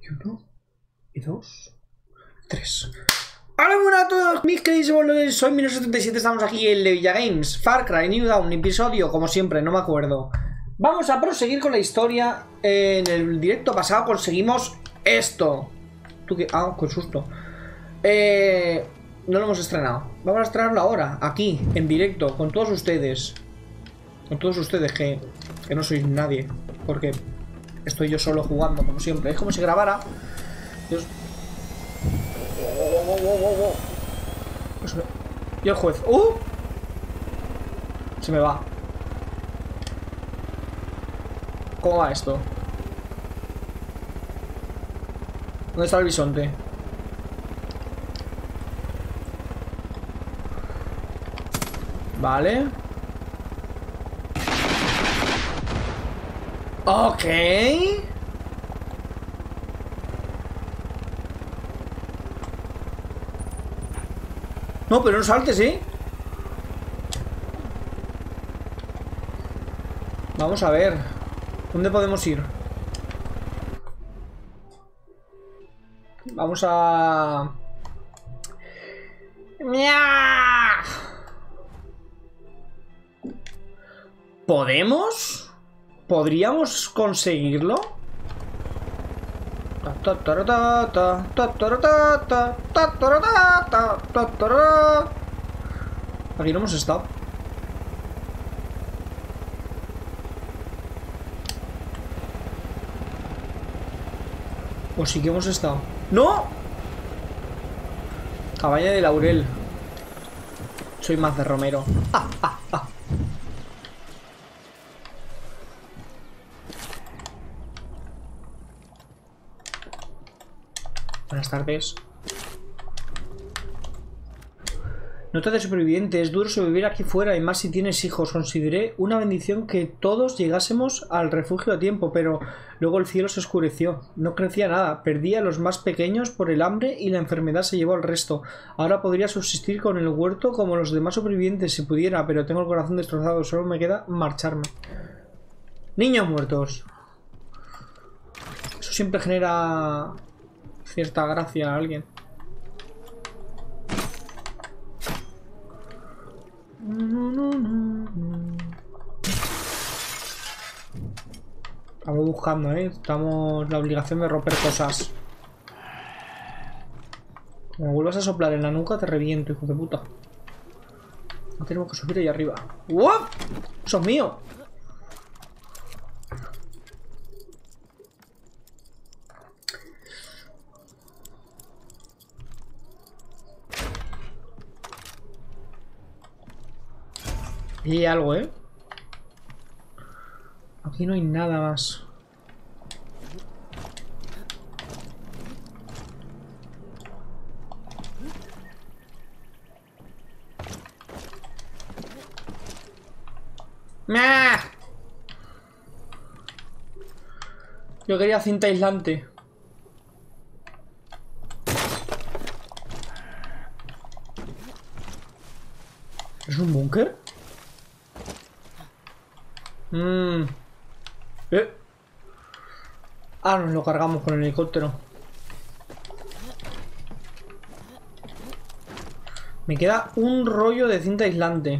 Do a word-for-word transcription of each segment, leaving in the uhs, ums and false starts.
Y uno, y dos, tres. Hola, buenas a todos mis queridos boludos, soy Mino setenta y siete, estamos aquí en Levilla Games, Far Cry New Dawn, episodio, como siempre, no me acuerdo. Vamos a proseguir con la historia. En el directo pasado conseguimos esto. ¿Tú qué? Ah, con susto. Eh, no lo hemos estrenado. Vamos a estrenarlo ahora, aquí, en directo, con todos ustedes. Con todos ustedes, que, que no sois nadie, porque estoy yo solo jugando, como siempre. Es como si grabara. Dios. Oh, oh, oh, oh, oh. Y el juez. ¡Uh! Se me va. ¿Cómo va esto? ¿Dónde está el bisonte? Vale. Ok. No, pero no saltes, ¿eh? Vamos a ver. ¿Dónde podemos ir? Vamos a... ¿Podemos? ¿Podríamos conseguirlo? Aquí no hemos estado. O sí que hemos estado. ¡No! Cabaña de Laurel. Soy más de Romero. ¡Ah, ah, ah! Buenas tardes. Nota de superviviente. Es duro sobrevivir aquí fuera y más si tienes hijos. Consideré una bendición que todos llegásemos al refugio a tiempo, pero luego el cielo se oscureció. No crecía nada. Perdí a los más pequeños por el hambre y la enfermedad se llevó al resto. Ahora podría subsistir con el huerto como los demás supervivientes si pudiera, pero tengo el corazón destrozado. Solo me queda marcharme. Niños muertos. Eso siempre genera cierta gracia a alguien. No, no, no, no. Estamos buscando, ¿eh? Estamos la obligación de romper cosas. Como vuelvas a soplar en la nuca, te reviento, hijo de puta. No tenemos que subir ahí arriba. ¡Wow! ¡Eso es mío! Y hay algo, ¿eh? Aquí no hay nada más. ¡Mah! Yo quería cinta aislante. ¿Es un búnker? Mmm. Eh. Ah, nos lo cargamos con el helicóptero. Me queda un rollo de cinta aislante.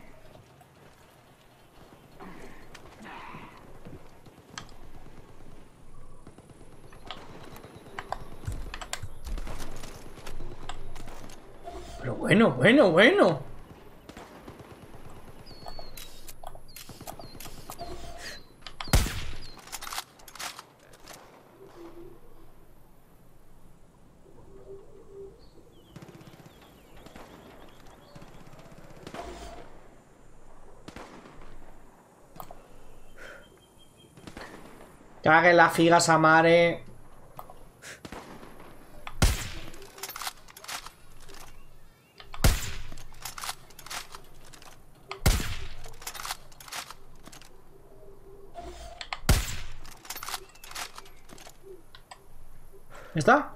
Pero bueno, bueno, bueno. Cague la figa, Samare. ¿Está?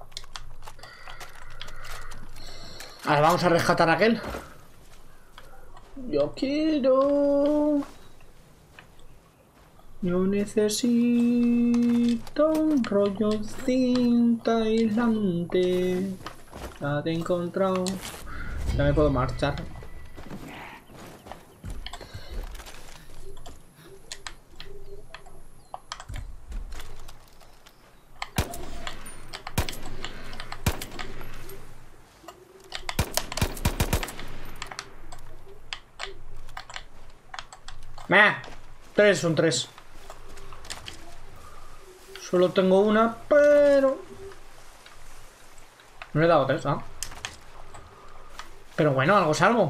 Ahora vamos a rescatar a aquel. Yo quiero... Yo necesito un rollo cinta aislante. Ya te he encontrado. Ya me puedo marchar. Meh, tres son tres. Solo tengo una, pero... No le he dado tres, ¿ah? Pero bueno, algo es algo.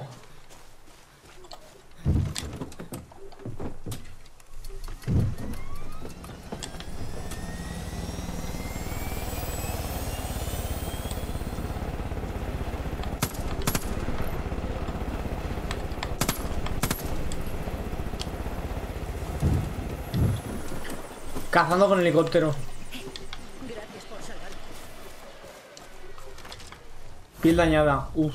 Cazando con helicóptero. Gracias por salvarme. Piel dañada. Uf.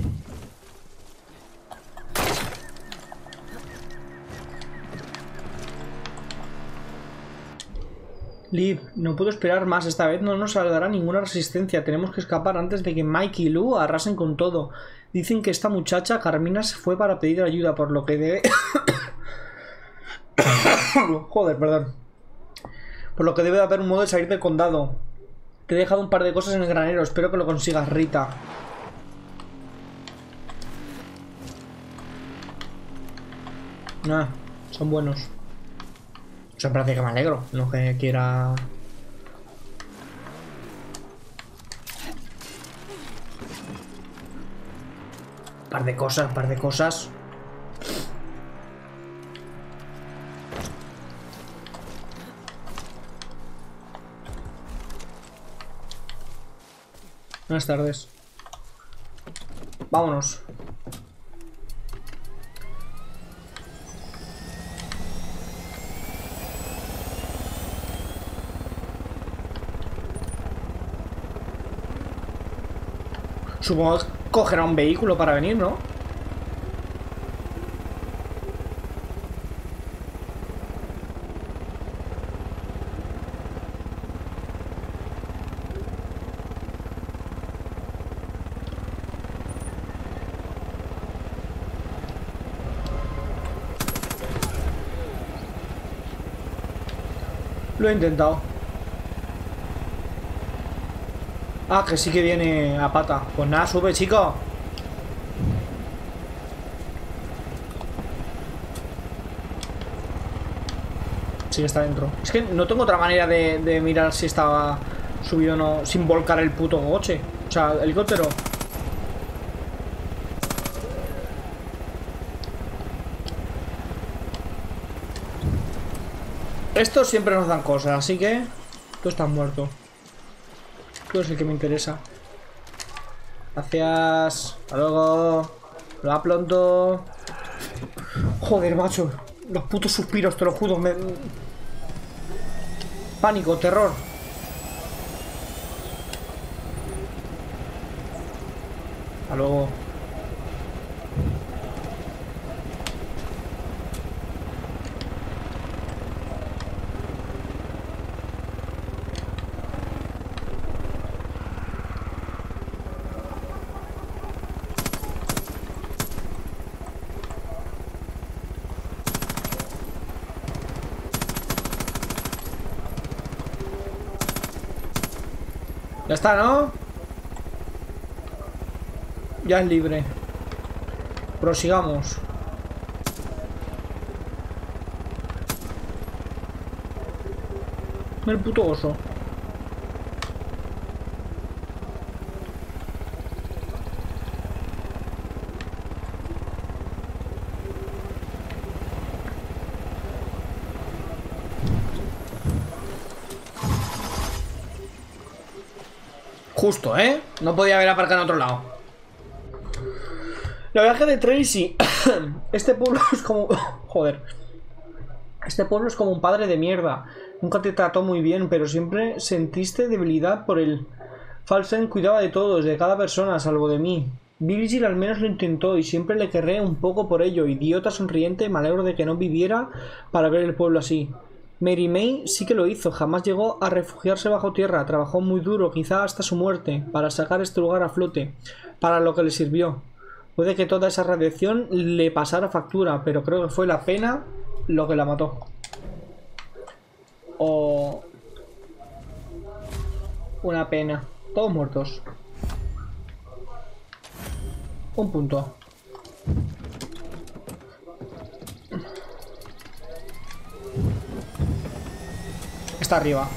Liv, no puedo esperar más. Esta vez no nos salvará ninguna resistencia. Tenemos que escapar antes de que Mike y Lou arrasen con todo. Dicen que esta muchacha, Carmina, se fue para pedir ayuda, por lo que debe... Joder, perdón. Por lo que debe de haber un modo de salir del condado. Te he dejado un par de cosas en el granero. Espero que lo consigas, Rita. Nah, son buenos. O sea, parece que me alegro. No que quiera... Par de cosas, par de cosas. Buenas tardes. Vámonos. Supongo que cogerá un vehículo para venir, ¿no? Lo he intentado. Ah, que sí que viene a pata. Pues nada, sube, chico. Sí que está dentro. Es que no tengo otra manera de, de mirar si estaba subido o no sin volcar el puto coche. O sea, el helicóptero. Estos siempre nos dan cosas, así que... Tú estás muerto. Tú es el que me interesa. Gracias. Hasta luego. Hasta pronto. Joder, macho. Los putos suspiros, te lo juro. Me... Pánico, terror. Hasta luego. Ya está, ¿no? Ya es libre. Prosigamos. El puto oso. Justo, ¿eh? No podía haber aparcado en otro lado. La viaje de Tracy. Este pueblo es como... Joder. Este pueblo es como un padre de mierda. Nunca te trató muy bien, pero siempre sentiste debilidad por él. Falsen cuidaba de todos, de cada persona, salvo de mí. Virgil al menos lo intentó y siempre le querré un poco por ello. Idiota sonriente, me alegro de que no viviera para ver el pueblo así. Mary May sí que lo hizo, jamás llegó a refugiarse bajo tierra, trabajó muy duro, quizá hasta su muerte, para sacar este lugar a flote, para lo que le sirvió. Puede que toda esa radiación le pasara factura, pero creo que fue la pena lo que la mató. O... una pena. Todos muertos. Un punto. Está arriba.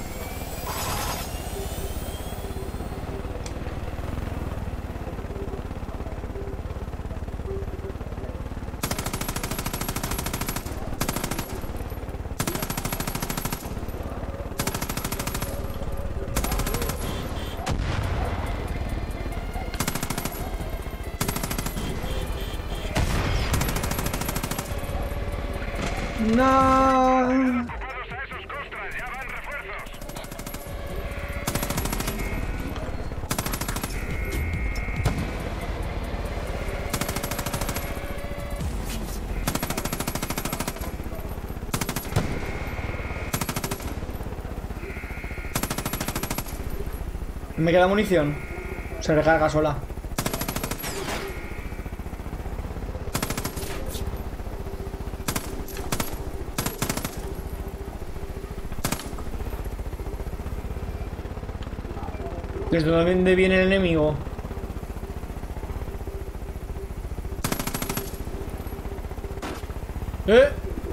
No. Me queda munición. Se recarga sola. ¿Desde dónde viene el enemigo? ¿Eh?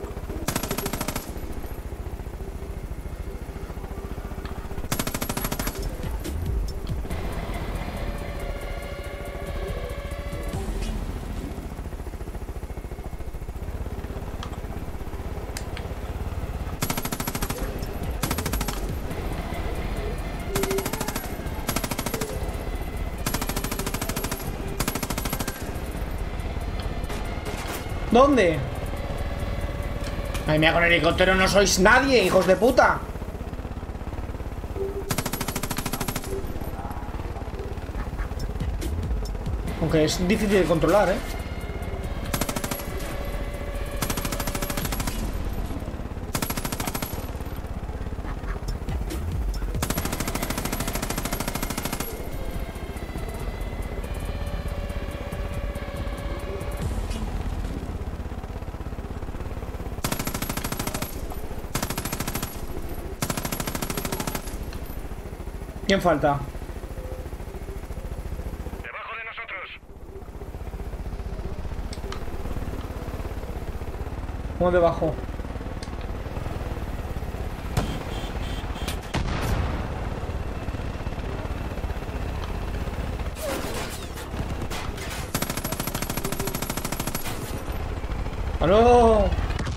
¿Dónde? Ay, mira, con el helicóptero no sois nadie, hijos de puta. Aunque es difícil de controlar, ¿eh? ¿Quién falta? Debajo de nosotros. ¿Cómo debajo? ¡Aló!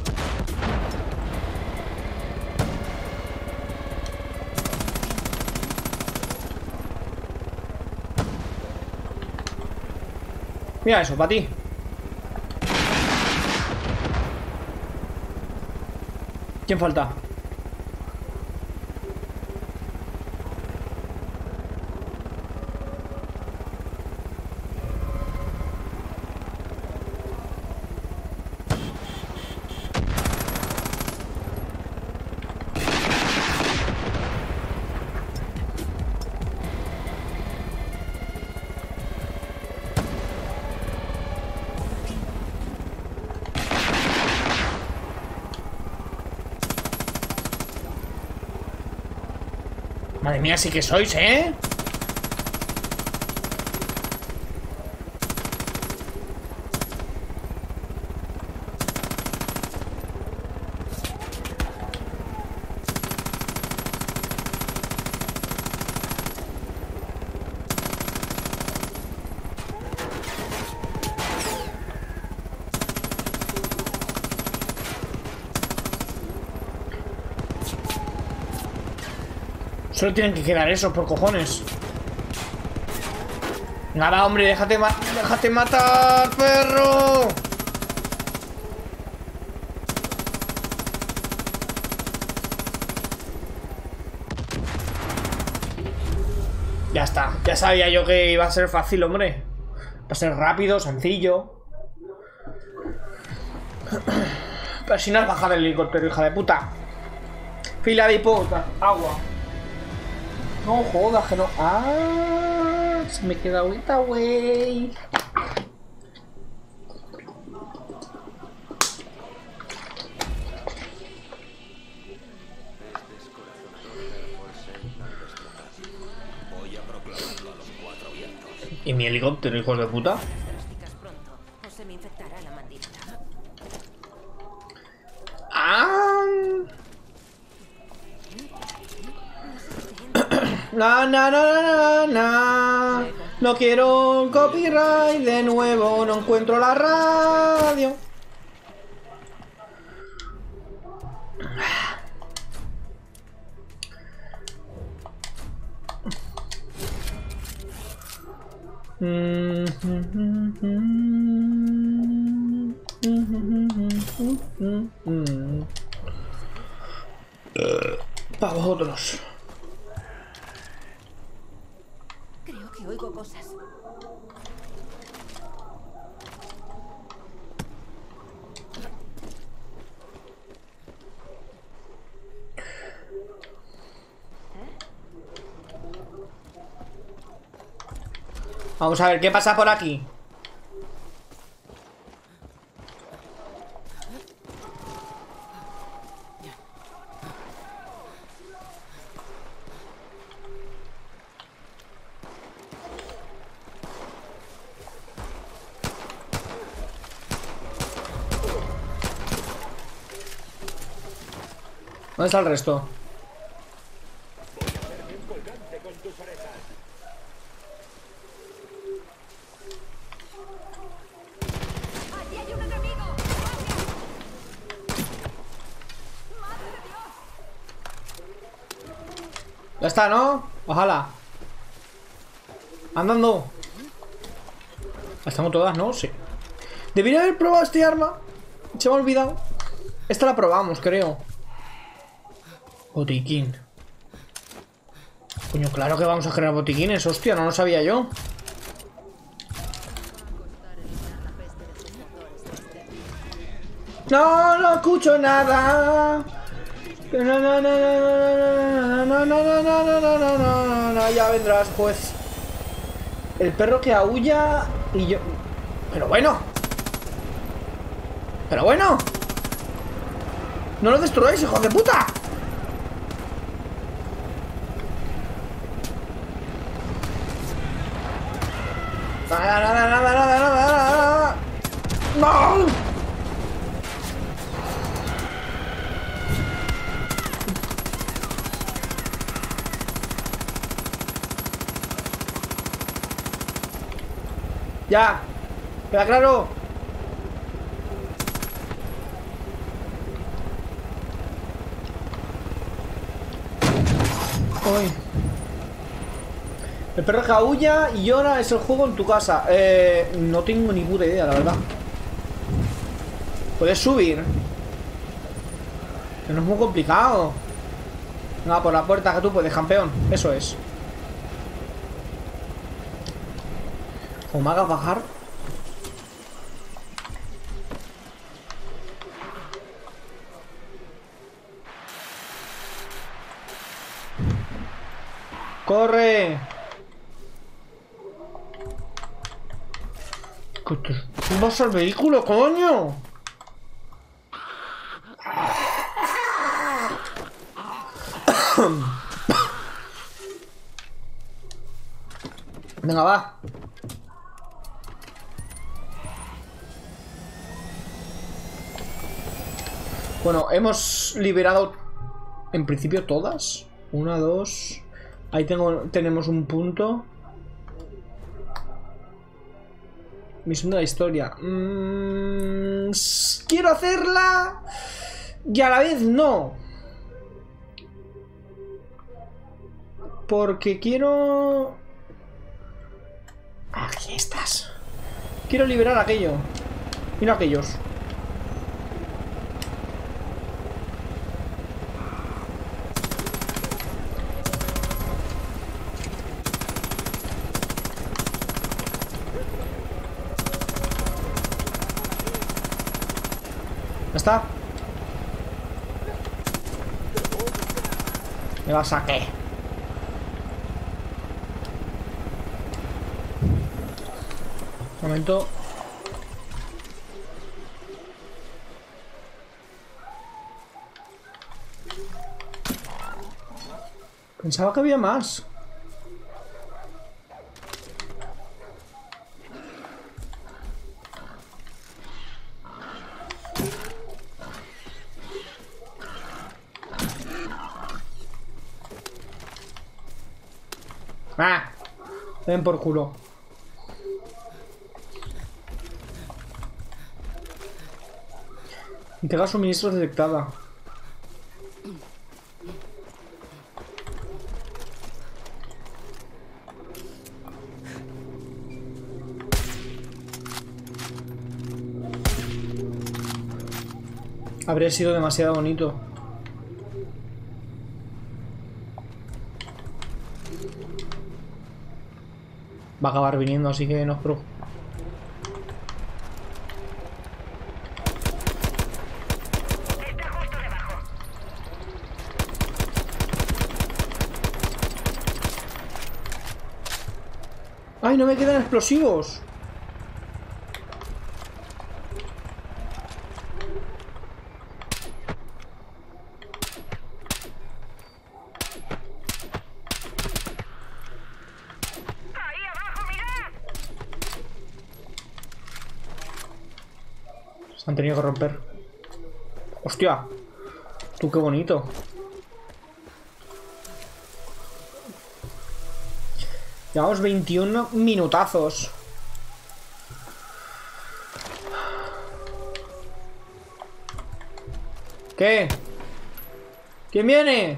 Mira eso, para ti. ¿Quién falta? Madre mía, sí que sois, ¿eh? Solo tienen que quedar esos, por cojones. Nada, hombre, déjate, ma déjate matar, perro. Ya está, ya sabía yo que iba a ser fácil, hombre. Va a ser rápido, sencillo. Pero si no has bajado el helicóptero, hija de puta. Pila de hipota. Agua. No jodas, que no. Ah, se me queda agüita, güey. ¿Y mi helicóptero, hijos de puta? Pronto, o se me infectará la mandíbula. Ah. Na, na, na, na, na. No quiero copyright de nuevo, no encuentro la radio. Para vosotros. Creo que oigo cosas. Vamos a ver qué pasa por aquí. ¿Dónde está el resto? ¡Allí hay un enemigo! Ya está, ¿no? Ojalá. Andando. Las tengo todas, ¿no? Sí. Debería haber probado este arma. Se me ha olvidado. Esta la probamos, creo. Botiquín. Coño, claro que vamos a generar botiquines. Hostia, no lo sabía yo. No, no escucho nada. No, no, no, no, no, no, no, no, no, no, no, no, no, no, ya vendrás, pues. El perro que aúlla y yo... Pero bueno. Pero bueno. No lo destruyáis, hijo de puta. Nada, nada, nada, nada, nada, nada. ¡No! Ya. ¿Queda claro? Uy. El perro que aúlla y llora es el juego en tu casa. Eh, no tengo ni puta idea, la verdad. Puedes subir. Que no es muy complicado. No, por la puerta que tú puedes, campeón. Eso es. O me hagas bajar. ¡Corre! ¿Qué te subas al vehículo, coño? Venga, va. Bueno, hemos liberado en principio todas. Una, dos. Ahí tengo, tenemos un punto. Misión de la historia. Mm, quiero hacerla y a la vez no. Porque quiero... Aquí estás. Quiero liberar aquello. Y no aquellos. ¿Ya está? Me la saqué. Un momento. Pensaba que había más. Ah, ven por culo. Entrega suministros detectada. Habría sido demasiado bonito. Va a acabar viniendo, así que no os preocupéis. ¡Ay, no me quedan explosivos! Se han tenido que romper. ¡Hostia! Tú, qué bonito. Llevamos veintiún minutazos. ¿Qué? ¿Quién viene?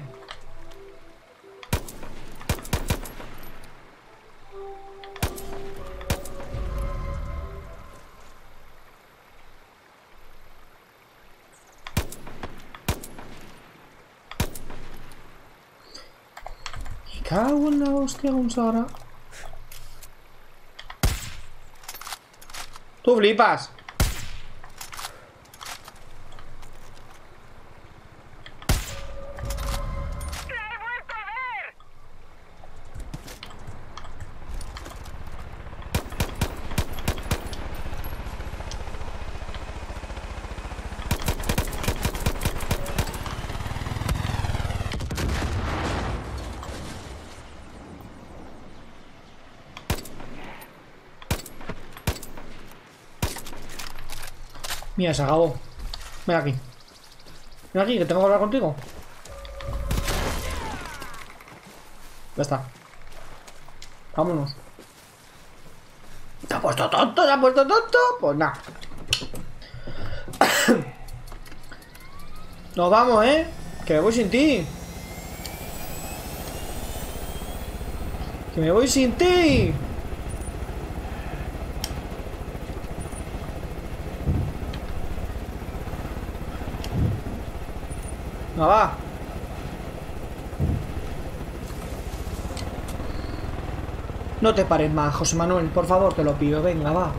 Me cago en la hostia, Gonzaga. Tú flipas. Mira, se acabó. Ven aquí. Ven aquí, que tengo que hablar contigo. Ya está. Vámonos. ¿Te ha puesto tonto? ¿Te ha puesto tonto? Pues nada. Nos vamos, ¿eh? Que me voy sin ti. Que me voy sin ti. No va. No te pares más, José Manuel, por favor, te lo pido. Venga, va.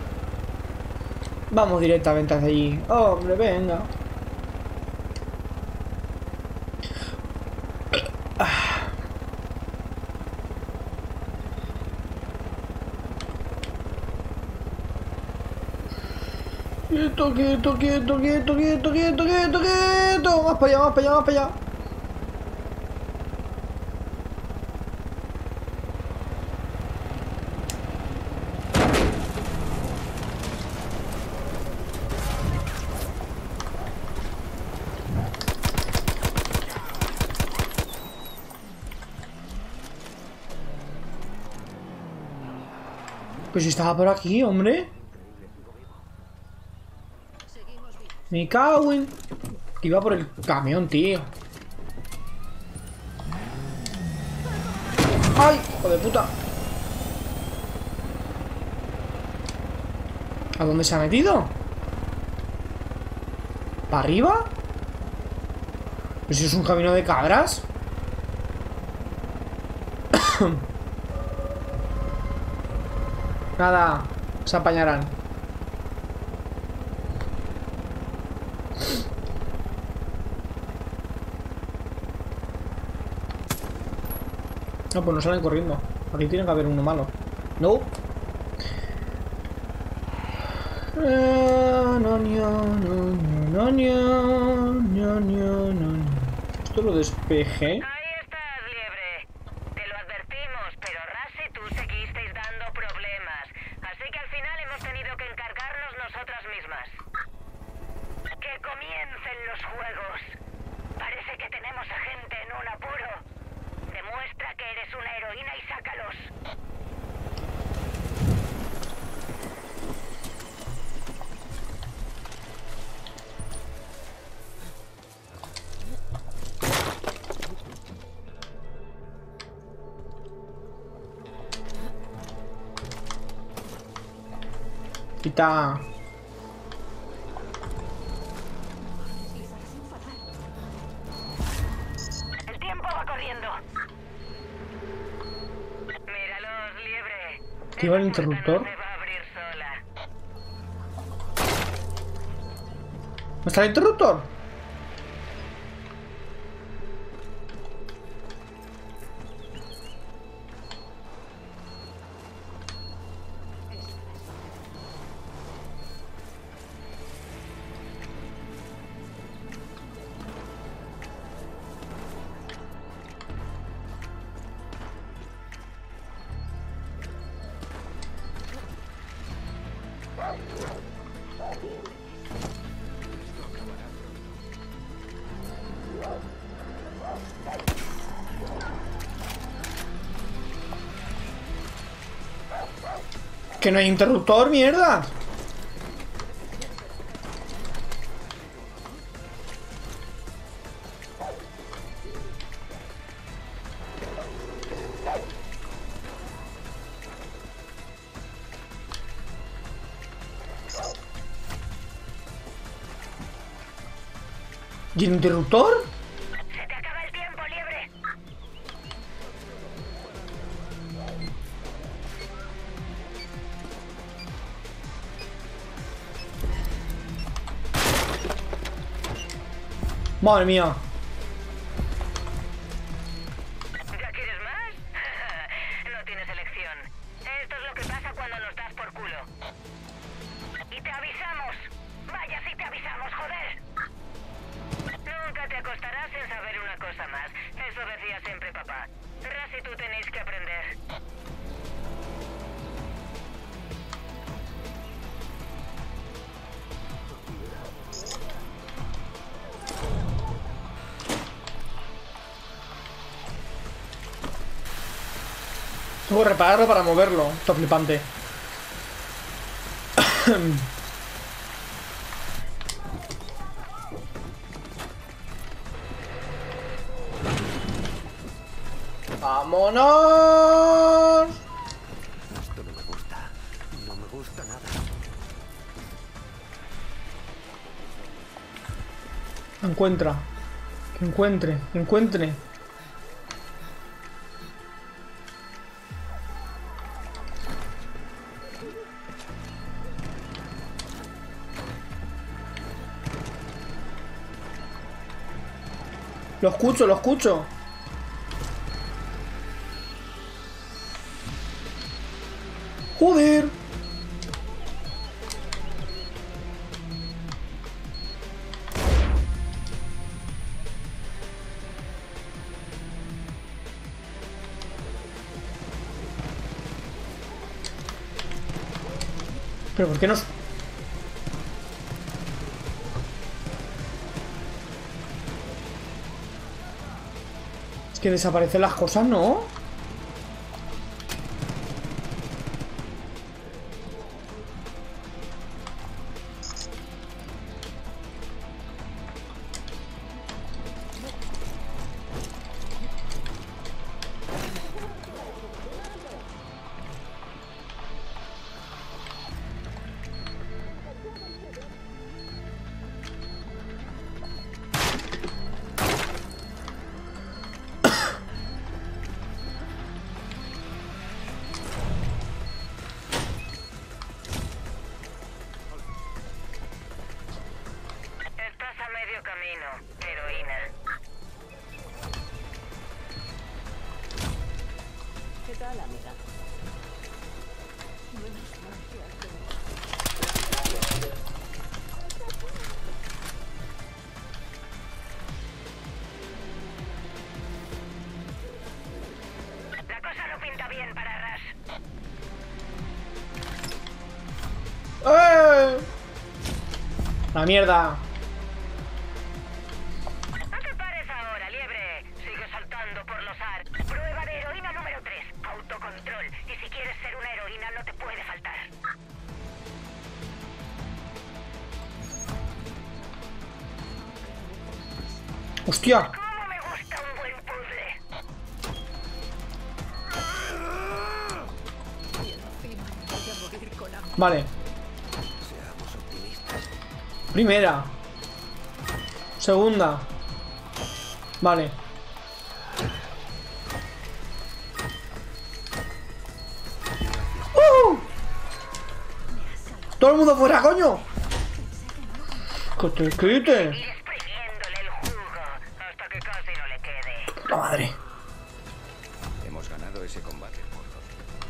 Vamos directamente hacia allí. Hombre, venga. Quieto, quieto, quieto, quieto, quieto, quieto, quieto, quieto. Más para allá, más para allá, más para allá. Pues si estaba por aquí, hombre. Me cago en... Que iba por el camión, tío. ¡Ay! ¡Hijo de puta! ¿A dónde se ha metido? ¿Para arriba? ¿Pero si es un camino de cabras? Nada, se apañarán. No, pues no salen corriendo. Aquí tiene que haber uno malo. No. Esto lo despejé. Ahí estás, liebre. Te lo advertimos, pero Ras y tú seguisteis dando problemas. Así que al final hemos tenido que encargarnos nosotras mismas. Que comiencen los juegos. Parece que tenemos a gente en un apuro. Demuestra que eres una heroína y sácalos. Quita. El tiempo va corriendo. Míralos, liebre. Activa el interruptor. No se va a abrir sola. ¿Dónde está el interruptor? Que no hay interruptor, mierda. ¿Y el interruptor? Se te acaba el tiempo, liebre. Madre mía. ¿Ya quieres más? No tienes elección. Esto es lo que pasa cuando nos das por culo. Y te avisamos. Vaya si te avisamos, joder. Nunca te acostarás sin saber una cosa más. Eso decía siempre papá. Ras y tú tenéis que aprender. Tengo que repararlo para moverlo. Esto es flipante. ¡Vámonos! Esto no me gusta. No me gusta nada. Encuentra. Que encuentre. Que encuentre. Lo escucho, lo escucho. Joder. Pero ¿por qué nos...? Es que desaparecen las cosas, ¿no? tal, amiga? La cosa no pinta bien para Ras. ¡Eh! La mierda. No te pares ahora, liebre. Sigue saltando por los ar. Prueba de heroína número tres. Autocontrol. Y si quieres ser una heroína, no te puede faltar. ¡Hostia! ¿Cómo me gusta un buen puzzle? Vale. Seamos optimistas. Primera. Segunda. Vale. ¡Uh! ¡Todo el mundo fuera, coño! ¡Que te quite! Ir exprimiéndole el jugo hasta que casi no le quede. ¡La madre! Hemos ganado ese combate, Mordo.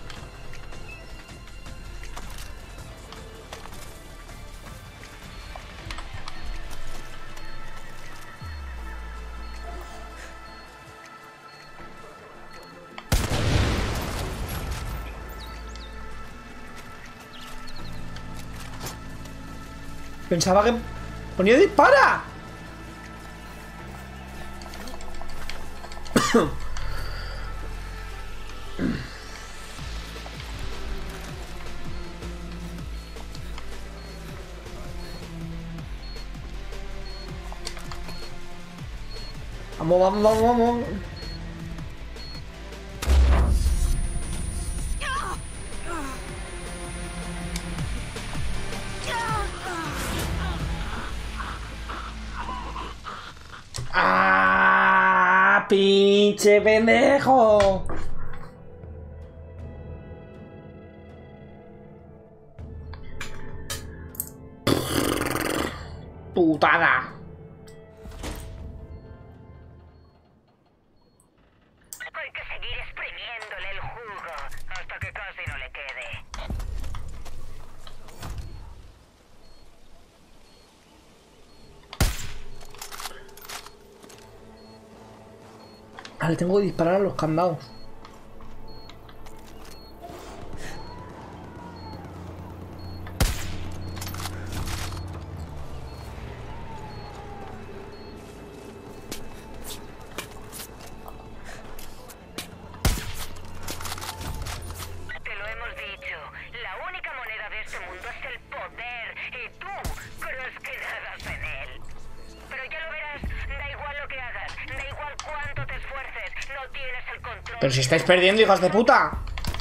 Pensaba que ponía dispara. Vamos, vamos, vamos, vamos. ¡Ah! ¡Pinche pendejo! Putada. Hay que seguir exprimiéndole el jugo hasta que casi no le quede. Vale, tengo que disparar a los candados. Te lo hemos dicho, la única moneda de este mundo es el poder, y tú crees que nadas en él. Pero ya lo verás, da igual lo que hagas, da igual cuánto te esfuerces, no tienes el control. Pero si estáis perdiendo, hijos de puta.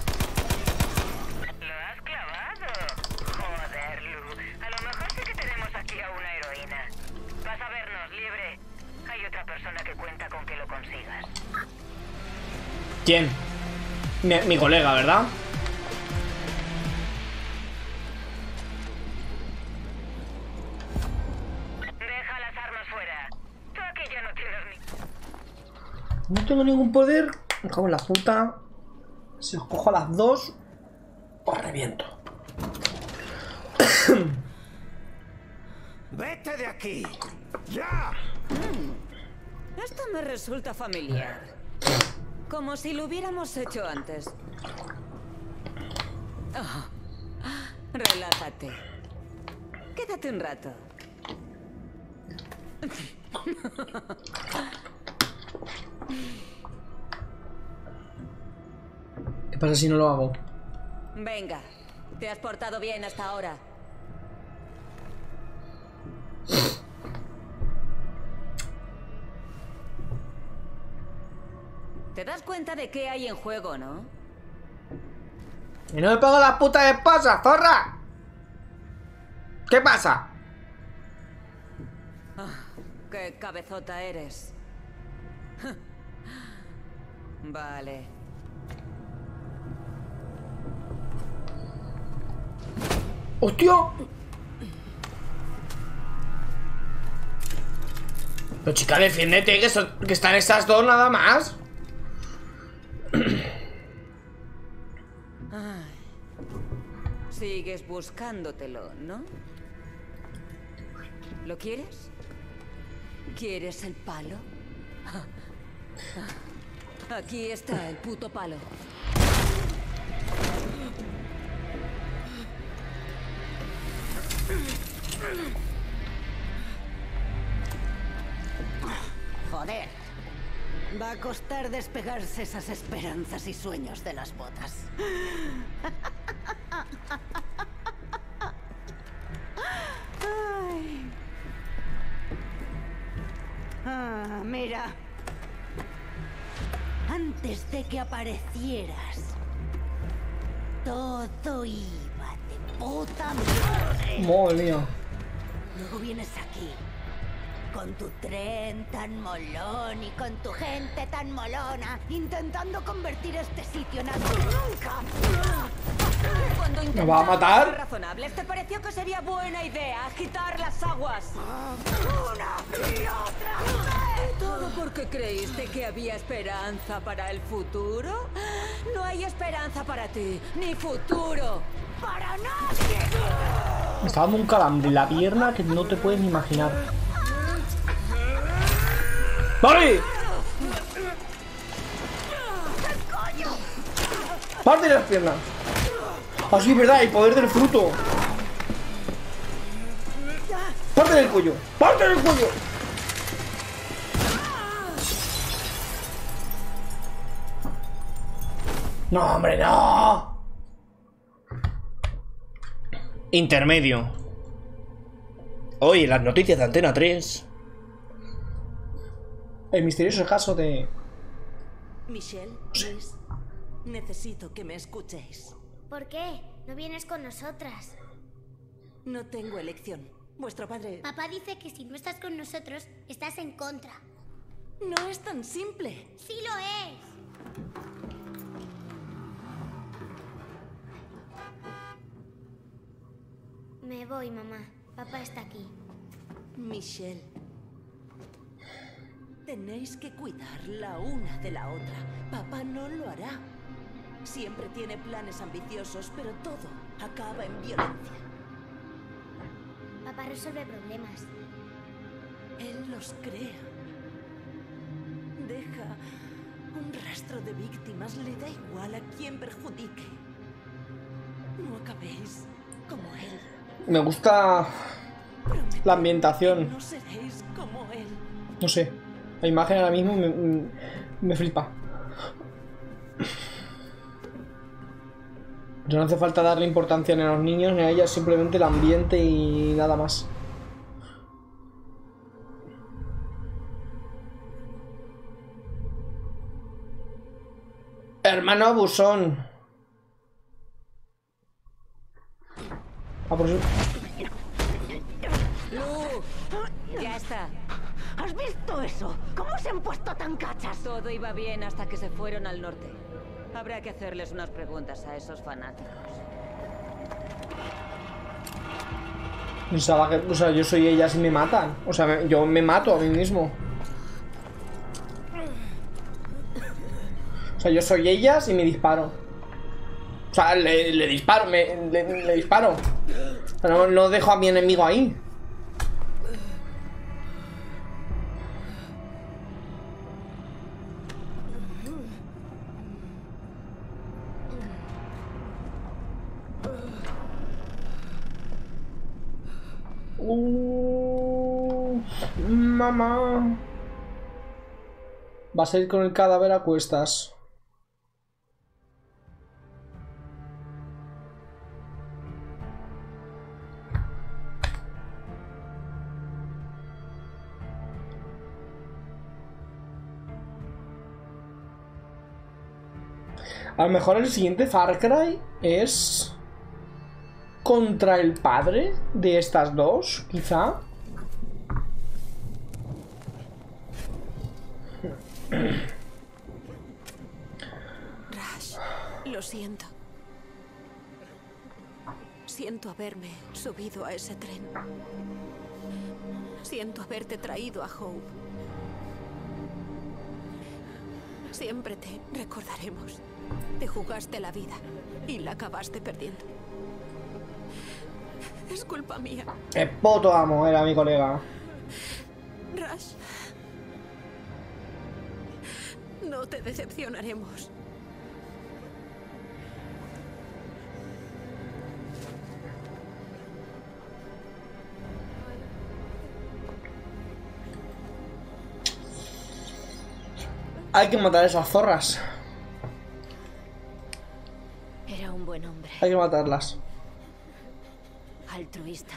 Lo has clavado. Joder, Lu. A lo mejor sí que tenemos aquí a una heroína. Vas a vernos, liebre. Hay otra persona que cuenta con que lo consigas. ¿Quién? Mi, mi colega, ¿verdad? Deja las armas fuera. Tú aquí ya no tienes ni... No tengo ningún poder. Me cago en la puta. Si os cojo a las dos, os reviento. ¡Vete de aquí! ¡Ya! Esto me resulta familiar. Como si lo hubiéramos hecho antes. Oh, relájate. Quédate un rato. ¿Qué pasa si no lo hago? Venga, te has portado bien hasta ahora. ¿Te das cuenta de qué hay en juego, no? ¡Y no me pongo la puta de esposa, zorra! ¿Qué pasa? ¡Qué cabezota eres! Vale. ¡Hostia! Pero chica, defiéndete, que, son, que están estas dos nada más. Ay. Sigues buscándotelo, ¿no? ¿Lo quieres? ¿Quieres el palo? Aquí está el puto palo. Joder. Va a costar despegarse esas esperanzas y sueños de las botas. Ay. Ah, mira. Antes de que aparecieras, todo iba de puta madre. Madre mía. Luego vienes aquí, con tu tren tan molón y con tu gente tan molona, intentando convertir este sitio en algo que nunca. Cuando ¿Nos va a matar? ser razonables, ¿te pareció que sería buena idea agitar las aguas? Una y otra vez. ¿Todo porque creíste que había esperanza para el futuro? No hay esperanza para ti, ni futuro. Para nadie. Me está dando un calambre en la pierna que no te puedes ni imaginar. ¡Vale! ¡Parte de las piernas! ¡Ah, sí, verdad! ¡El poder del fruto! ¡Parte del cuello! ¡Parte del cuello! ¡No, hombre, no! Intermedio. Hoy, las noticias de Antena tres. El misterioso caso de... Michelle, Luis, necesito que me escuchéis. ¿Por qué? ¿No vienes con nosotras? No tengo elección. Vuestro padre... Papá dice que si no estás con nosotros, estás en contra. No es tan simple. ¡Sí lo es! Me voy, mamá. Papá está aquí. Michelle, tenéis que cuidar la una de la otra. Papá no lo hará. Siempre tiene planes ambiciosos, pero todo acaba en violencia. Papá resuelve problemas. Él los crea. Deja un rastro de víctimas. Le da igual a quién perjudique. No acabéis como él. Me gusta Prometed la ambientación. que no seréis como él. No sé. La imagen ahora mismo me, me, me flipa. No hace falta darle importancia ni a los niños ni a ellas, simplemente el ambiente y nada más. Hermano abusón. Ah, por eso. Lu, ya está. ¿Has visto eso? ¿Cómo se han puesto tan cachas? Todo iba bien hasta que se fueron al norte. Habrá que hacerles unas preguntas a esos fanáticos. Pensaba que, o sea, yo soy ellas y me matan. O sea, me, yo me mato a mí mismo. O sea, yo soy ellas y me disparo. O sea, le, le disparo, me, le, le disparo. O sea, no, no dejo a mi enemigo ahí. Uh, mamá. Vas a ir con el cadáver a cuestas. A lo mejor el siguiente Far Cry es contra el padre de estas dos, quizá. Rash, lo siento. Siento haberme subido a ese tren. Siento haberte traído a Hope. Siempre te recordaremos. Te jugaste la vida y la acabaste perdiendo. Es culpa mía. ¡Qué puto amo! Era mi colega. Rush. No te decepcionaremos. Hay que matar a esas zorras. Era un buen hombre. Hay que matarlas. Altruista.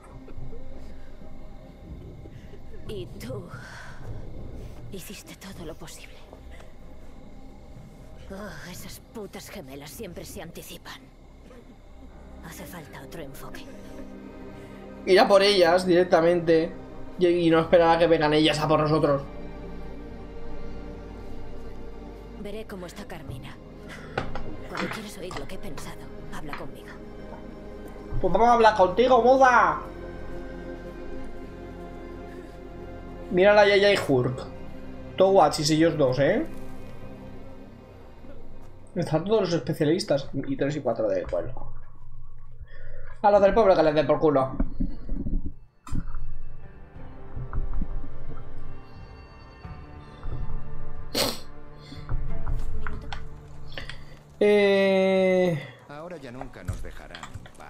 Y tú hiciste todo lo posible. Oh, esas putas gemelas siempre se anticipan. Hace falta otro enfoque. Ir a por ellas directamente y no esperar a que vengan ellas a por nosotros. Veré cómo está Carmina. Cuando quieres oír lo que he pensado, habla conmigo. Pues vamos a hablar contigo, muda. Mira la Yaya y Hurk. Towatchis y ellos dos, ¿eh? Están todos los especialistas. Y tres y cuatro de pueblo. A los del pueblo que les dé por culo. Eh... Ahora ya nunca nos dejarán en paz.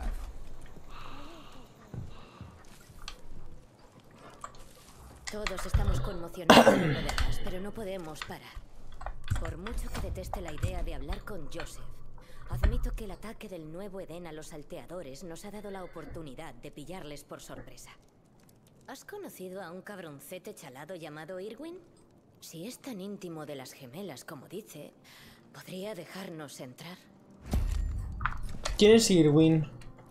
Todos estamos conmocionados por lo demás, pero no podemos parar. Por mucho que deteste la idea de hablar con Joseph, admito que el ataque del nuevo Edén a los salteadores nos ha dado la oportunidad de pillarles por sorpresa. ¿Has conocido a un cabroncete chalado llamado Irwin? Si es tan íntimo de las gemelas como dice, ¿podría dejarnos entrar? ¿Quién es Irwin?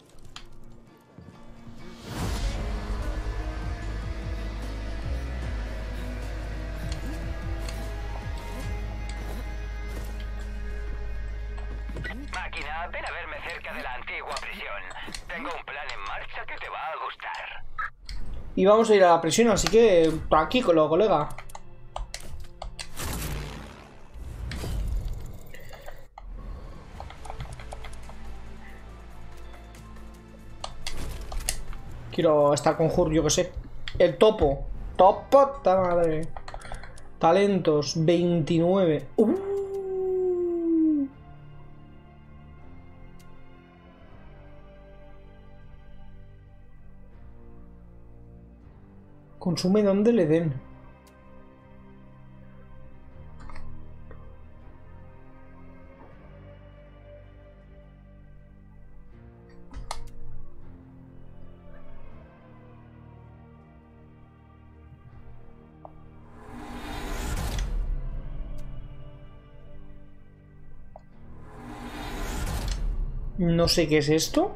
Máquina, ven a verme cerca de la antigua prisión. Tengo un plan en marcha que te va a gustar. Y vamos a ir a la prisión, así que tranquilo, colega. Quiero estar con Hurk, yo que sé. El topo. Topo, ta madre. Talentos, veintinueve. Uh. Consume donde le den. No sé qué es esto.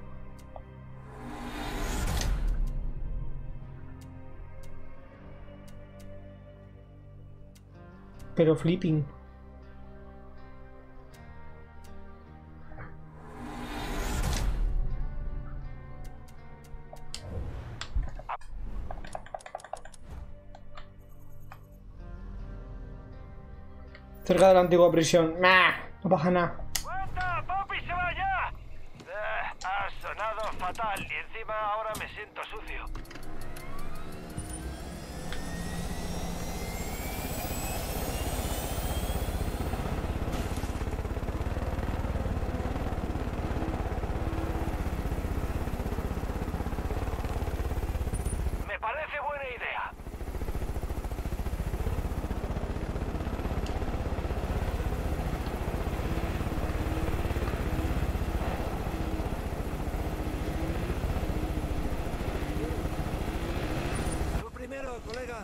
Pero flipping. Cerca de la antigua prisión. Nah, no pasa nada. ¡Cuenta! ¡Poppy se va ya! Eh, ha sonado fatal y encima ahora me siento sucio. Me parece buena idea. Tú primero, colega.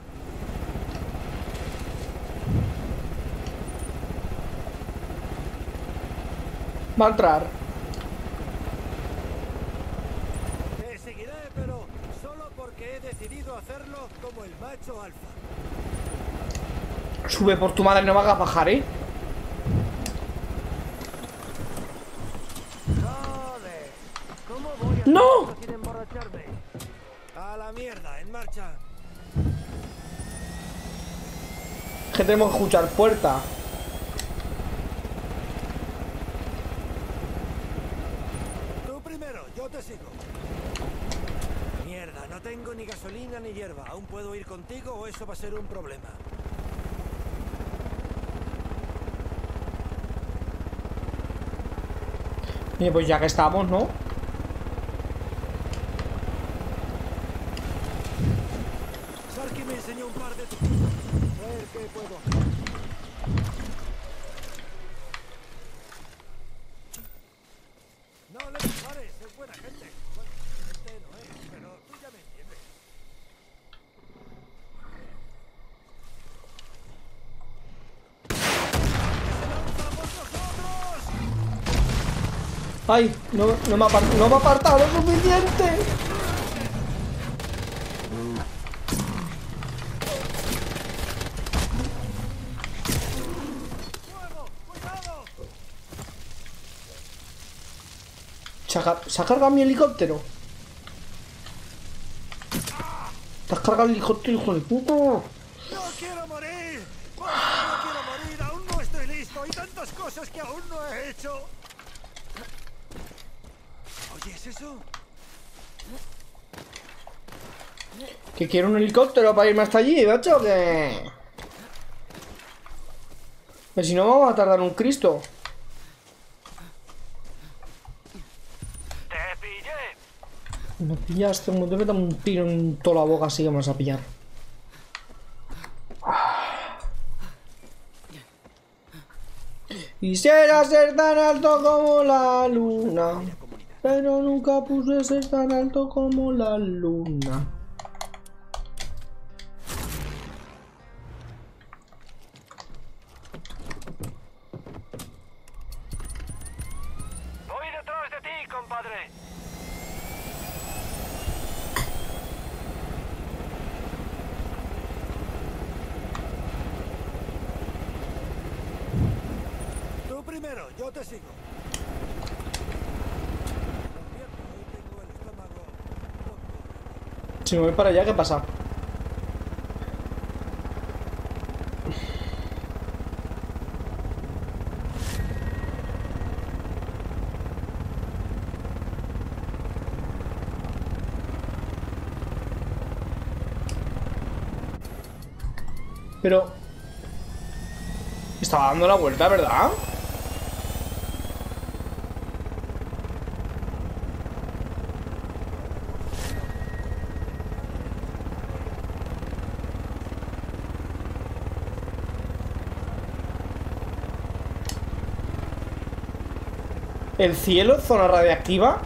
Va a entrar. Te seguiré, pero solo porque he decidido hacerlo como el macho alfa. Sube por tu madre, no me hagas bajar, ¿eh? Joder, ¿cómo voy a ¡No! hacerlo sin emborracharme? A la mierda, en marcha. Que tenemos que escuchar puerta. yo te sigo. Mierda, no tengo ni gasolina ni hierba. ¿Aún puedo ir contigo o eso va a ser un problema? Y pues ya que estamos, ¿no? Sarki me enseñó un par de trucos. A ver qué puedo hacer. No le dispares, es buena gente. Bueno, gente no es, pero tú ya me entiendes. ¡Se lanza por nosotros! Ay, no, no, me, apart no me ha apartado lo suficiente. ¿Se ha, ¿Se ha cargado mi helicóptero? ¿Te has cargado el helicóptero, hijo de puta? ¡No quiero morir! ¡Por favor, no quiero morir! ¡Aún no estoy listo! ¡Hay tantas cosas que aún no he hecho! ¿Oyes eso? Que quiero un helicóptero para irme hasta allí, macho, que... Que si no vamos a tardar un Cristo. ¡Te pillé! Me pillaste, me debe dar un tiro en toda la boca, así que me vas a pillar. Quisiera ser tan alto como la luna, pero nunca puse ser tan alto como la luna. Voy detrás de ti, compadre. Tú primero, yo te sigo. Tengo el estómago. Si me voy para allá, ¿qué pasa? Pero... Estaba dando la vuelta, ¿verdad? ¿El cielo? ¿Zona radiactiva?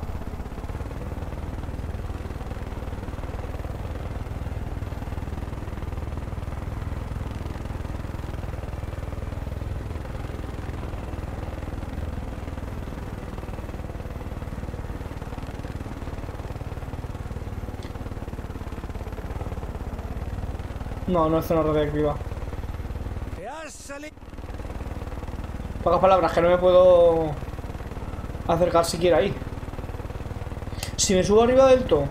No, no es zona radiactiva. ¡Te has salido! Pocas palabras, que no me puedo acercar siquiera ahí. Si me subo arriba del todo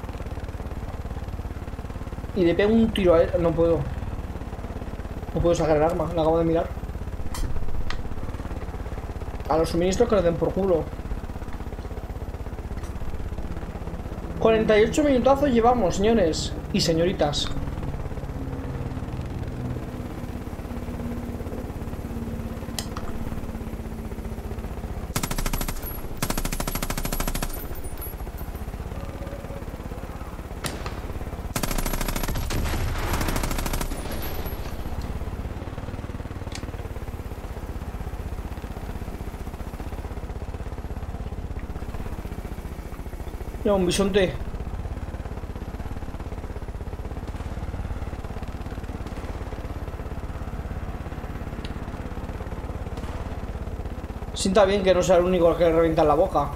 y le pego un tiro a él, no puedo. No puedo sacar el arma, la acabo de mirar. A los suministros que le den por culo. cuarenta y ocho minutazos llevamos, señores y señoritas. No, un bisonte. Sienta bien que no sea el único al que le revienta la boca.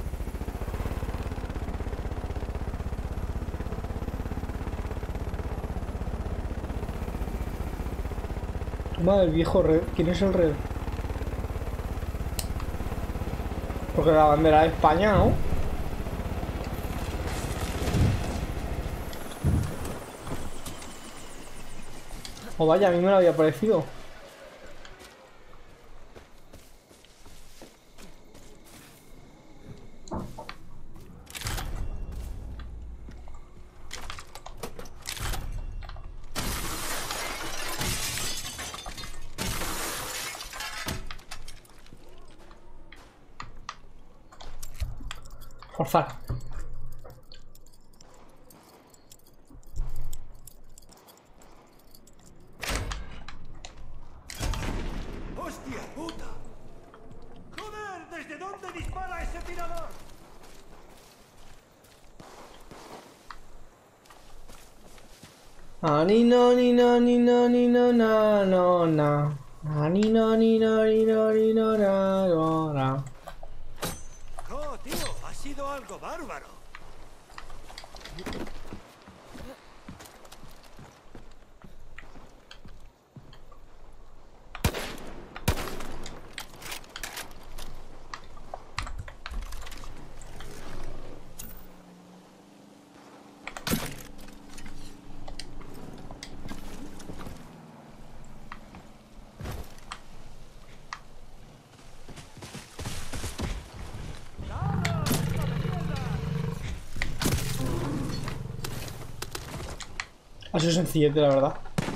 Toma el viejo Red. ¿Quién es el Red? Porque la bandera de España, ¿no? Oh, vaya, a mí me lo había parecido. Forzar. ¡Hostia puta! ¡Joder! ¿Desde dónde dispara ese tirador? Ah, ni no, ni no, ni no, ni no, na, no, na. Ah, ni no, ni no, ni no, ni no, na, no, na. ¡Oh, tío! Ha sido algo bárbaro. Ha sido sencillete, la verdad.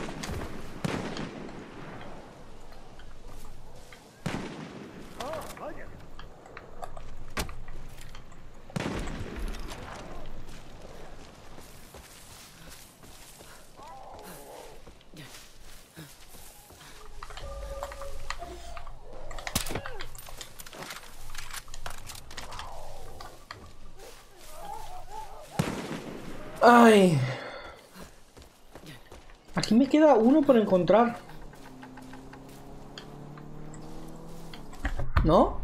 Ay. Aquí me queda uno por encontrar. ¿No?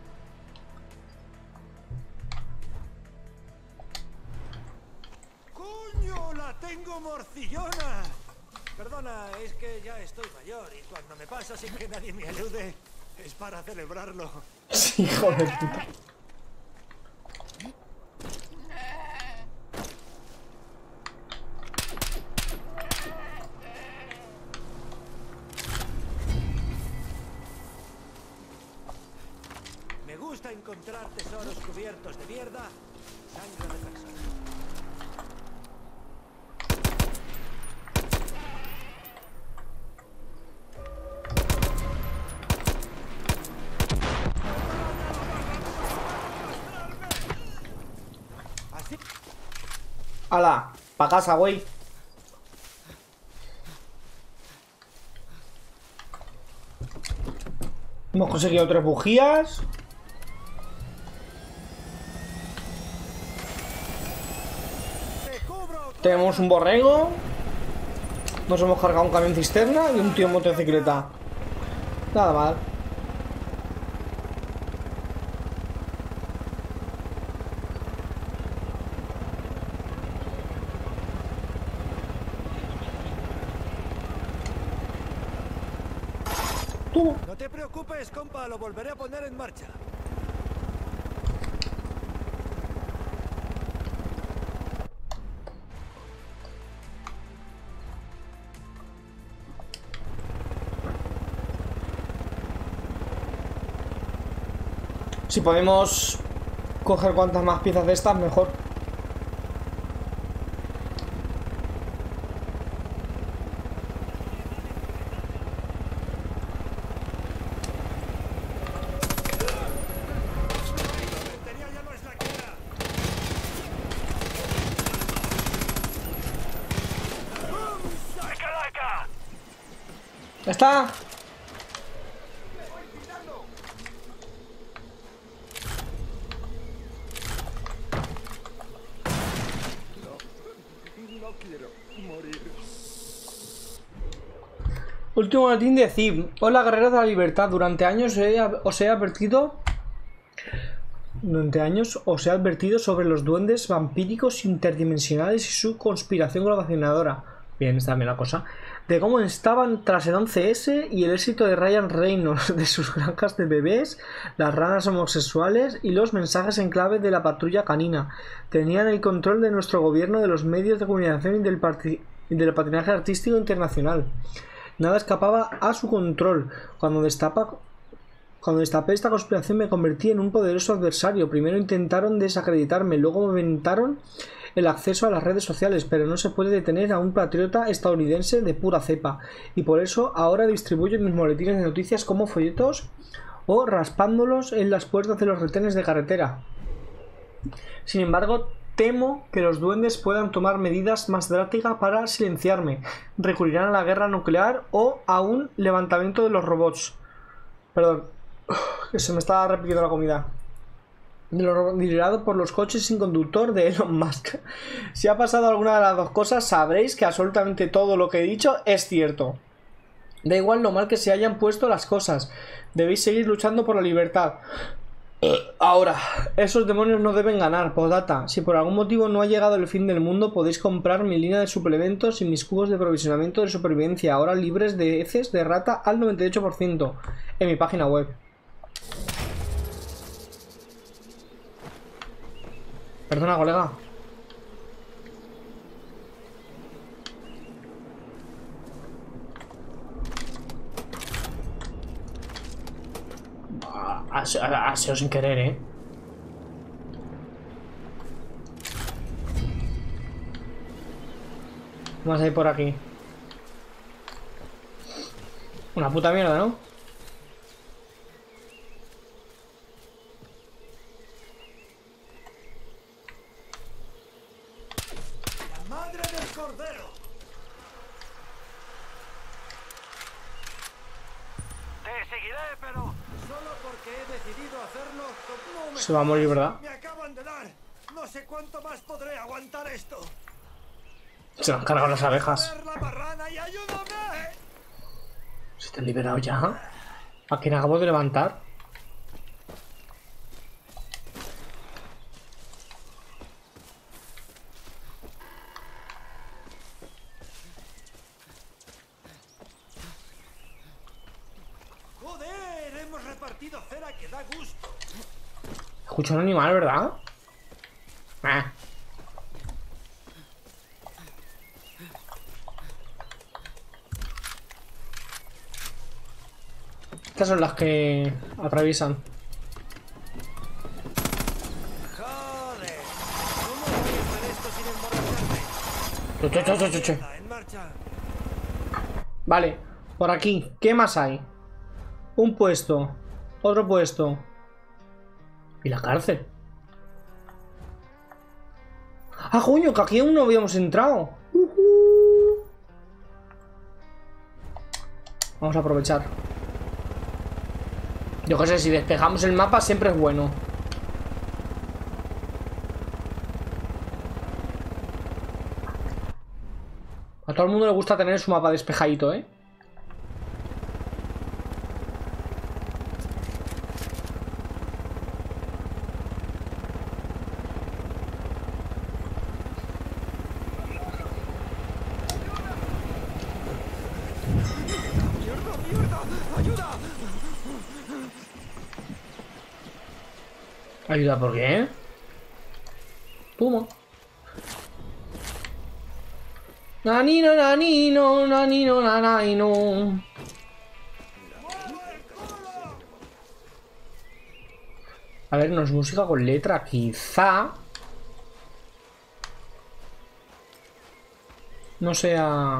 ¡Coño! ¡La tengo morcillona! Perdona, es que ya estoy mayor y cuando me pasa sin que nadie me ayude es para celebrarlo. Sí, hijo de puta. Me gusta encontrar tesoros cubiertos de mierda, sangre de personas. Así. ¡Hala! Pa' casa, güey. Hemos conseguido tres bujías. Tenemos un borrego. Nos hemos cargado un camión cisterna y un tío en motocicleta. Nada mal. Tú. No te preocupes, compa, lo volveré a poner en marcha. Si podemos coger cuantas más piezas de estas, mejor. Tenía ya no es la que era. ¿Ya está? Último boletín de C I B. Hola, guerreros de la libertad. Durante años he, os he advertido... Durante años os he advertido sobre los duendes vampíricos interdimensionales y su conspiración globalizadora. Bien, está bien la cosa. De cómo estaban tras el once ese y el éxito de Ryan Reynolds, de sus granjas de bebés, las ranas homosexuales y los mensajes en clave de la patrulla canina. Tenían el control de nuestro gobierno, de los medios de comunicación y del, y del patinaje artístico internacional. Nada escapaba a su control. Cuando destapa, cuando destapé esta conspiración me convertí en un poderoso adversario. Primero intentaron desacreditarme, luego me inventaron el acceso a las redes sociales, pero no se puede detener a un patriota estadounidense de pura cepa. Y por eso ahora distribuyo mis boletines de noticias como folletos o raspándolos en las puertas de los retenes de carretera. Sin embargo, temo que los duendes puedan tomar medidas más drásticas para silenciarme. Recurrirán a la guerra nuclear o a un levantamiento de los robots. Perdón, que se me está repitiendo la comida. Liderado por los coches sin conductor de Elon Musk. Si ha pasado alguna de las dos cosas, sabréis que absolutamente todo lo que he dicho es cierto. Da igual lo mal que se hayan puesto las cosas. Debéis seguir luchando por la libertad. Ahora, esos demonios no deben ganar. Postdata, si por algún motivo no ha llegado el fin del mundo, podéis comprar mi línea de suplementos y mis cubos de aprovisionamiento de supervivencia, ahora libres de heces de rata al noventa y ocho por ciento en mi página web. Perdona, colega. Ha, ha, ha sido sin querer, ¿eh? ¿Qué más hay por aquí? Una puta mierda, ¿no? ¡La madre del cordero! Te seguiré, pero... Solo porque he decidido hacerlo, no me... Se va a morir, ¿verdad? Me acaban de dar. No sé cuánto más podré aguantar esto. Se lo han cargado las abejas. Ver la marrana y ayúdame. ¿Se te han liberado ya? ¿A quién acabo de levantar? Joder, hemos repartido cera que da gusto. Escucho un animal, ¿verdad? Ah. Estas son las que atraviesan. Joder, ¿cómo voy a hacer esto sin emborracharme? Chu, chu, chu, chu, chu, chu. En marcha. Vale, por aquí, ¿qué más hay? Un puesto, otro puesto. ¿Y la cárcel? ¡Ah, coño! Que aquí aún no habíamos entrado. Uh-huh. Vamos a aprovechar. Yo qué sé, si despejamos el mapa siempre es bueno. A todo el mundo le gusta tener su mapa despejadito, ¿eh? ¿Ayuda por qué? Toma. Nanino, nanino, nanino, nanino. A ver, no es música con letra, quizá. No sea...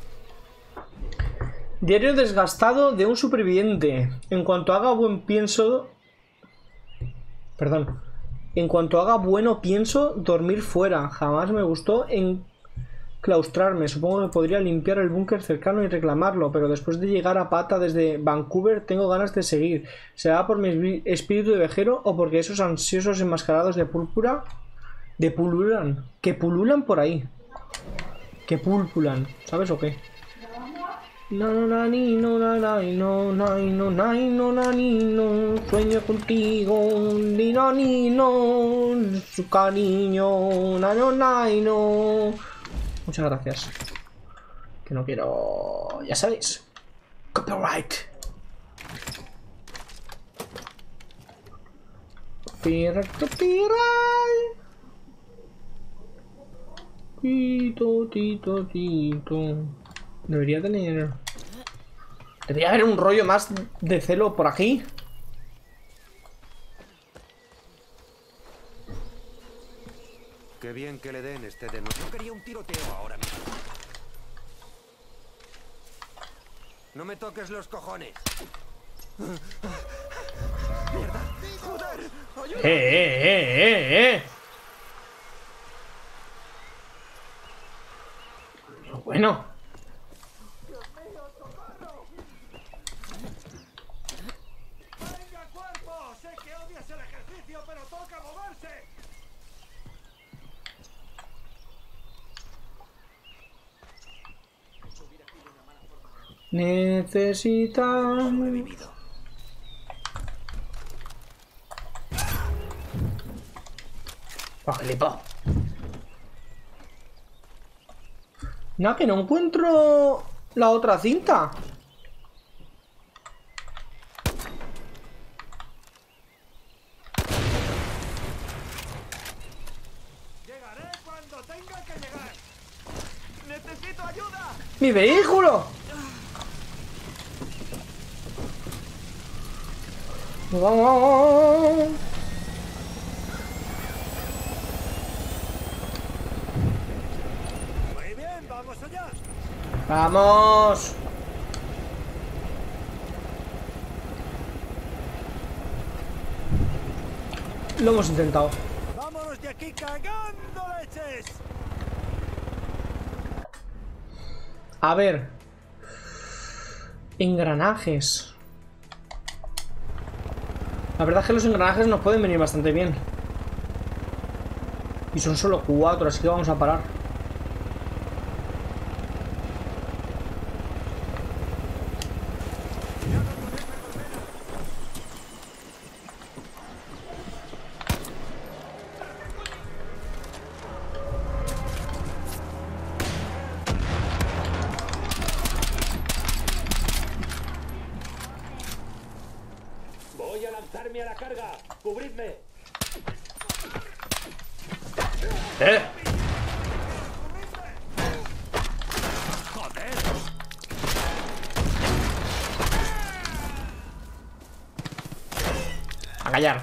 Diario desgastado de un superviviente. En cuanto haga buen pienso... Perdón. En cuanto haga bueno pienso dormir fuera. Jamás me gustó enclaustrarme. Supongo que podría limpiar el búnker cercano y reclamarlo, pero después de llegar a pata desde Vancouver tengo ganas de seguir. ¿Será por mi espíritu de viajero o porque esos ansiosos enmascarados de púrpura de pululan? Que pululan por ahí. Que pulpulan, ¿sabes o qué? No, no, no, no, no, no, no, no, no, no, no, sueño contigo, ni no, ni no, su cariño, no, no, no. Muchas gracias. Que no quiero, ya sabéis. Copyright. Copyright, copyright. Tito, tito, tito. Debería tener... Debería haber un rollo más de celo por aquí. Qué bien que le den este de nuevo. Yo quería un tiroteo ahora mismo. No me toques los cojones. ¡Mierda! ¡Joder! Eh, eh, eh, eh, eh. Bueno. ¡Venga, cuerpo! Sé que odias el ejercicio, pero toca moverse. Necesitamos... Flipa. No, que no encuentro la otra cinta. Llegaré cuando tenga que llegar. ¡Necesito ayuda! ¡Mi vehículo! ¡Vamos! Muy bien, vamos allá. ¡Vamos! Lo hemos intentado. Vámonos de aquí cagando leches. A ver. Engranajes. La verdad es que los engranajes nos pueden venir bastante bien. Y son solo cuatro, así que vamos a parar. Voy a lanzarme a la carga. ¡Cubridme! ¡Eh! ¡Joder! A callar.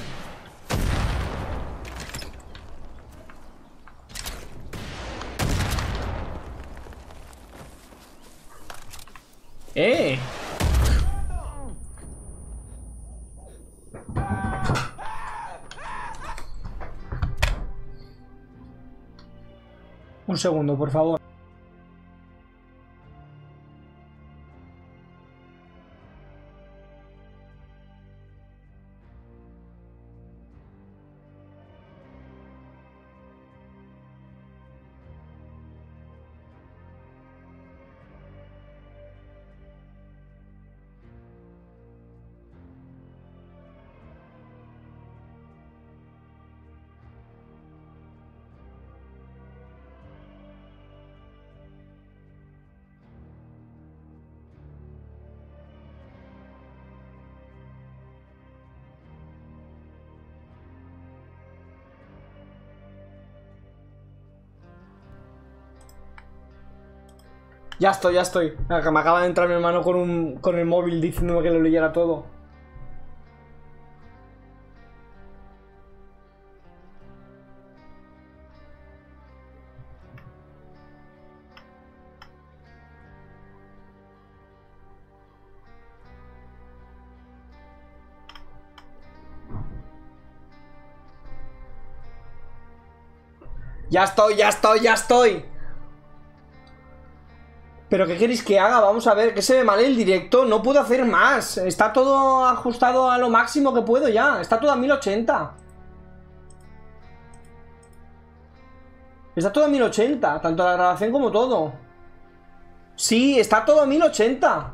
¡Eh! Un segundo, por favor. Ya estoy, ya estoy. Me acaba de entrar mi hermano con, un, con el móvil diciéndome que lo leyera todo. Ya estoy, ya estoy, ya estoy. ¿Pero qué queréis que haga? Vamos a ver, que se ve mal el directo. No puedo hacer más. Está todo ajustado a lo máximo que puedo ya. Está todo a mil ochenta. Está todo a mil ochenta. Tanto la grabación como todo. Sí, está todo a mil ochenta.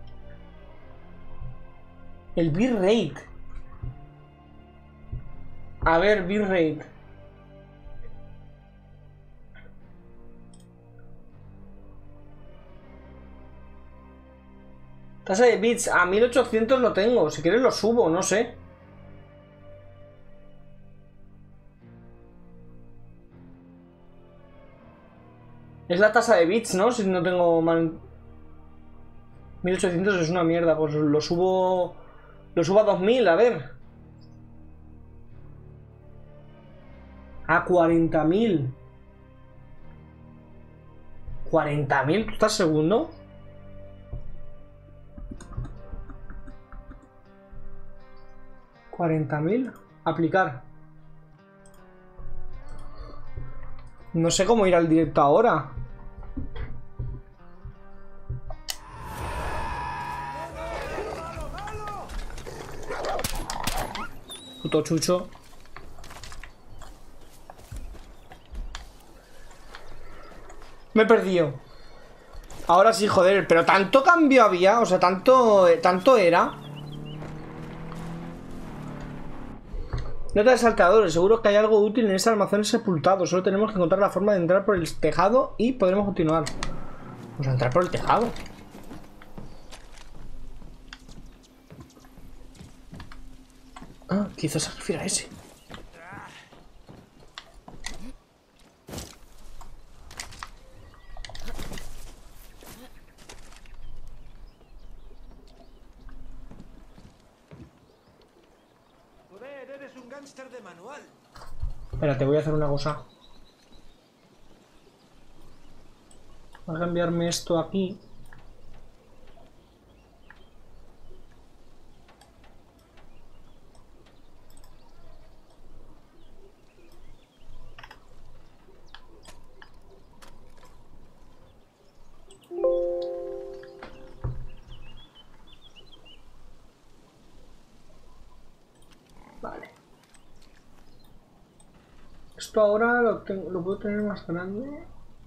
El bitrate. A ver, bitrate. Tasa de bits, a mil ochocientos lo tengo. Si quieres lo subo, no sé. Es la tasa de bits, ¿no? Si no tengo mal... mil ochocientos es una mierda. Pues lo subo... Lo subo a dos mil, a ver. A cuarenta mil. ¿cuarenta mil? ¿Tú estás segundo? ¿cuarenta mil? Aplicar. No sé cómo ir al directo ahora. Puto chucho. Me he perdido. Ahora sí, joder. Pero tanto cambio había. O sea, tanto, tanto era. Nota de salteadores. Seguro que hay algo útil en este almacén sepultado. Solo tenemos que encontrar la forma de entrar por el tejado y podremos continuar. Vamos a entrar por el tejado. Ah, quizás se refiere a ese. Joder, eres un gángster de manual. Espérate, voy a hacer una cosa. Voy a cambiarme esto aquí. Vale. Esto ahora lo, tengo, lo puedo tener más grande.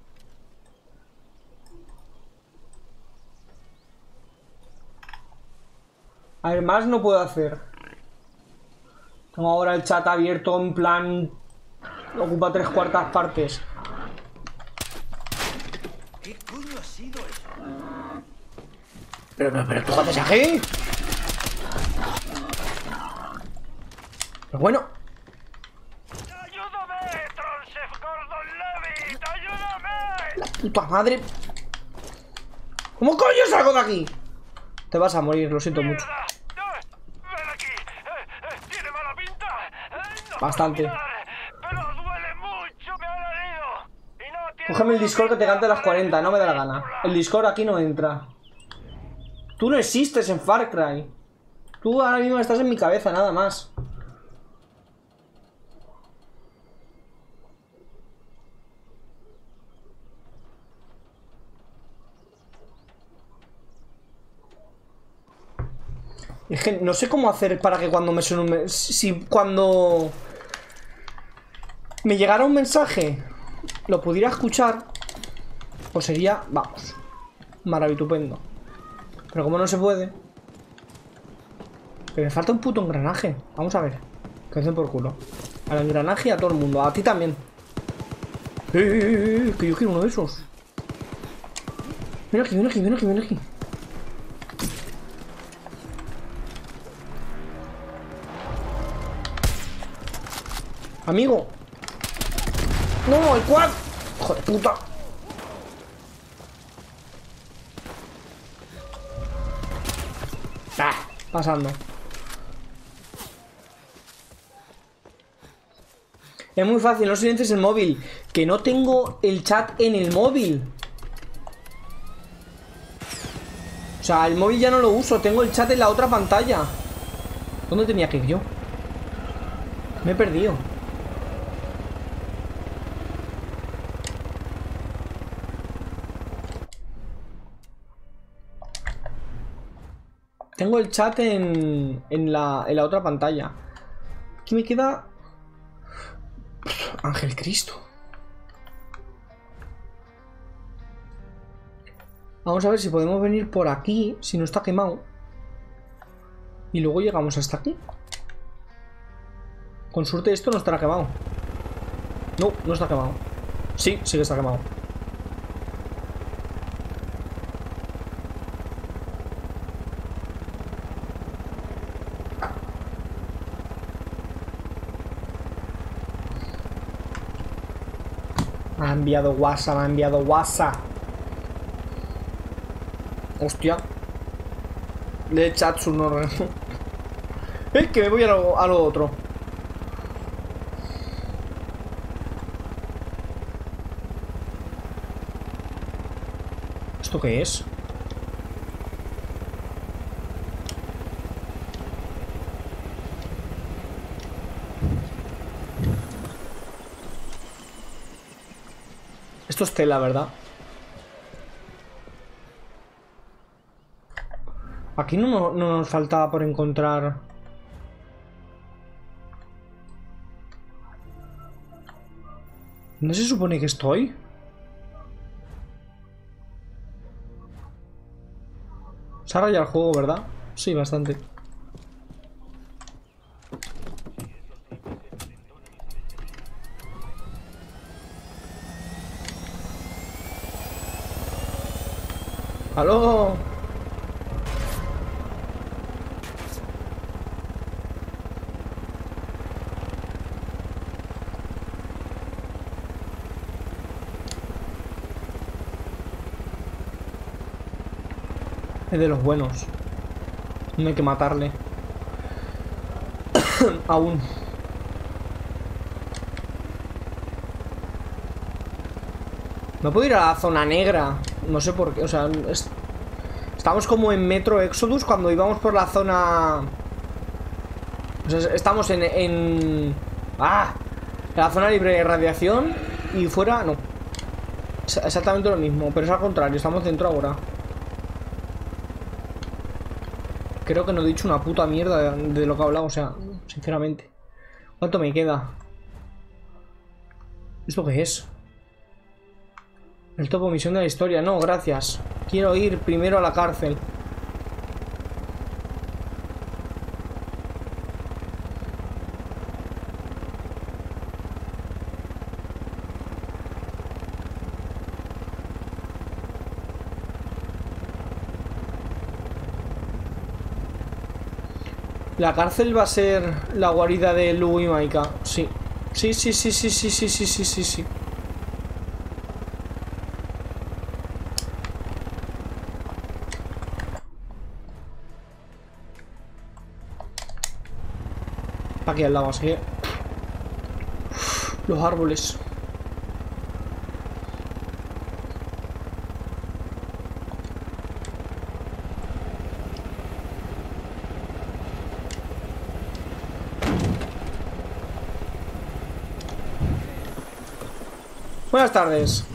A ver, más no puedo hacer. Tengo ahora el chat abierto en plan... Ocupa tres cuartas partes. ¿Qué coño ha sido eso? Pero, pero, pero, ¿tú qué haces aquí? Pero bueno. ¡Ayúdame, Tronsef Gordon Levitt! ¡Ayúdame! La puta madre. ¿Cómo coño salgo de aquí? Te vas a morir, lo siento mucho. ¡Ven aquí! Eh, eh, ¿Tiene mala pinta? Eh, no Bastante. puedo mirar, pero duele mucho, me han herido. Y no tiene Cógeme el Discord que te cante a las cuarenta, no me da la gana. El Discord aquí no entra. Tú no existes en Far Cry. Tú ahora mismo estás en mi cabeza, nada más. Es que no sé cómo hacer para que cuando me suene un mensaje... Si cuando me llegara un mensaje lo pudiera escuchar, pues sería, vamos, maravitupendo. Pero como no se puede... Que me falta un puto engranaje. Vamos a ver. Que hacen por culo. Al engranaje y a todo el mundo. A ti también. ¡Eh, eh, eh, eh! Que yo quiero uno de esos. Ven aquí, ven aquí, ven aquí, ven aquí. Amigo. No, el quad. Hijo de puta. Ah, pasando. Es muy fácil, no silencies el móvil. Que no tengo el chat en el móvil. O sea, el móvil ya no lo uso. Tengo el chat en la otra pantalla. ¿Dónde tenía que ir yo? Me he perdido. Tengo el chat en, en, la, en la otra pantalla. Aquí me queda... Ángel Cristo. Vamos a ver si podemos venir por aquí, si no está quemado. Y luego llegamos hasta aquí. Con suerte esto no estará quemado. No, no está quemado. Sí, sí que está quemado. Me ha enviado WhatsApp, me ha enviado WhatsApp. Hostia. De chat su no. Es que me voy a lo, a lo otro. ¿Esto qué es? Esto es tela, ¿verdad? Aquí no, no, no nos faltaba por encontrar... ¿Dónde se supone que estoy? Se ha rayado el juego, ¿verdad? Sí, bastante. ¡Aló! Es de los buenos. No hay que matarle. Aún. No puedo ir a la zona negra. No sé por qué. O sea, es... estamos como en Metro Exodus cuando íbamos por la zona... O sea, estamos en... en... ¡Ah! En la zona libre de radiación. Y fuera, no. Es exactamente lo mismo, pero es al contrario. Estamos dentro ahora. Creo que no he dicho una puta mierda de, de lo que he hablado, o sea, sinceramente. ¿Cuánto me queda? ¿Esto qué es? El topo misión de la historia. No, gracias. Quiero ir primero a la cárcel. La cárcel va a ser la guarida de Lu y Maika. Sí. Sí, sí, sí, sí, sí, sí, sí, sí, sí, sí. Aquí al lado, así que... Los árboles. Buenas tardes.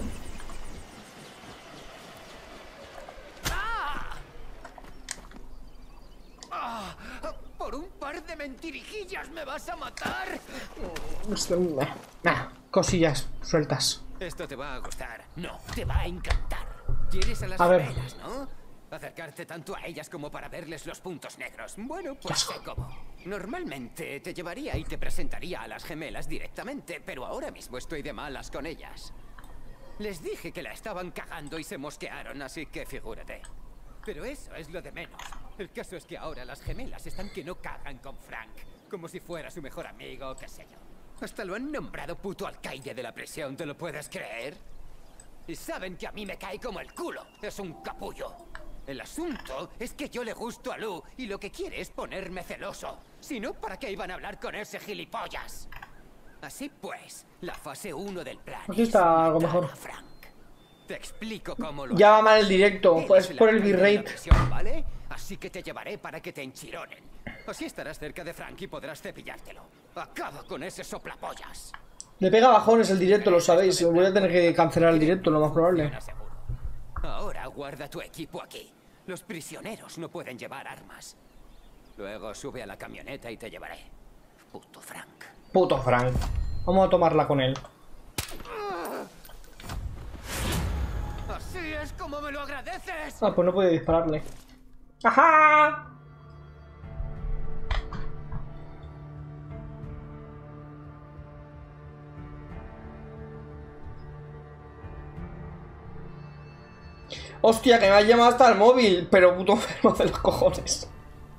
Ah, ¿por un par de mentirijillas me vas a matar? Nah, cosillas sueltas. Esto te va a gustar. No, te va a encantar. ¿Quieres a las A ver. gemelas, no? Acercarte tanto a ellas como para verles los puntos negros. Bueno, pues sé cómo. Normalmente te llevaría y te presentaría a las gemelas directamente, pero ahora mismo estoy de malas con ellas. Les dije que la estaban cagando y se mosquearon, así que figúrate. Pero eso es lo de menos. El caso es que ahora las gemelas están que no cagan con Frank, como si fuera su mejor amigo o qué sé yo. Hasta lo han nombrado puto alcaide de la prisión, ¿te lo puedes creer? Y saben que a mí me cae como el culo. Es un capullo. El asunto es que yo le gusto a Lu y lo que quiere es ponerme celoso. Si no, ¿para qué iban a hablar con ese gilipollas? Así pues, la fase uno del plan. Aquí está algo matar mejor. a Frank. Te explico cómo lo Ya va haré. mal el directo, pues Eres por la el reina de la bitrate. prisión, ¿vale? Así que te llevaré para que te enchironen. Así estarás cerca de Frank y podrás cepillártelo. Acaba con ese soplapollas. Le pega bajones el directo, lo sabéis. Voy a tener que cancelar el directo, lo más probable. Ahora guarda tu equipo aquí. Los prisioneros no pueden llevar armas. Luego sube a la camioneta y te llevaré. Puto Frank. Puto Frank. Vamos a tomarla con él. Así es como me lo agradeces. Ah, pues no puede dispararle. ¡Ajá! Hostia, que me ha llamado hasta el móvil. Pero puto enfermo de los cojones.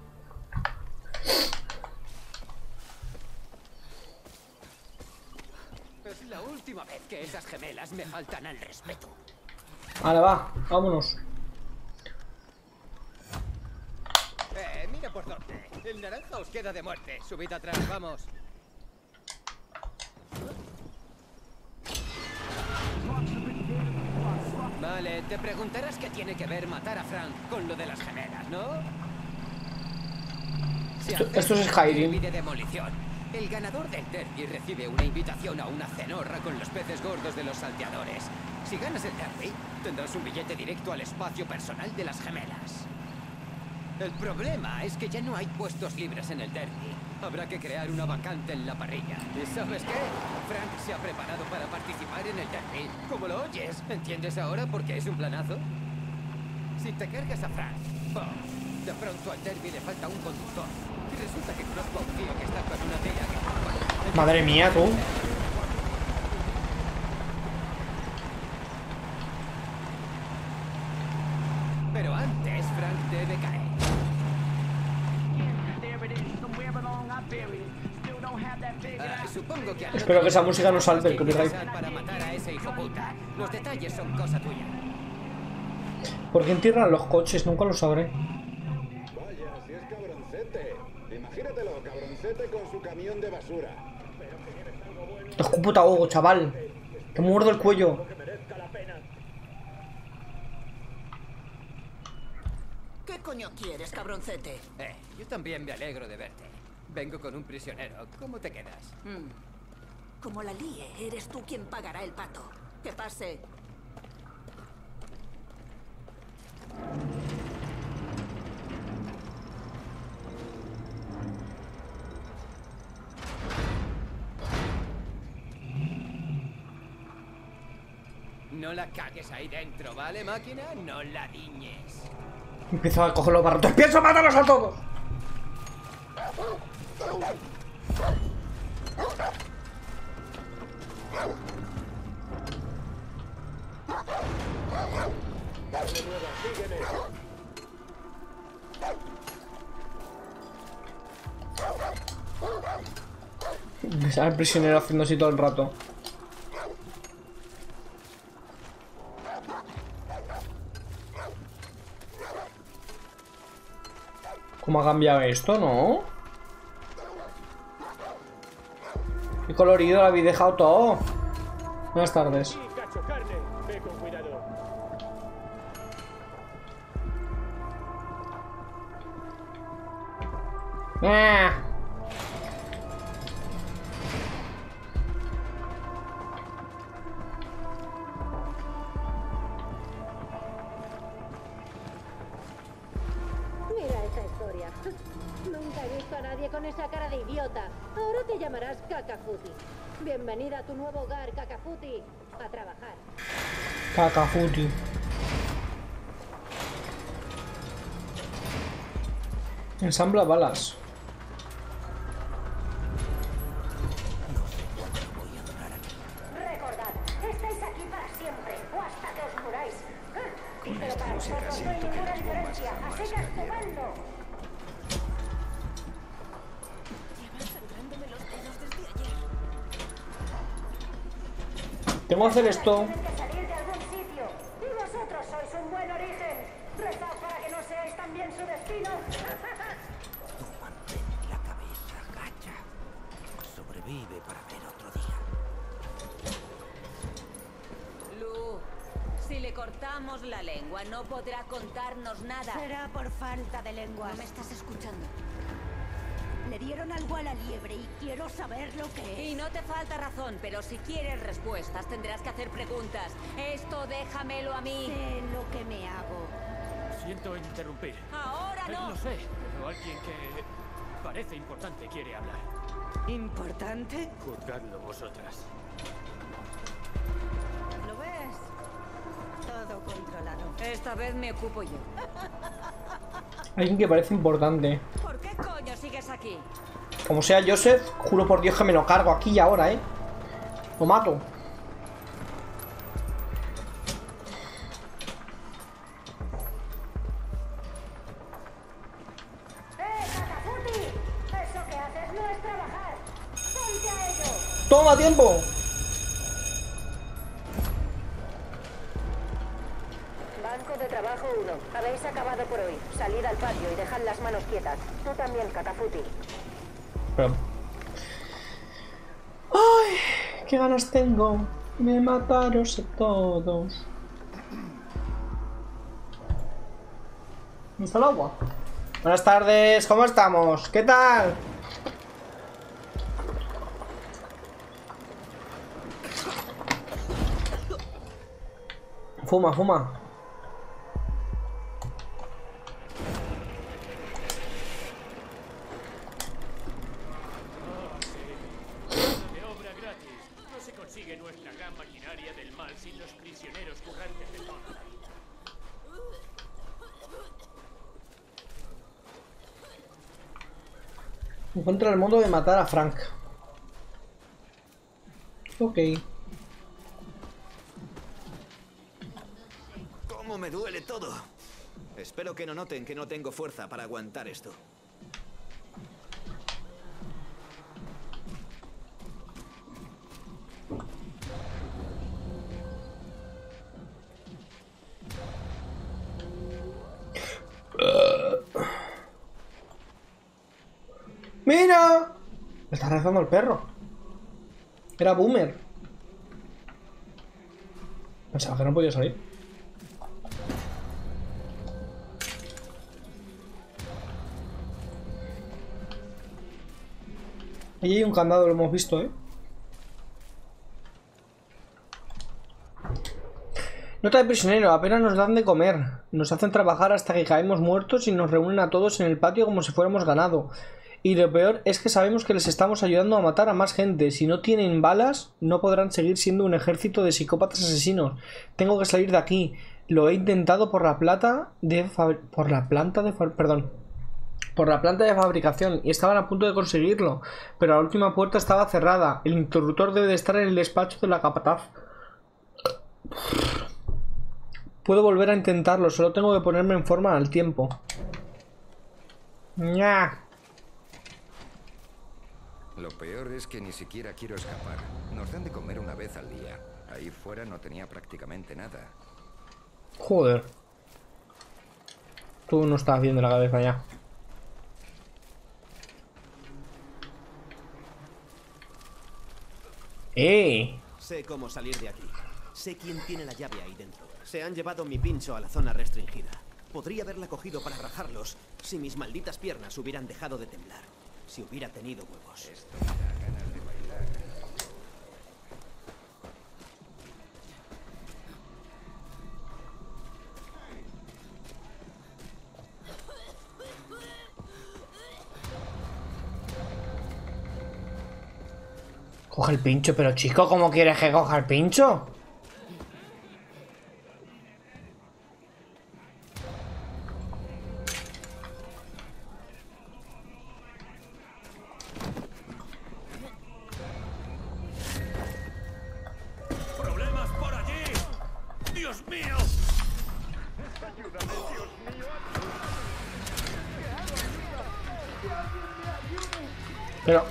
Es la última vez que esas gemelas me faltan al respeto. Vale, va, vámonos. Eh, mira por dónde. El naranja os queda de muerte. Subid atrás, vamos. Vale, te preguntarás qué tiene que ver matar a Frank con lo de las gemelas, ¿no? Si Esto, haces esto es Skyrim. de demolición, El ganador del derby recibe una invitación a una cenorra con los peces gordos de los salteadores. Si ganas el derby, tendrás un billete directo al espacio personal de las gemelas. El problema es que ya no hay puestos libres en el derby. Habrá que crear una vacante en la parrilla. ¿Y sabes qué? Frank se ha preparado para participar en el derby. ¿Cómo lo oyes? ¿Entiendes ahora por qué es un planazo? Si te cargas a Frank, oh, de pronto al derby le falta un conductor. Y resulta que conozco a un tío que está con una tela que... Madre mía, tú. Pero antes Frank debe caer. Uh, supongo que espero que esa música no salte el copyright. Para matar a ese hijo puta. Los detalles son cosa tuya. ¿Por qué entierran los coches? Nunca lo sabré. Vaya, si es Cabroncete. Imagínatelo, Cabroncete con su camión de basura. Te escupo te ahogo, chaval. Te muerdo el cuello. ¿Qué coño quieres, Cabroncete? Eh, yo también me alegro de verte. Vengo con un prisionero. ¿Cómo te quedas? Mm. Como la líe, eres tú quien pagará el pato. Que pase. No la cagues ahí dentro, ¿vale, máquina? No la diñes. Empiezo a coger los barrotes. ¡Pienso matarlos a todos! Me sale el prisionero haciendo así todo el rato. ¿Cómo ha cambiado esto, no? Qué colorido lo habéis dejado todo. Buenas tardes. ¡Ah! Mira esa historia. Nunca he visto a nadie con esa cara de idiota. Ahora te llamarás Cacafuti. Bienvenida a tu nuevo hogar, Cacafuti. A trabajar. Cacafuti. Ensambla balas. Recordad, estáis aquí para siempre, o hasta que os muráis. Pero para vosotros no hay ninguna diferencia, así que estupendo. Llevas sangrándome los dedos desde ayer. Tengo que hacer esto. Tienen que salir de algún sitio, y vosotros sois un buen origen. Rezad para que no seáis también su destino. Tú mantén la cabeza gacha. Sobrevive para ver otro día. Lu, si le cortamos la lengua, no podrá contarnos nada. Será por falta de lenguas. No me estás escuchando. Le dieron algo a la liebre y quiero saber lo que es. Y no te falta razón, pero si quieres respuestas tendrás que hacer preguntas. Esto déjamelo a mí. Sé lo que me hago. Siento interrumpir. Ahora Eh, no. Lo sé, pero alguien que parece importante quiere hablar. ¿Importante? Juzgadlo vosotras. ¿Lo ves? Todo controlado. Esta vez me ocupo yo. Alguien que parece importante. ¿Por qué coño sigues aquí? Como sea Joseph, juro por Dios que me lo cargo aquí y ahora, ¿eh? Lo mato. ¡Eh, Cacafuti! Eso que haces no es trabajar. ¡Ponte a ello! ¡Toma tiempo! Banco de trabajo uno. Habéis acabado por hoy. Salid al patio y dejad las manos quietas. Tú también, Cacafuti. Pero... ¡ay! ¡Qué ganas tengo de mataros a todos! ¿Dónde está el agua? Buenas tardes, ¿cómo estamos? ¿Qué tal? Fuma, fuma. De obra gratis. No se consigue nuestra gran maquinaria del mal sin los prisioneros currantes de Thornton. Encuentra el modo de matar a Frank. Ok. ¿Cómo me duele todo? Espero que no noten que no tengo fuerza para aguantar esto. ¡Mira! Me está rezando el perro. Era Boomer. Pensaba que no podía salir. Ahí hay un candado, lo hemos visto, ¿eh? Nota de prisionero, apenas nos dan de comer. Nos hacen trabajar hasta que caemos muertos y nos reúnen a todos en el patio como si fuéramos ganado. Y lo peor es que sabemos que les estamos ayudando a matar a más gente. Si no tienen balas, no podrán seguir siendo un ejército de psicópatas asesinos. Tengo que salir de aquí. Lo he intentado por la plata de por la planta de perdón. Por la planta de fabricación y estaban a punto de conseguirlo, pero la última puerta estaba cerrada. El interruptor debe de estar en el despacho de la capataz. Puedo volver a intentarlo, solo tengo que ponerme en forma al tiempo. ¡Ña! Lo peor es que ni siquiera quiero escapar. Nos dan de comer una vez al día. Ahí fuera no tenía prácticamente nada. Joder. Tú no estás bien de la cabeza ya. ¡Eh! Sé cómo salir de aquí. Sé quién tiene la llave ahí dentro. Se han llevado mi pincho a la zona restringida. Podría haberla cogido para rajarlos si mis malditas piernas hubieran dejado de temblar. Si hubiera tenido huevos. Esto me da ganas de bailar. Coge el pincho, pero chico, ¿cómo quieres que coja el pincho? ¡Problemas por allí! ¡Dios mío! ¡Ayúdame, Dios mío! Pero...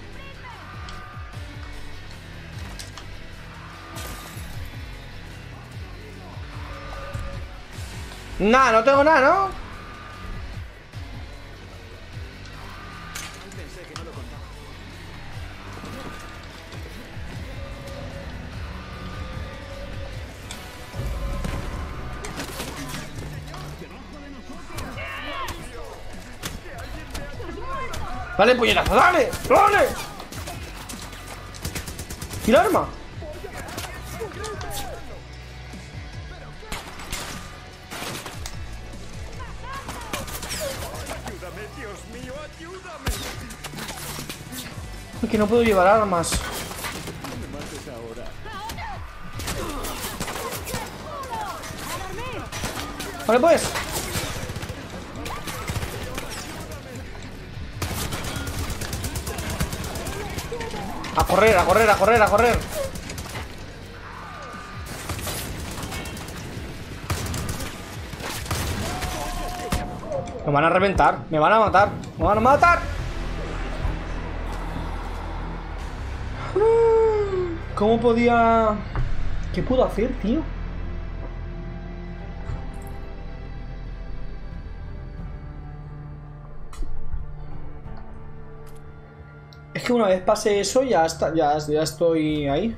Nah, no tengo nada, ¿no? Pensé que no lo contaba. Vale, puñetazo, dale, dale. ¿Y la arma? ¡Ayúdame, Dios mío! ¡Ayúdame! Es que no puedo llevar armas. No me mates ahora. Vale, pues. A correr, a correr, a correr, a correr. Me van a reventar, me van a matar, me van a matar. ¿Cómo podía...? ¿Qué puedo hacer, tío? Es que una vez pase eso ya está, ya, ya estoy ahí.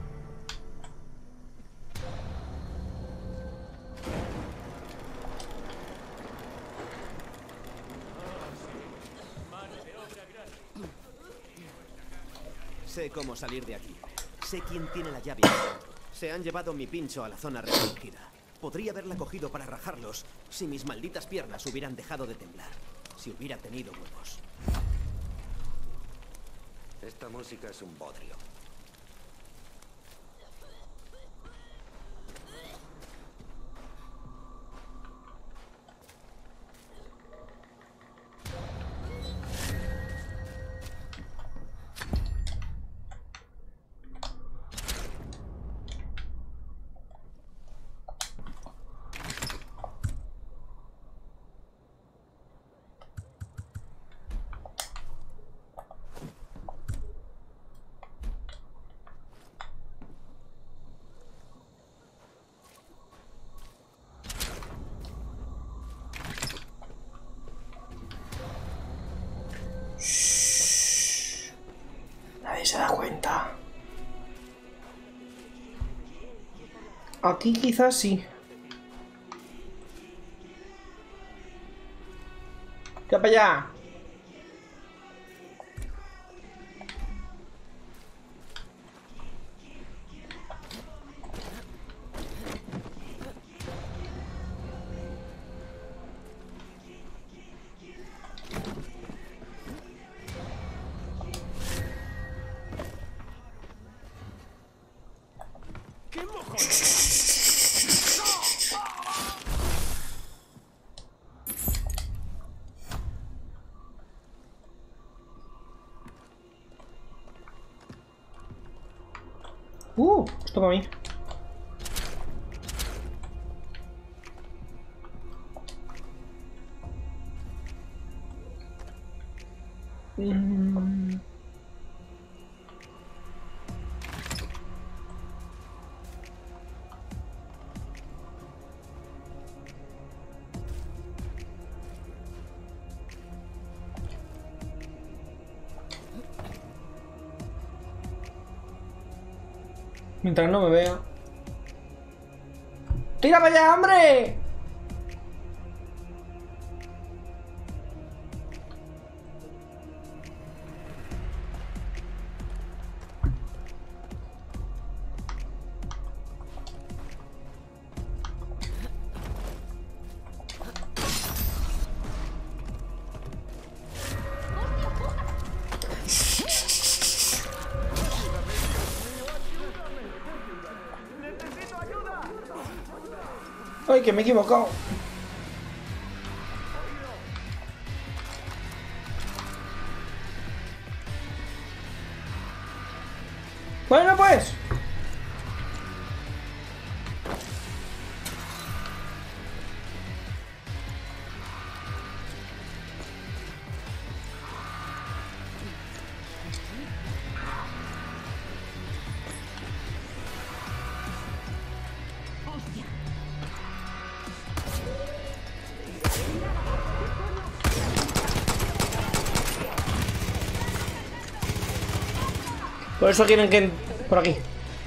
Sé cómo salir de aquí. Sé quién tiene la llave ahí dentro. Se han llevado mi pincho a la zona restringida. Podría haberla cogido para rajarlos si mis malditas piernas hubieran dejado de temblar. Si hubiera tenido huevos. Esta música es un bodrio. Nadie se da cuenta. Aquí quizás sí. ¿Qué para allá? ¿Qué mojones? Uh, esto para mí. Mm. Mientras no me vea. ¡Tira para allá, hombre! ¡Ay, que me he equivocado! Bueno, pues. Por eso quieren que... Por aquí.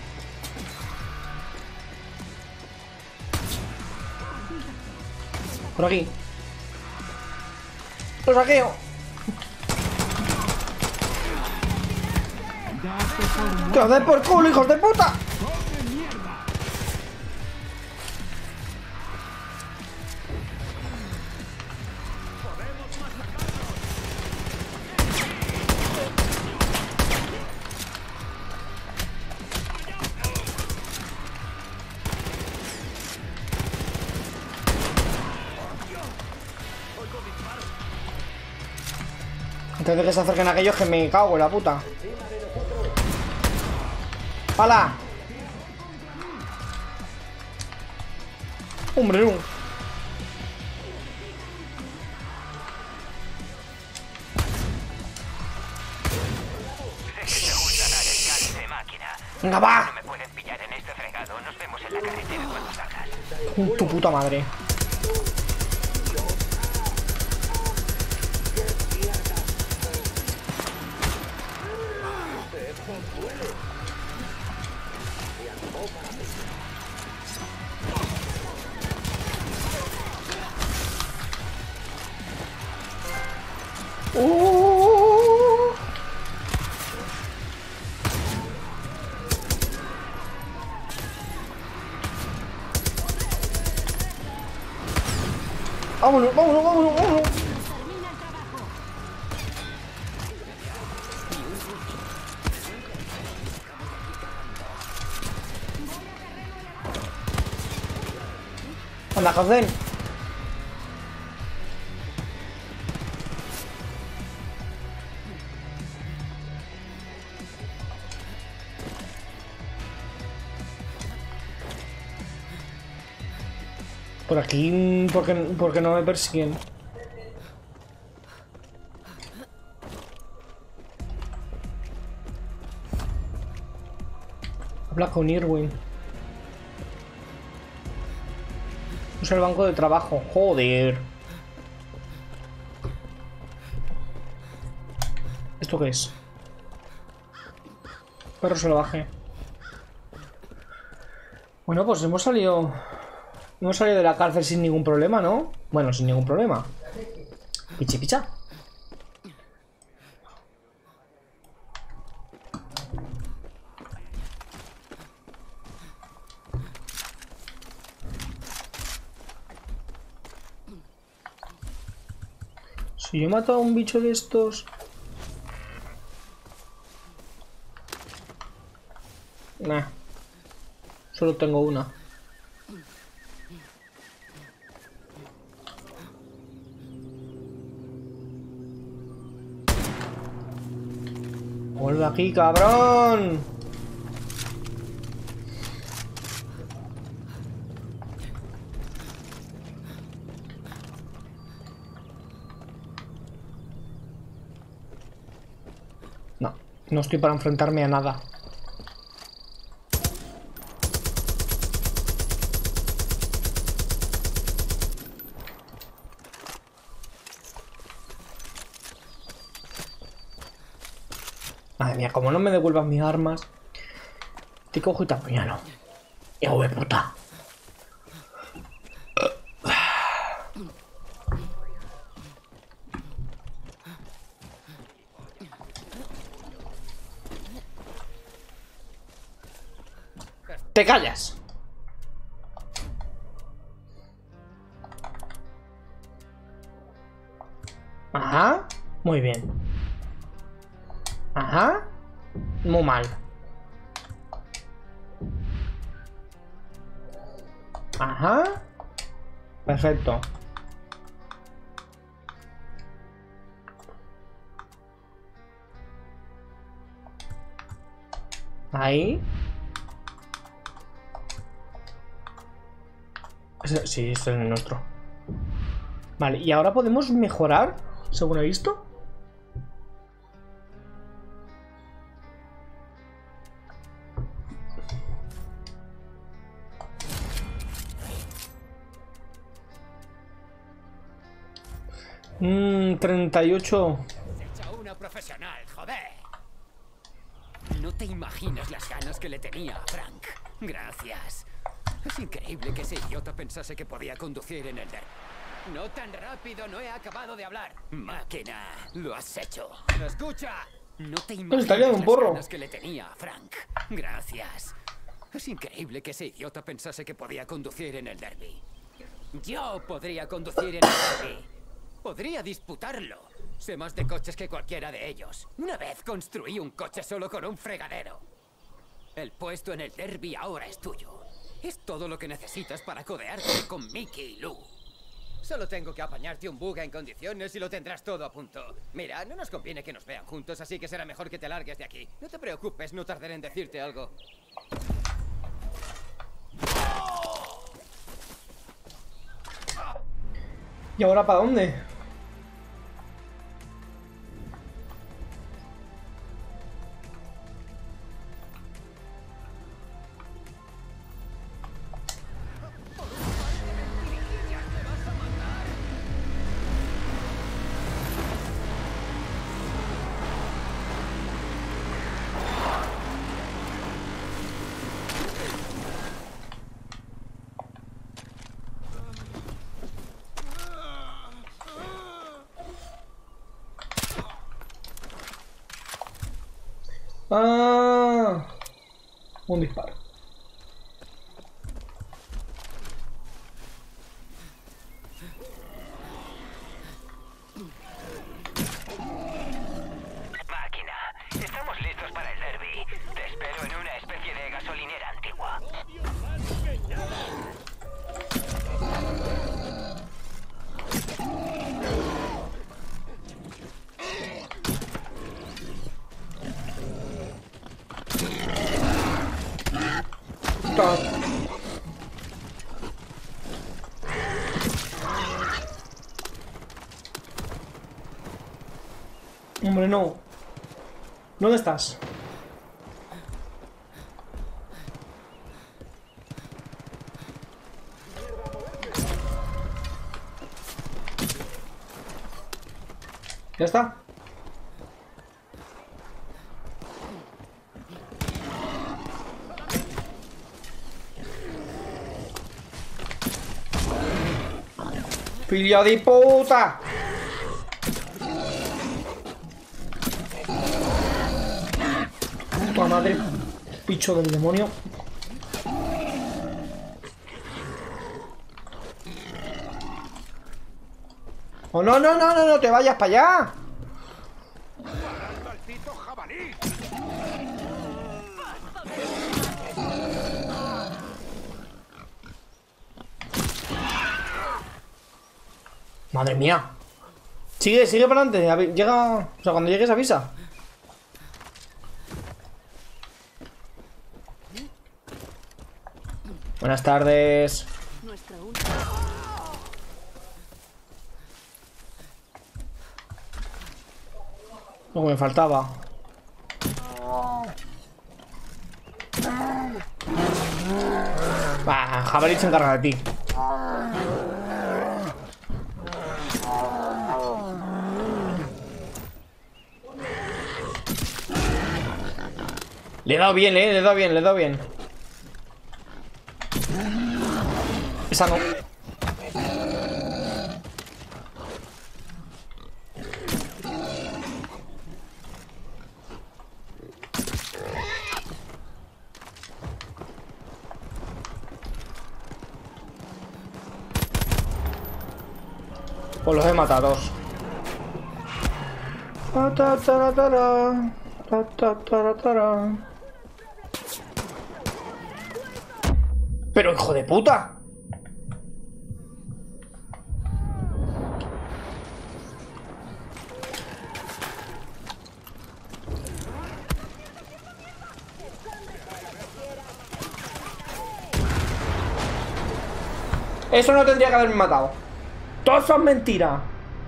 Por aquí. Lo saqueo. ¡Que os den por culo, hijos de puta! Antes de que se acerquen aquellos que me cago en la puta. ¡Hala! ¡Hombre, no! ¡Venga, va! No me pueden pillar en este fregado. Nos vemos en la carretera cuando salgas. Uh, tu puta madre. Uh. Vámonos, vámonos, vámonos, vámonos. Anda, José. Por aquí, porque, porque no me persiguen. Habla con Irwin. Usa el banco de trabajo. Joder. ¿Esto qué es? Perro salvaje. Bueno, pues hemos salido... Hemos salido de la cárcel sin ningún problema, ¿no? Bueno, sin ningún problema. Pichi picha. Si yo mato a un bicho de estos... Nah. Solo tengo una. ¡Vuelve aquí, cabrón! No, no estoy para enfrentarme a nada. Madre mía, como no me devuelvas mis armas, te cojo y te apuñalo. ¡Hijo de puta! ¡Te callas! Ajá, muy bien. Ajá. Muy mal. Ajá. Perfecto. Ahí. Ese, sí, este es el nuestro. Vale, y ahora podemos mejorar, según he visto. Mmm, treinta y ocho. Has hecho una profesional, joder. No te imaginas las ganas que le tenía a Frank. Gracias. Es increíble que ese idiota pensase que podía conducir en el derby. No tan rápido, no he acabado de hablar. Máquina, lo has hecho. ¿Lo escucha? No te imaginas un porro. las ganas que le tenía a Frank. Gracias. Es increíble que ese idiota pensase que podía conducir en el derby. Yo podría conducir en el derby. Podría disputarlo. Sé más de coches que cualquiera de ellos. Una vez construí un coche solo con un fregadero. El puesto en el derby ahora es tuyo. Es todo lo que necesitas para codearte con Mickey y Lou. Solo tengo que apañarte un bug en condiciones y lo tendrás todo a punto. Mira, no nos conviene que nos vean juntos, así que será mejor que te largues de aquí. No te preocupes, no tardaré en decirte algo. ¿Y ahora para dónde? Ah, un disparo. Hombre, no. ¿Dónde estás? ¿Ya está? ¡Filho de puta! Puta madre, bicho del demonio. ¡Oh, no, no, no, no, no te vayas para allá! Madre mía. Sigue, sigue para adelante. Llega. O sea, cuando llegues avisa. Buenas tardes. Lo que me faltaba. Bah, Jabalí se encarga de ti. Le he dado bien, eh, le he dado bien, le he dado bien. Esa no. Pues los he matado a dos. Ta ta ta ta ta ta ta ta. Pero hijo de puta. Eso no tendría que haberme matado. Todo son mentiras.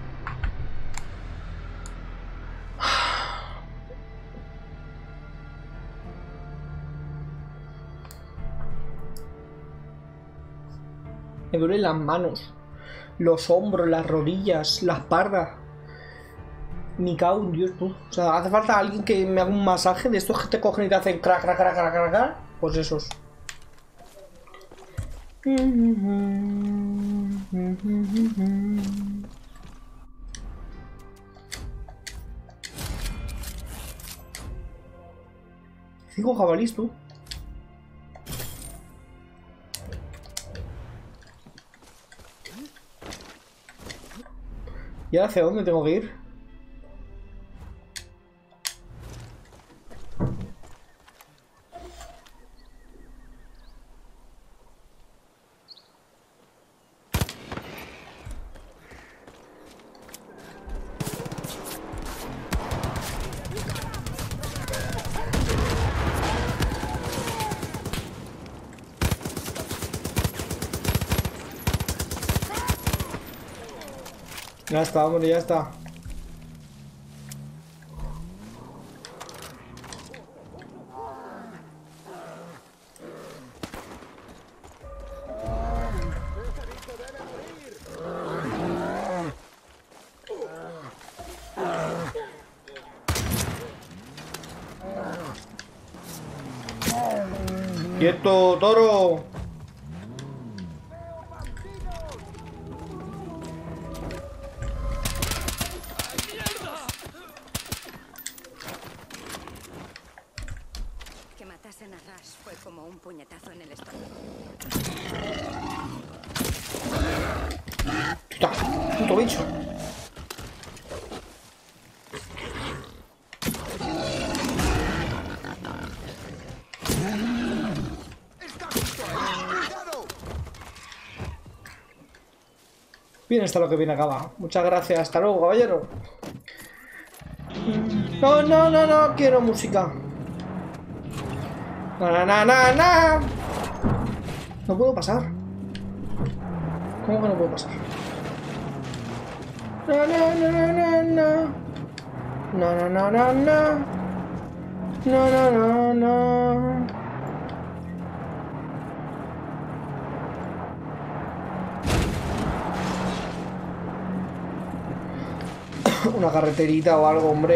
Me duelen las manos, los hombros, las rodillas, la espalda. Me cago en Dios, tú. O sea, hace falta alguien que me haga un masaje de estos que te cogen y te hacen crack, crack, crack, crack, crack. Pues esos. Cinco jabalís, tú. ¿Y ahora hacia dónde tengo que ir? Ya está, hombre, ya está. ¡Quieto, toro! Que matasen a Rush fue como un puñetazo en el estómago. ¡Puta! ¡Puto bicho! Bien está lo que viene acaba. Muchas gracias. Hasta luego, caballero. No, no, no, no. Quiero música. Na, na, na, na. No puedo pasar. ¿Cómo que no puedo pasar? Na, na, na, na, na, na. Na, na, na, na, na. Na, na, na, na. Una carreterita o algo, hombre.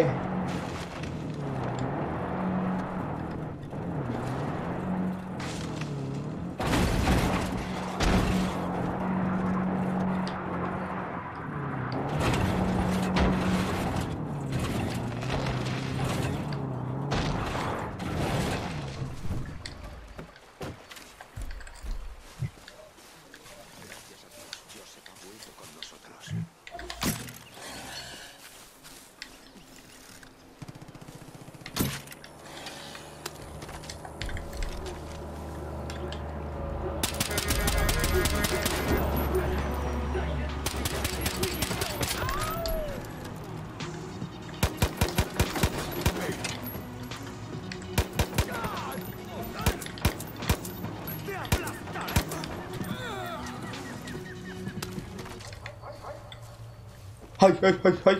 ¡Ay, ay, ay, ay!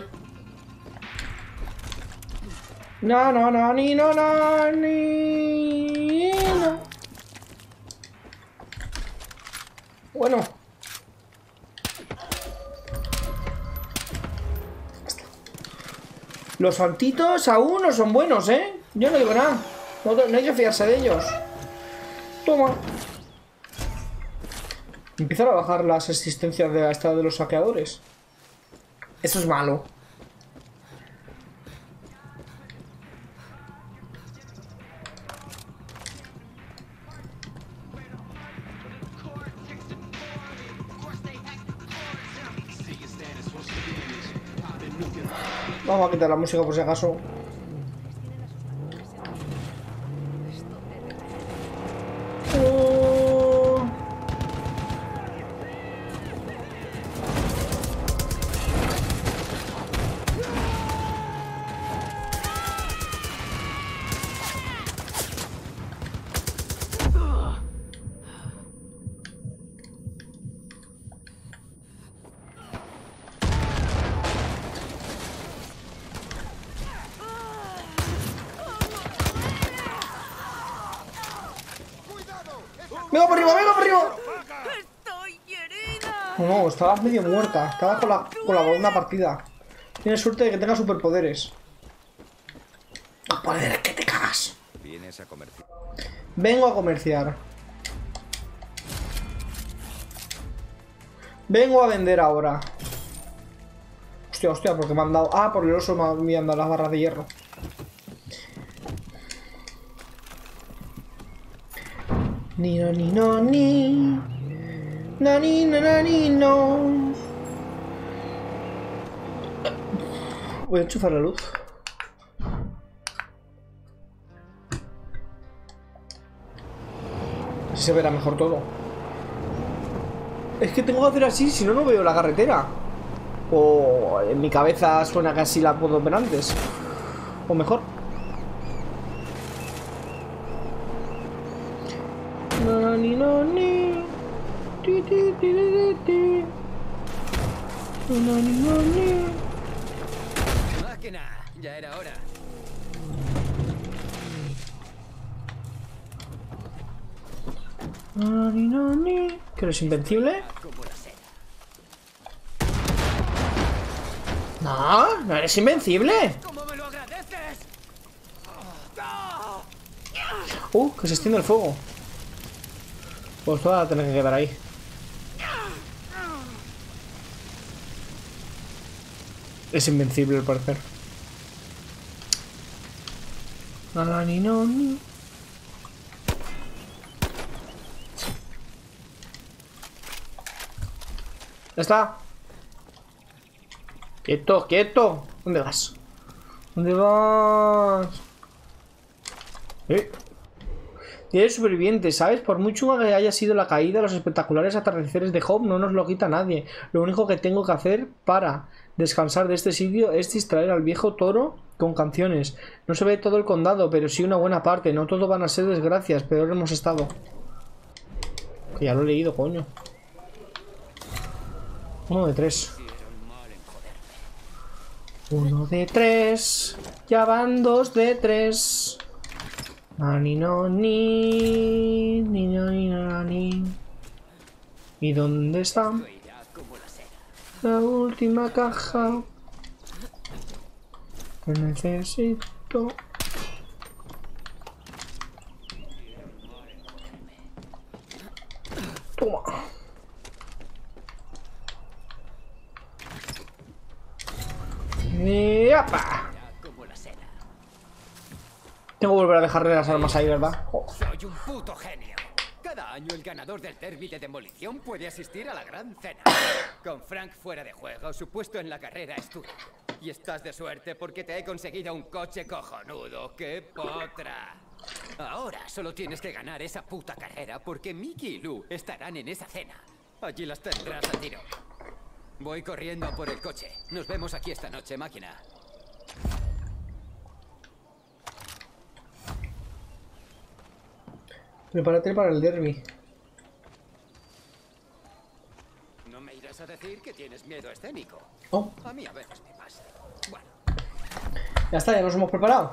No, no, no, ni, no, no, ni, no. Bueno. Los santitos aún no son buenos, ¿eh? Yo no digo nada. No, no hay que fiarse de ellos. Toma. Empiezan a bajar las existencias de esta de los saqueadores. Eso es malo. Vamos a quitar la música por si acaso. ¡Venga por arriba, venga por arriba! No, no, estabas medio muerta. Estabas con la, con la una partida. Tienes suerte de que tenga superpoderes. Poderes que te cagas. Vienes a comerciar. Vengo a comerciar. Vengo a vender ahora. Hostia, hostia, porque me han dado... Ah, por el oso me han dado las barras de hierro. Ni no ni no ni na ni na na ni no. Voy a enchufar la luz. Así se verá mejor todo. Es que tengo que hacer así, si no, no veo la carretera. O en mi cabeza suena que así la puedo ver antes. O mejor. Ni no ni ti ti ti ti ti. No ni no ni. Máquina, ya era hora. No ni no ni. ¿Que eres invencible? No, no eres invencible. ¿Cómo me lo agradeces? Uh, que se extiende el fuego. Pues tú vas a tener que quedar ahí. Es invencible al parecer. Nada ni no ni. Ya está. Quieto, quieto. ¿Dónde vas? ¿Dónde vas? Eh. Tienes superviviente, ¿sabes? Por muy chunga que haya sido la caída, los espectaculares atardeceres de Hope no nos lo quita nadie. Lo único que tengo que hacer para descansar de este sitio es distraer al viejo toro con canciones. No se ve todo el condado, pero sí una buena parte. No todo van a ser desgracias, peor hemos estado. Que ya lo he leído, coño. Uno de tres. Uno de tres. Ya van dos de tres. Ani no ni. Ni no ni no ni. ¿Y dónde está? La última caja. Que necesito. Toma. Y ¡apa! Tengo que volver a dejarle las armas ahí, ¿verdad? Oh. Soy un puto genio. Cada año el ganador del derbi de demolición puede asistir a la gran cena. Con Frank fuera de juego, su puesto en la carrera es tuyo. Y estás de suerte porque te he conseguido un coche cojonudo. ¡Qué potra! Ahora solo tienes que ganar esa puta carrera porque Mickey y Lou estarán en esa cena. Allí las tendrás a tiro. Voy corriendo por el coche. Nos vemos aquí esta noche, máquina. Prepárate para el derbi. No me irás a decir que tienes miedo escénico. Oh. A mí a veces me pasa. Bueno. Ya está, ya nos hemos preparado.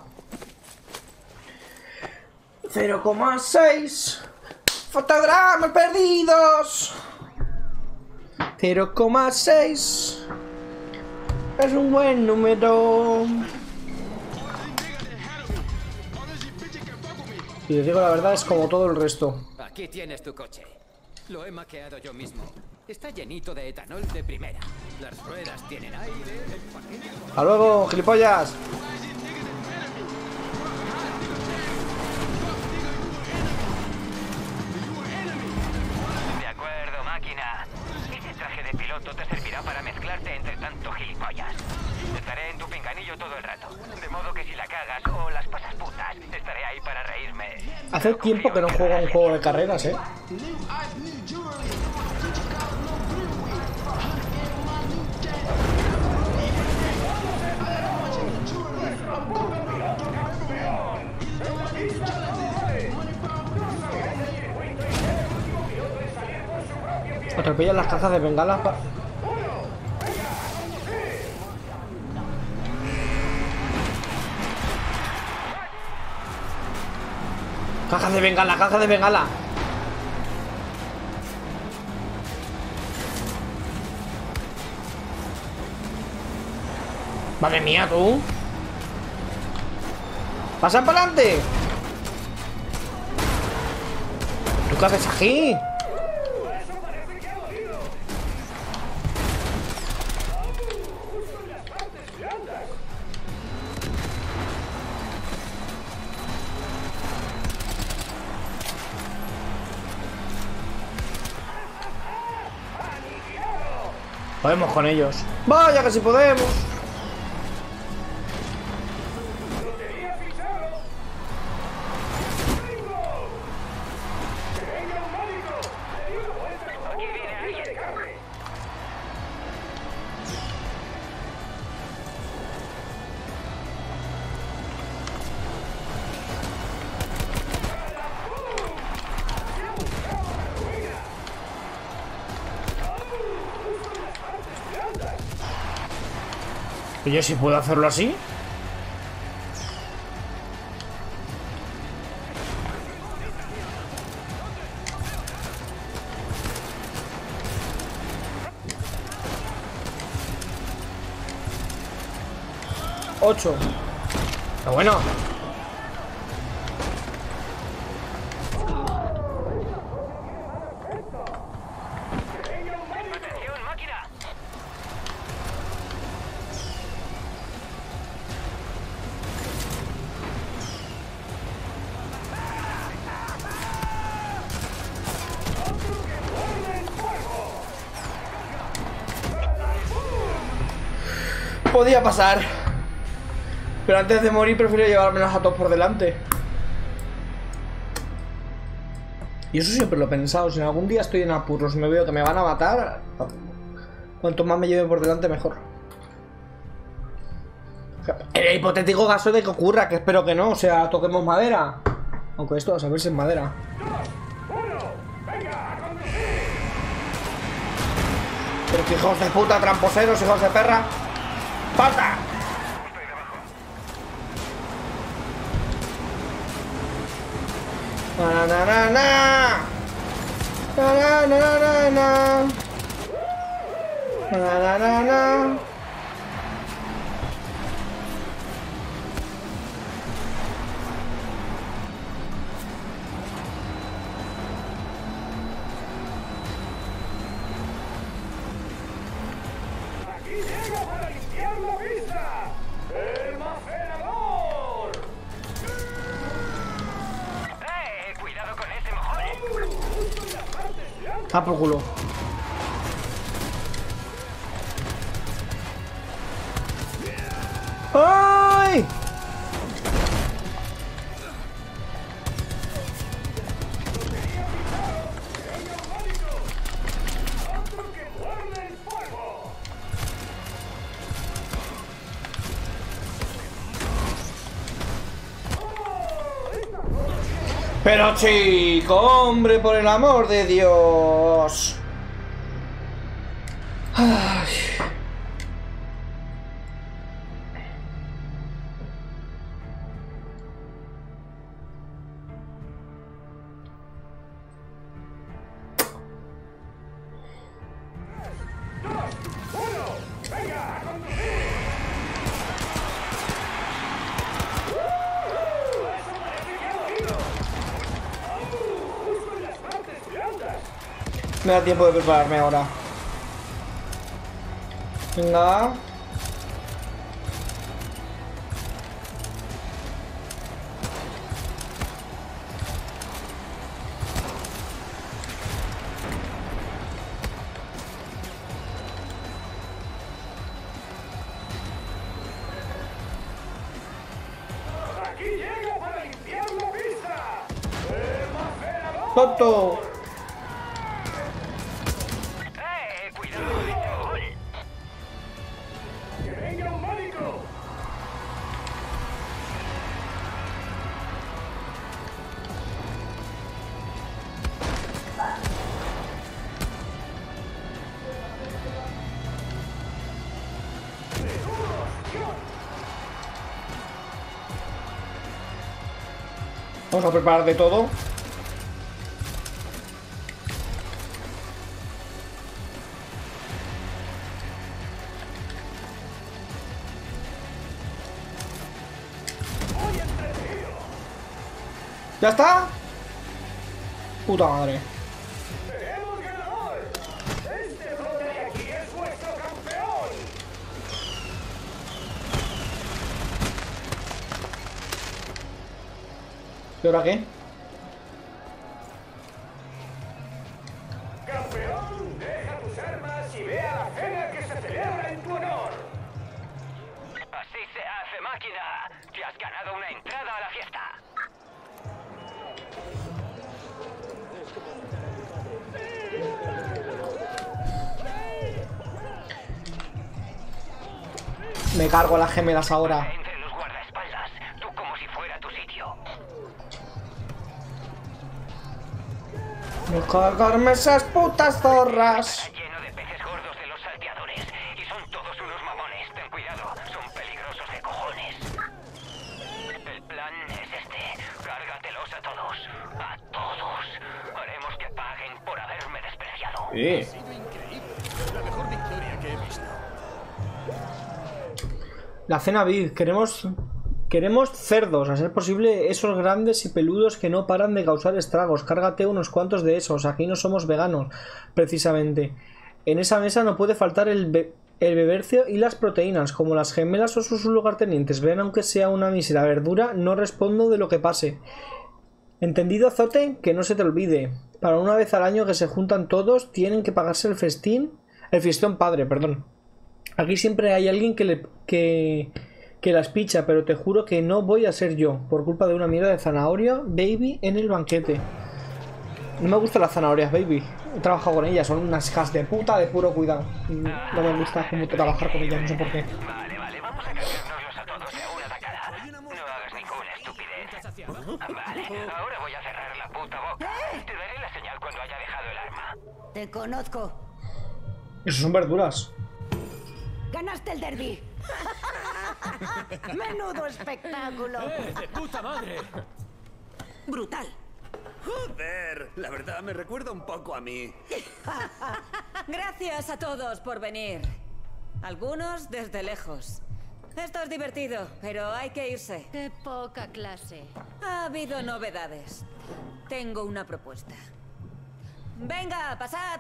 cero coma seis. Fotogramas perdidos. cero coma seis. Es un buen número. Si les digo la verdad, es como todo el resto. Aquí tienes tu coche. Lo he maqueado yo mismo. Está llenito de etanol de primera. Las ruedas tienen aire. El paquete... ¡Hasta luego, gilipollas! De acuerdo, máquina. Ese traje de piloto te servirá para mezclarte entre tanto gilipollas. Estaré en tu pinganillo todo el rato. De modo que si la cagas o las pasas putas, estaré ahí para reírme. Hace tiempo que no juego un juego de carreras, ¿eh? Atropellan las cajas de bengalas pa... Cajas de bengala, cajas de bengala. Madre mía, tú. ¡Pasa para adelante! ¿Tú qué haces aquí? Podemos con ellos. Vaya que si podemos. Oye, si puedo hacerlo así. Ocho. Pero bueno. Podía pasar. Pero antes de morir prefiero llevármelos a todos por delante. Y eso siempre lo he pensado. Si algún día estoy en apuros y me veo que me van a matar, cuanto más me lleve por delante mejor. En el hipotético caso de que ocurra, que espero que no, o sea, toquemos madera. Aunque esto a saber si es madera. Pero que hijos de puta, tramposeros, hijos de perra. ¡Falta! Na na na na. Na na na na na. Na na na na. Ah, por culo. ¡Ay! Pero chico, hombre, por el amor de Dios. Ay. Me da tiempo de prepararme ahora. Venga. Aquí llega para limpiar la pista. El Macerador. ¡Tonto! Vamos a preparar de todo. ¿Ya está? Puta madre. ¡Tenemos ganador! ¡Este bloque de aquí es vuestro campeón! ¿Y ahora qué? ¡Campeón! Deja tus armas y ve a la cena que se celebra en tu honor. Así se hace, máquina. Te has ganado una entrada a la fiesta. Me cargo las gemelas ahora. Entre los guardaespaldas, tú como si fuera tu sitio. Me cargarme esas putas zorras. Lleno de peces gordos de los salteadores. Y son todos unos mamones. Ten cuidado, son peligrosos de cojones. El plan es este. Cárgatelos a todos. A todos. Haremos que paguen por haberme despreciado. Sí. Ha sido increíble. La mejor victoria que he visto. La cena V I D. Queremos... Queremos cerdos, a ser posible esos grandes y peludos que no paran de causar estragos. Cárgate unos cuantos de esos. Aquí no somos veganos, precisamente. En esa mesa no puede faltar el, be el bebercio y las proteínas, como las gemelas o sus lugartenientes. Ven, aunque sea una mísera verdura, no respondo de lo que pase. ¿Entendido, Zote? Que no se te olvide. Para una vez al año que se juntan todos, tienen que pagarse el festín... El fiestón padre, perdón. Aquí siempre hay alguien que le... que... que las picha, pero te juro que no voy a ser yo, por culpa de una mierda de zanahoria, baby, en el banquete. No me gustan las zanahorias, baby. He trabajado con ellas, son unas hijas de puta de puro cuidado. No me gusta cómo trabajar con ellas, no sé por qué. Vale, vale, vamos a cargárnoslos a todos. ahora voy a cerrar la puta boca. Te daré la señal cuando haya dejado el arma. Te conozco. Eso son verduras. ¡Ganaste el derbi! ¡Menudo espectáculo! ¡Eh, de puta madre! Brutal. Joder, la verdad me recuerda un poco a mí. Gracias a todos por venir. Algunos desde lejos. Esto es divertido, pero hay que irse. Qué poca clase. Ha habido novedades. Tengo una propuesta. Venga, pasad.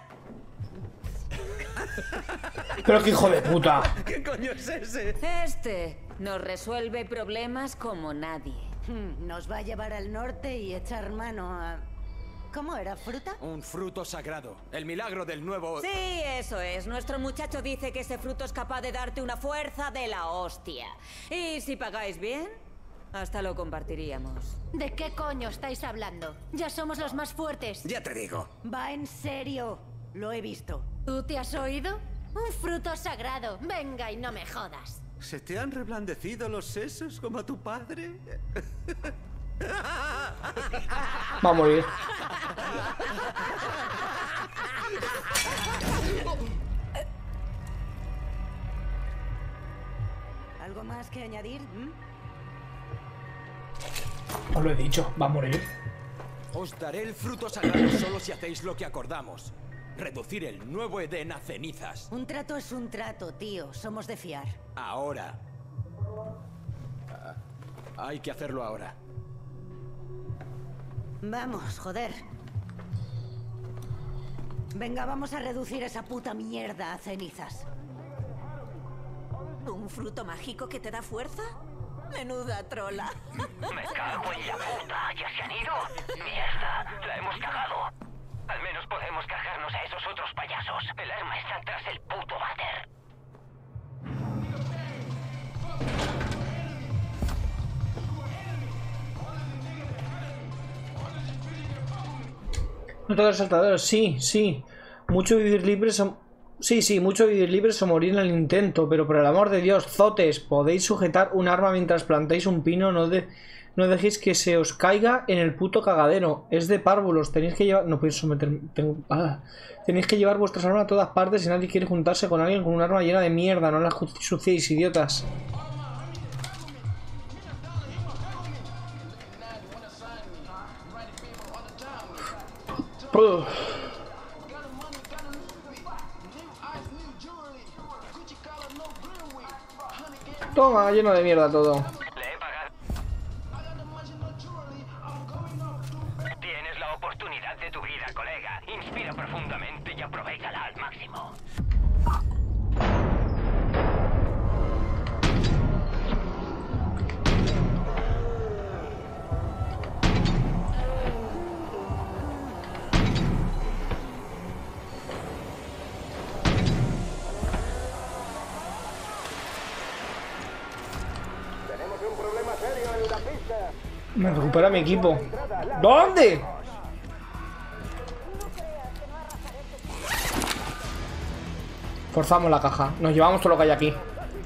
Pero qué hijo de puta. ¿Qué coño es ese? Este nos resuelve problemas como nadie. Nos va a llevar al norte y echar mano a... ¿Cómo era? ¿Fruta? Un fruto sagrado. El milagro del nuevo... Sí, eso es. Nuestro muchacho dice que ese fruto es capaz de darte una fuerza de la hostia. Y si pagáis bien, hasta lo compartiríamos. ¿De qué coño estáis hablando? Ya somos los más fuertes. Ya te digo. Va en serio. Lo he visto. ¿Tú te has oído? Un fruto sagrado. Venga y no me jodas. ¿Se te han reblandecido los sesos como a tu padre? Va a morir. ¿Algo más que añadir? ¿Mm? Os lo he dicho, va a morir. Os daré el fruto sagrado solo si hacéis lo que acordamos. Reducir el nuevo Edén a cenizas. Un trato es un trato, tío. Somos de fiar. Ahora. Ah, hay que hacerlo ahora. Vamos, joder. Venga, vamos a reducir esa puta mierda a cenizas. ¿Un fruto mágico que te da fuerza? Menuda trola. Me cago en la puta. ¿Ya se han ido? Mierda, la hemos cagado. Al menos podemos cargarnos a esos otros payasos. El arma está tras el puto váter. No todos los saltadores, sí, sí. Mucho vivir libres o... Sí, sí, mucho vivir libres o morir en el intento. Pero por el amor de Dios, zotes, podéis sujetar un arma mientras plantáis un pino. No, de... no dejéis que se os caiga en el puto cagadero. Es de párvulos, tenéis que llevar... No podéis someter... Tengo... Ah. Tenéis que llevar vuestras armas a todas partes. Y nadie quiere juntarse con alguien con un arma llena de mierda. No las suciéis, idiotas. Ugh. Toma, lleno de mierda todo. Le he pagado. Tienes la oportunidad de tu vida, colega. Inspira profundamente y aprovéchala al máximo. Me recupera mi equipo. ¿Dónde? Forzamos la caja. Nos llevamos todo lo que hay aquí.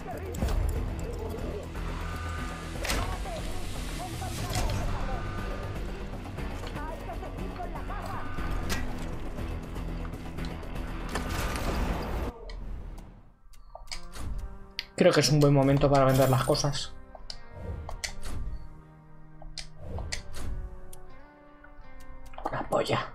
Creo que es un buen momento para vender las cosas. La polla.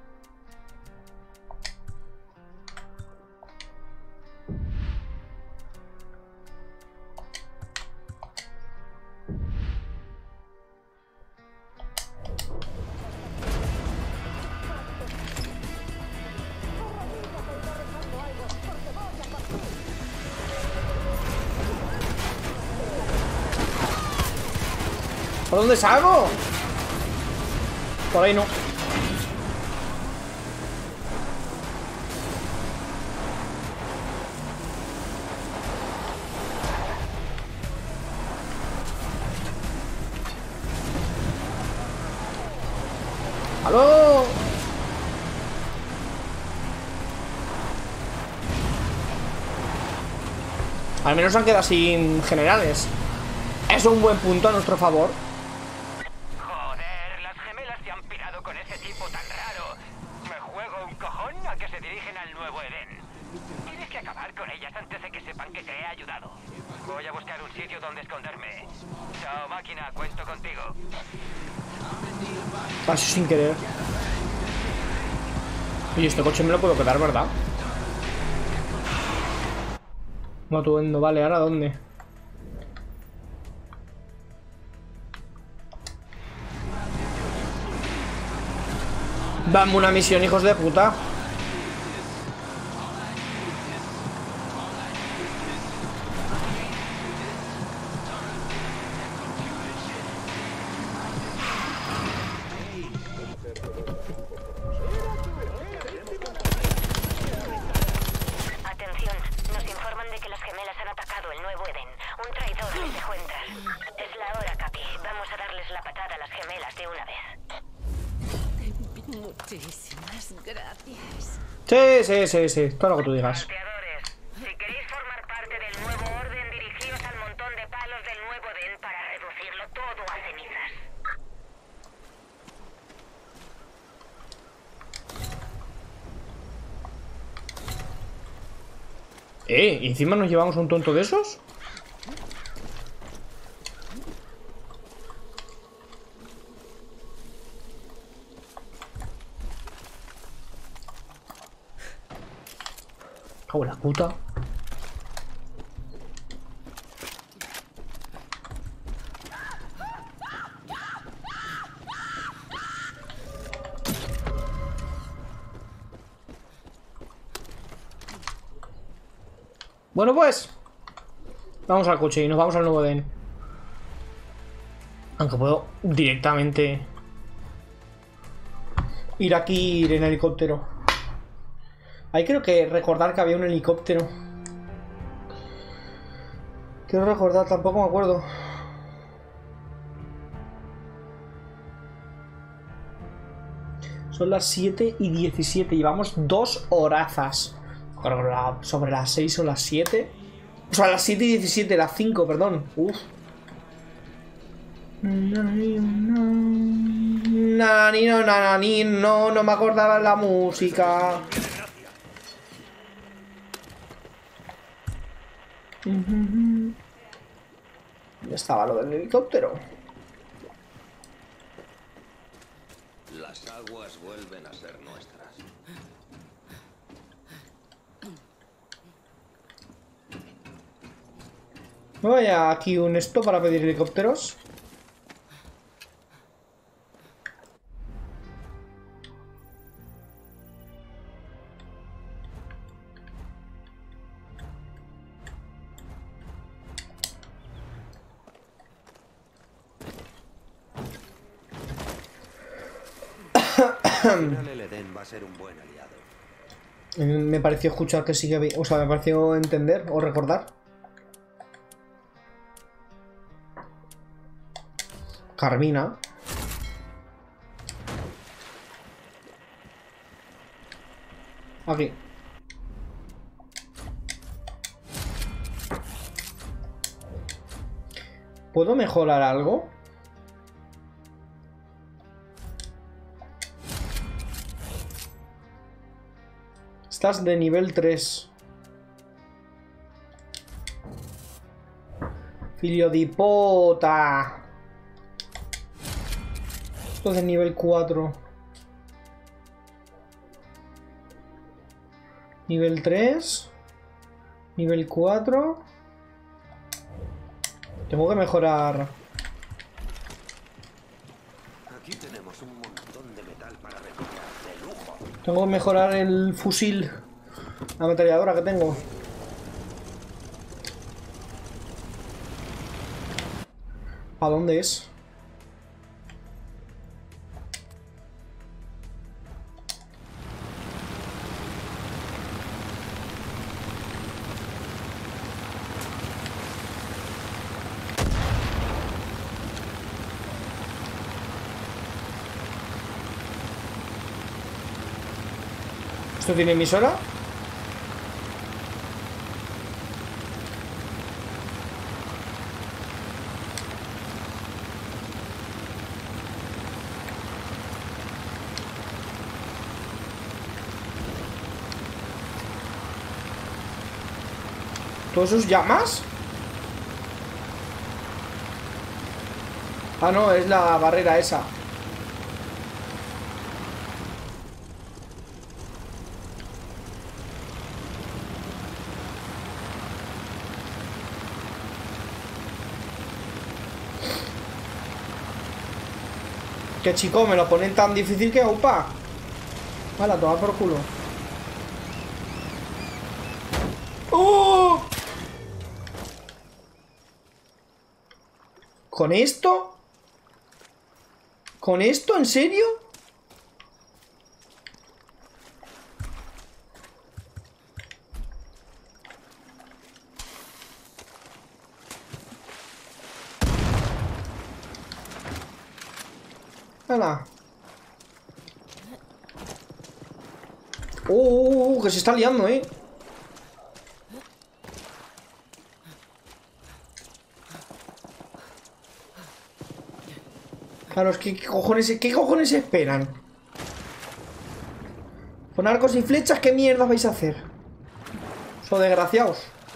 ¿Por dónde salgo? Por ahí no. ¡Aló! Al menos han quedado sin generales. Es un buen punto a nuestro favor. Joder, las gemelas se han pirado con ese tipo tan raro. Me juego un cojón a que se dirigen al nuevo Edén. Tienes que acabar con ellas antes de que sepan que te he ayudado. Voy a buscar un sitio donde esconderme. Chao, máquina, cuento contigo. Paso sin querer. Oye, este coche me lo puedo quedar, ¿verdad? No, tú vendo, vale, ¿ahora dónde? Dame una misión, hijos de puta. Atención, nos informan de que las gemelas han atacado el nuevo Edén. Un traidor les dejó entrar. Es la hora, Capi. Vamos a darles la patada a las gemelas de una vez. Muchísimas gracias. Sí, sí, sí, sí, todo lo que tú digas. Salteadores, si queréis formar parte del nuevo orden, dirigíos al montón de palos del nuevo Edén para reducirlo todo a cenizas. Eh, ¿y encima nos llevamos un tonto de esos? Cago en la puta. Bueno, pues vamos al coche y nos vamos al nuevo Edén. Aunque puedo directamente ir aquí ir en helicóptero. Ahí creo que recordar que había un helicóptero. Quiero recordar, tampoco me acuerdo. Son las siete y diecisiete. Llevamos dos horazas. Sobre las seis o las siete. O sea, las siete y diecisiete, las cinco, perdón. Uf. Nani, no, nani, no, no me acordaba la música. ¿Dónde estaba lo del helicóptero? Las aguas vuelven a ser nuestras. ¿No hay aquí un esto para pedir helicópteros? Al final el Edén va a ser un buen aliado. Me pareció escuchar que sigue bien. O sea, me pareció entender o recordar. Carmina. Aquí. ¿Puedo mejorar algo? Estás de nivel tres. Filio de pota. Esto es de nivel cuatro. Nivel tres. Nivel cuatro. Tengo que mejorar. Aquí tenemos un montón de metal para recortar de lujo. Tengo que mejorar el fusil. La ametralladora que tengo. ¿A dónde es? ¿Esto tiene emisora? ¿Todos esos llamas? Ah, no, es la barrera esa. Que chico, me lo ponen tan difícil que upa. Vale, a tomar por culo. ¡Oh! ¿Con esto? ¿Con esto? ¿En serio? ¡Hala! ¡Oh, oh, oh! Que se está liando, ¿eh? Claro, es que ¿qué cojones, qué cojones esperan? Con arcos y flechas, ¿qué mierda vais a hacer? So desgraciados.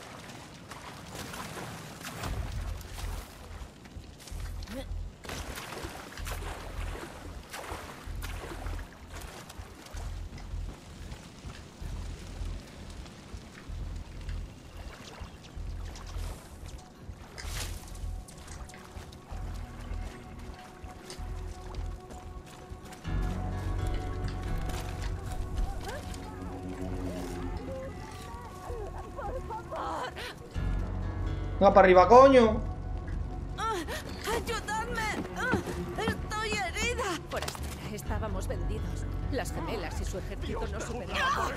Va para arriba, coño. ¡Ayudadme! ¡Estoy herida! Forastera, estábamos vendidos. Las gemelas y su ejército no superaban.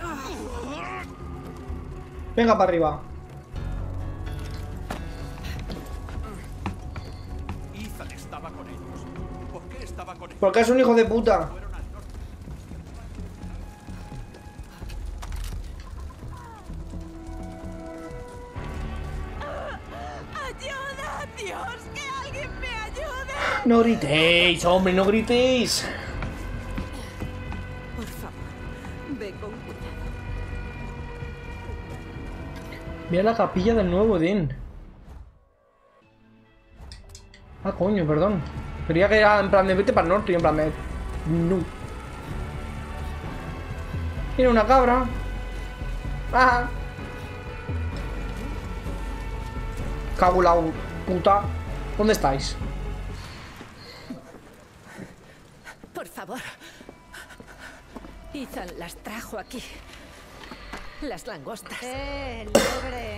Venga para arriba. Ethan estaba con ellos. ¿Por qué estaba con ellos? Porque es un hijo de puta. ¡Ayuda! ¡Dios! ¡Que alguien me ayude! No gritéis, hombre, no gritéis. Por favor, ve con cuidado. Mira la capilla del nuevo Edén. Ah, coño, perdón. Quería que era en plan de vete para el norte y en plan de... No. Tiene una cabra. Ah. Cago en la puta. ¿Dónde estáis? Por favor. Ethan las trajo aquí. Las langostas. ¡Eh, liebre!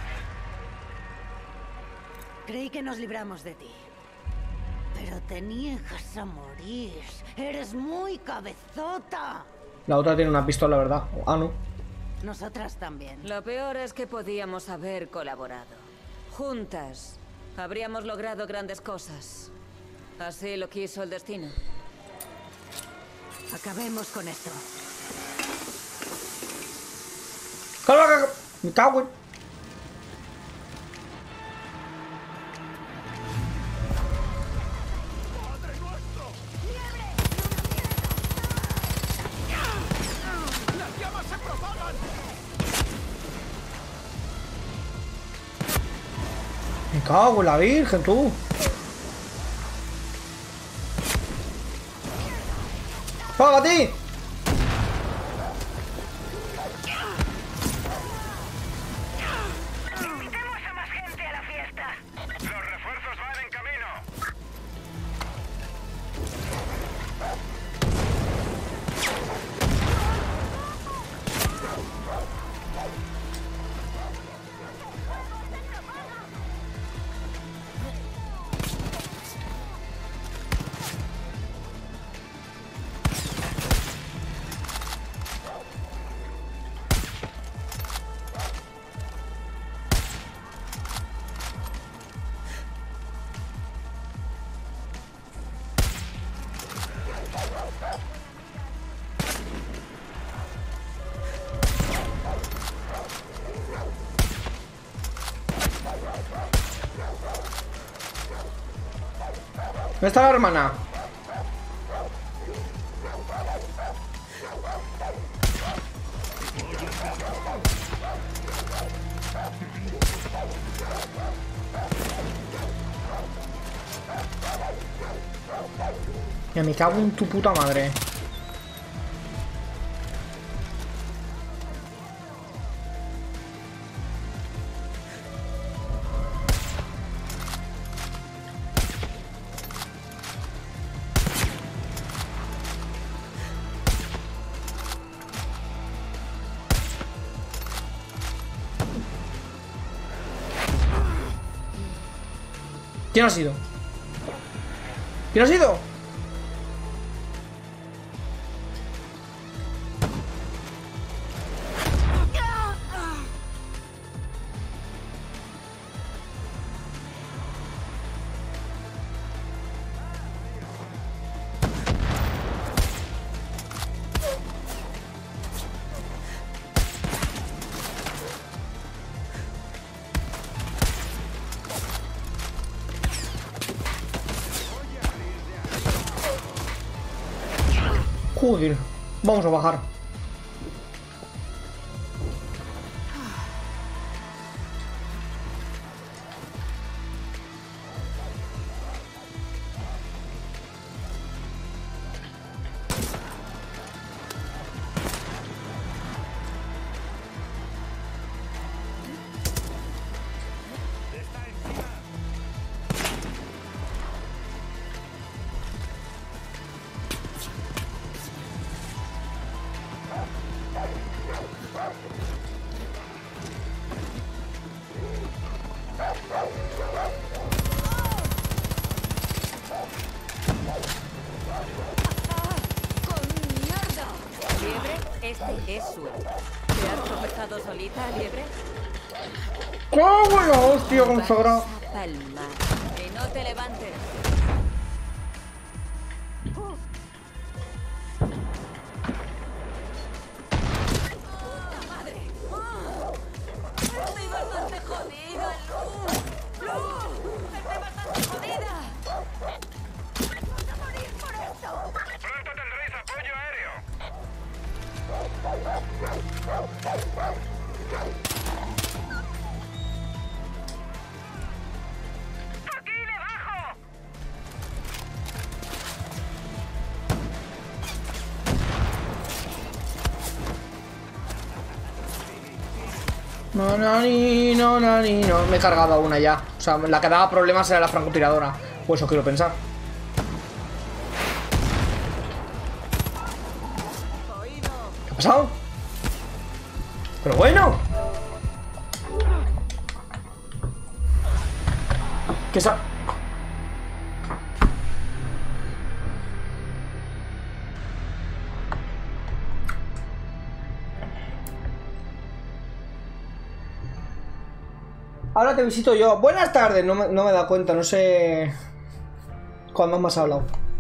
Creí que nos libramos de ti. Pero te niegas a morir. Eres muy cabezota. La otra tiene una pistola, ¿verdad? Ah, no. Nosotras también. Lo peor es que podíamos haber colaborado. Juntas habríamos logrado grandes cosas. Así lo quiso el destino. Acabemos con esto. ¡Calma, me cago en... ¡Las llamas se propagan! Me cago en la virgen, tú. ¡Págate! Invitemos a más gente a la fiesta. Los refuerzos van en camino. ¿Dónde está la hermana? Ya me cago en tu puta madre. ¿Quién ha sido? ¿Quién ha sido? Joder, vamos a bajar. Este es suerte. ¿Te has tropezado solita, liebre? ¡Cómo la hostia, consagrado! Palma. Que no te levantes. ¡Madre! Estoy bastante jodida, Lu. ¡Lu! Estoy bastante jodida. ¡Vas a morir por esto! Pronto tendréis apoyo aéreo. ¡Aquí debajo! No, no, ni, no, no, ni, no. Me he cargado a una ya. O sea, la que daba problemas era la francotiradora. Pues eso quiero pensar. ¿Qué ha pasado? Pero bueno. ¿Qué sa... Ahora te visito yo. Buenas tardes. No me, no me he dado cuenta. No sé cuándo más has hablado.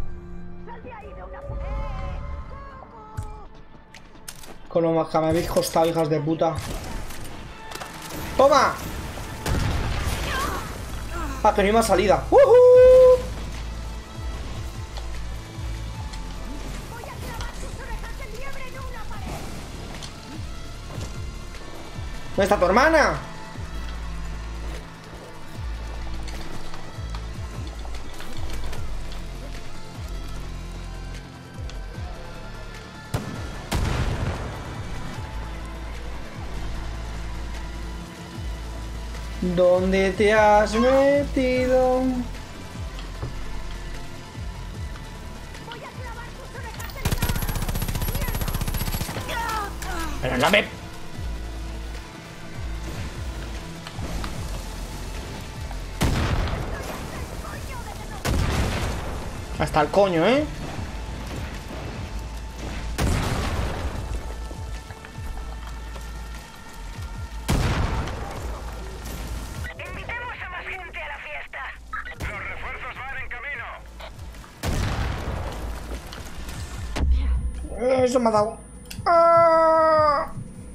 Con lo más que me habéis costado, hijas de puta. ¡Toma! Ah, que no hay más salida. ¡Woohoo! ¿Dónde está tu hermana? ¿Dónde te has metido? Pero no me... Hasta el coño, ¿eh? Eso me ha dado. ¡Ah!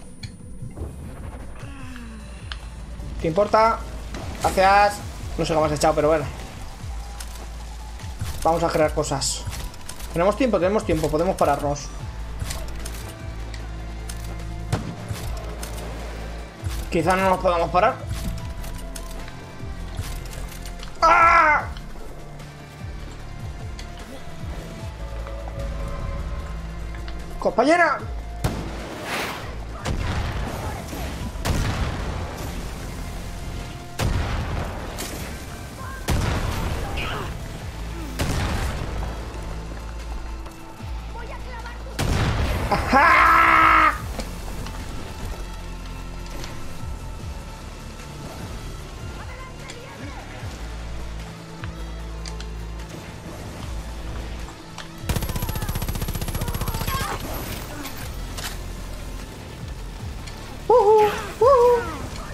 ¿Qué importa? Gracias. No sé cómo has echado, pero bueno. Vamos a crear cosas. Tenemos tiempo, tenemos tiempo. Podemos pararnos. Quizá no nos podamos parar. ¡Ah! ¡Compañera! ¡Ajá! Uh -huh, uh -huh.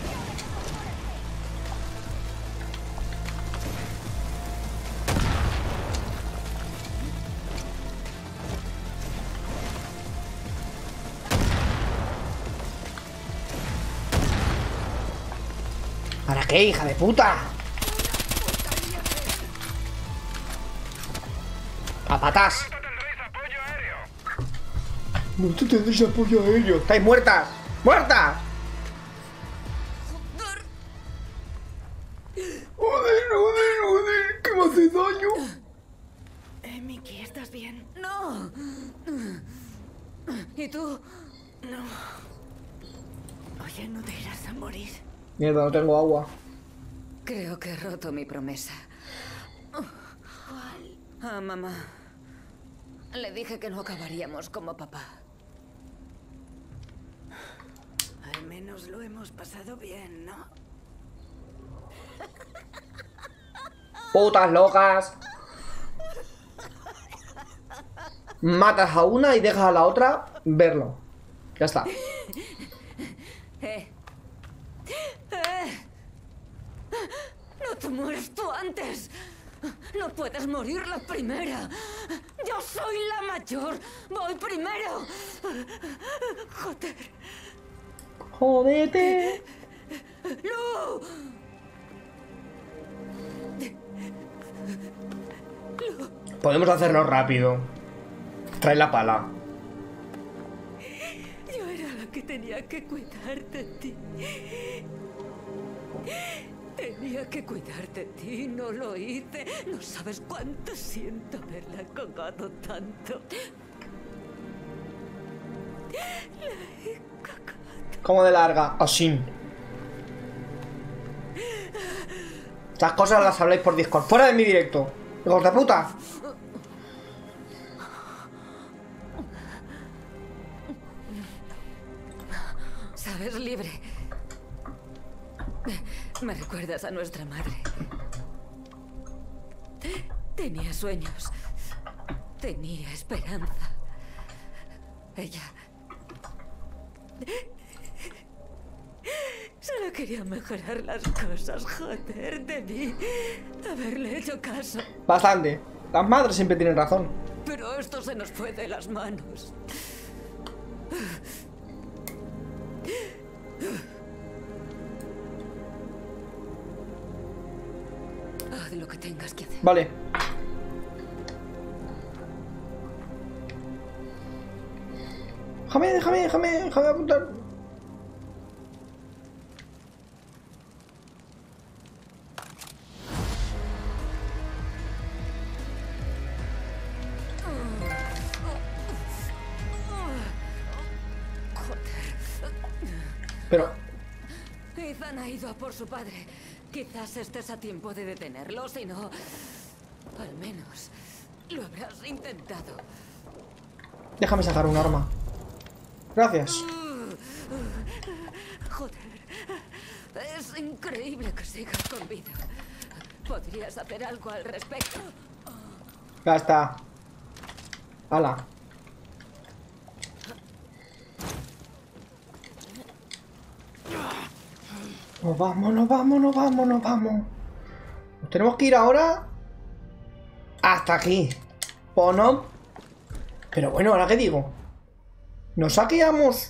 ¿Para qué, hija de puta? ¡A patas! No te tendréis apoyo aéreo. ¡Estáis muertas! ¡Muertas! ¡Joder, joder, joder! ¡Que me hace daño! Eh, Mickey, ¿estás bien? ¡No! ¿Y tú? No. Oye, no te irás a morir. Mierda, no tengo agua. Creo que he roto mi promesa. ¿Cuál? A mamá. Le dije que no acabaríamos como papá. Al menos lo hemos pasado bien, ¿no? Putas locas. Matas a una y dejas a la otra verlo. Ya está. Eh. Eh. No te mueres tú antes. No puedes morir la primera. Yo soy la mayor. Voy primero. Joder. Jódete. ¡No! Podemos hacerlo rápido. Trae la pala. Yo era la que tenía que cuidar de ti. Tenía que cuidar de ti, no lo hice. No sabes cuánto siento haberla cagado tanto. La he cagado. ¿Cómo de larga? Así. Estas cosas las habláis por Discord. ¡Fuera de mi directo! ¡Hijos de puta! Sabes, libre. Me recuerdas a nuestra madre. Tenía sueños. Tenía esperanza. Ella... Solo quería mejorar las cosas, joder, debí haberle hecho caso. Bastante. Las madres siempre tienen razón. Pero esto se nos fue de las manos. Haz lo que tengas que hacer. Vale. Déjame, déjame, déjame, déjame apuntar. Pero... Ethan ha ido a por su padre. Quizás estés a tiempo de detenerlo, si no... Al menos lo habrás intentado. Déjame sacar un arma. Gracias. Joder. Es increíble que sigas con vida. ¿Podrías hacer algo al respecto? Ya está. Hala. Nos vamos, nos vamos, nos vamos, nos vamos. Nos tenemos que ir ahora hasta aquí. ¿O no? Pero bueno, ¿ahora qué digo? Nos saqueamos.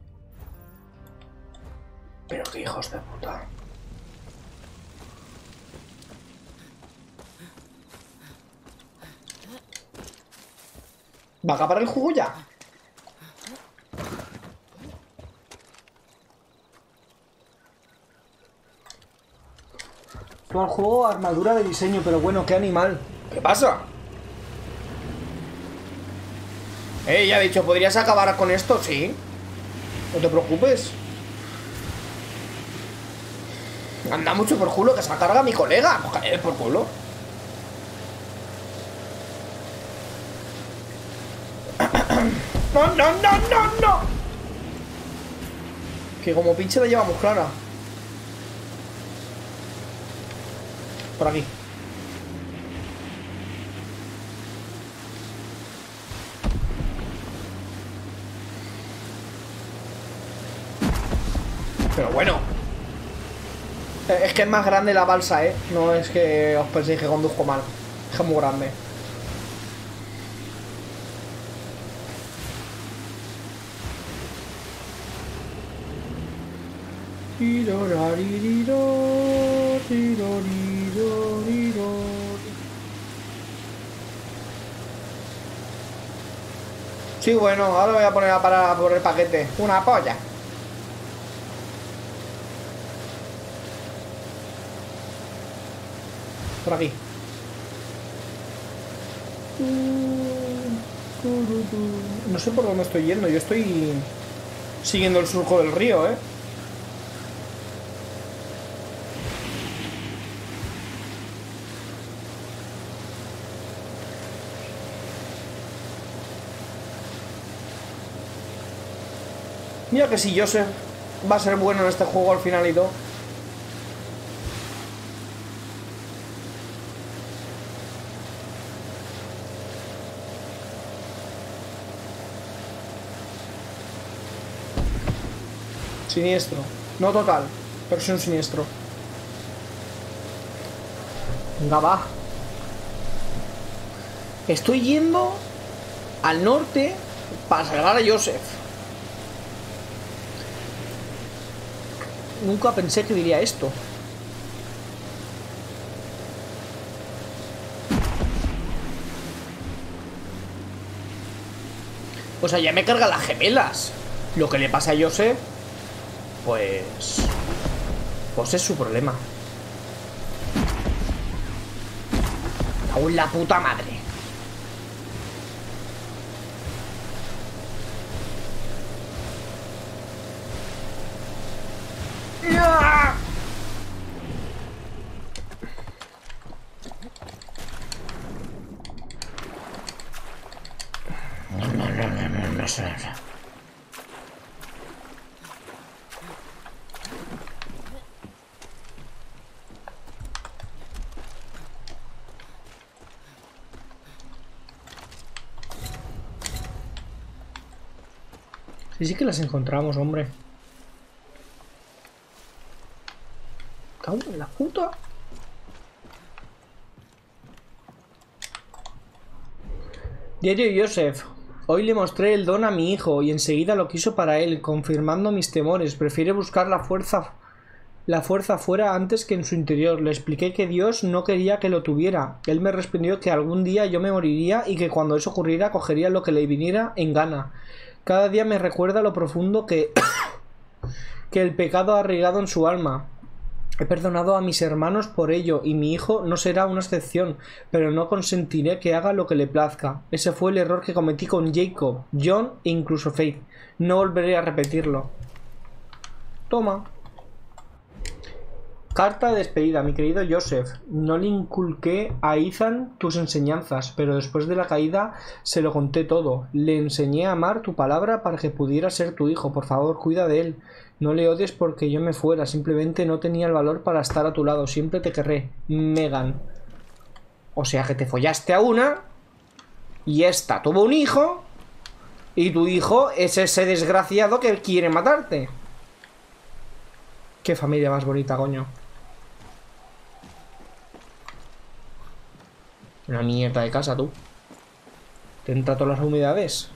Pero qué hijos de puta. ¿Va a acabar el juego ya? Todo el juego, armadura de diseño, pero bueno, qué animal. ¿Qué pasa? Eh, ya he dicho, ¿podrías acabar con esto? Sí. No te preocupes. Anda mucho por culo, que se carga mi colega. Pues por culo. No, no, no, no, no. Que como pinche la llevamos clara. Por aquí. Pero bueno. Es que es más grande la balsa, ¿eh? No es que os penséis que conduzco mal. Es que es muy grande. Sí, bueno, ahora voy a poner a parar por el paquete. Una polla. Por aquí. No sé por dónde estoy yendo. Yo estoy siguiendo el surco del río, ¿eh? Mira que si Joseph va a ser bueno en este juego al final y todo. Siniestro. No total, pero sí un siniestro. Venga, va. Estoy yendo al norte para salvar a Joseph. Nunca pensé que diría esto. O sea, ya me cargan las gemelas. Lo que le pasa a Joseph, pues... Pues es su problema. Aún la puta madre. No, no, no, no, no, no sé. Sí, sí que las encontramos, hombre. Cago en la puta. Diario Joseph. Hoy le mostré el don a mi hijo y enseguida lo quiso para él, confirmando mis temores. Prefiere buscar la fuerza, la fuerza fuera antes que en su interior. Le expliqué que Dios no quería que lo tuviera. Él me respondió que algún día yo me moriría y que cuando eso ocurriera cogería lo que le viniera en gana. Cada día me recuerda lo profundo que, que el pecado ha arraigado en su alma. He perdonado a mis hermanos por ello, y mi hijo no será una excepción, pero no consentiré que haga lo que le plazca. Ese fue el error que cometí con Jacob, John e incluso Faith. No volveré a repetirlo. Toma. Carta de despedida, mi querido Joseph. No le inculqué a Ethan tus enseñanzas, pero después de la caída se lo conté todo. Le enseñé a amar tu palabra para que pudiera ser tu hijo. Por favor, cuida de él. No le odies porque yo me fuera. Simplemente no tenía el valor para estar a tu lado. Siempre te querré. Megan. O sea que te follaste a una y esta tuvo un hijo y tu hijo es ese desgraciado que quiere matarte. Qué familia más bonita, coño. Una mierda de casa, tú. Te entra todas las humedades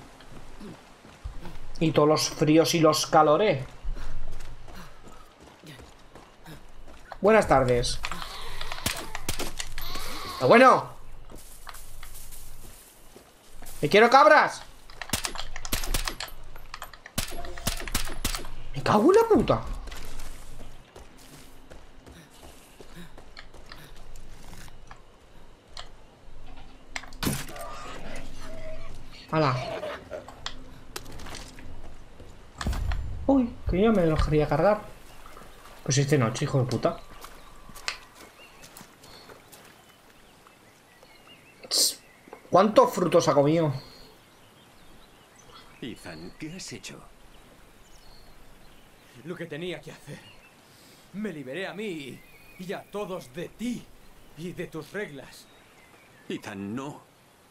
y todos los fríos y los calores. Buenas tardes. Pero bueno. ¡Me quiero cabras! Me cago en la puta. ¡Hala! Uy, que yo me lo quería cargar. Pues este noche, hijo de puta. ¿Cuántos frutos ha comido? Ethan, ¿qué has hecho? Lo que tenía que hacer. Me liberé a mí y a todos de ti y de tus reglas. Ethan, no.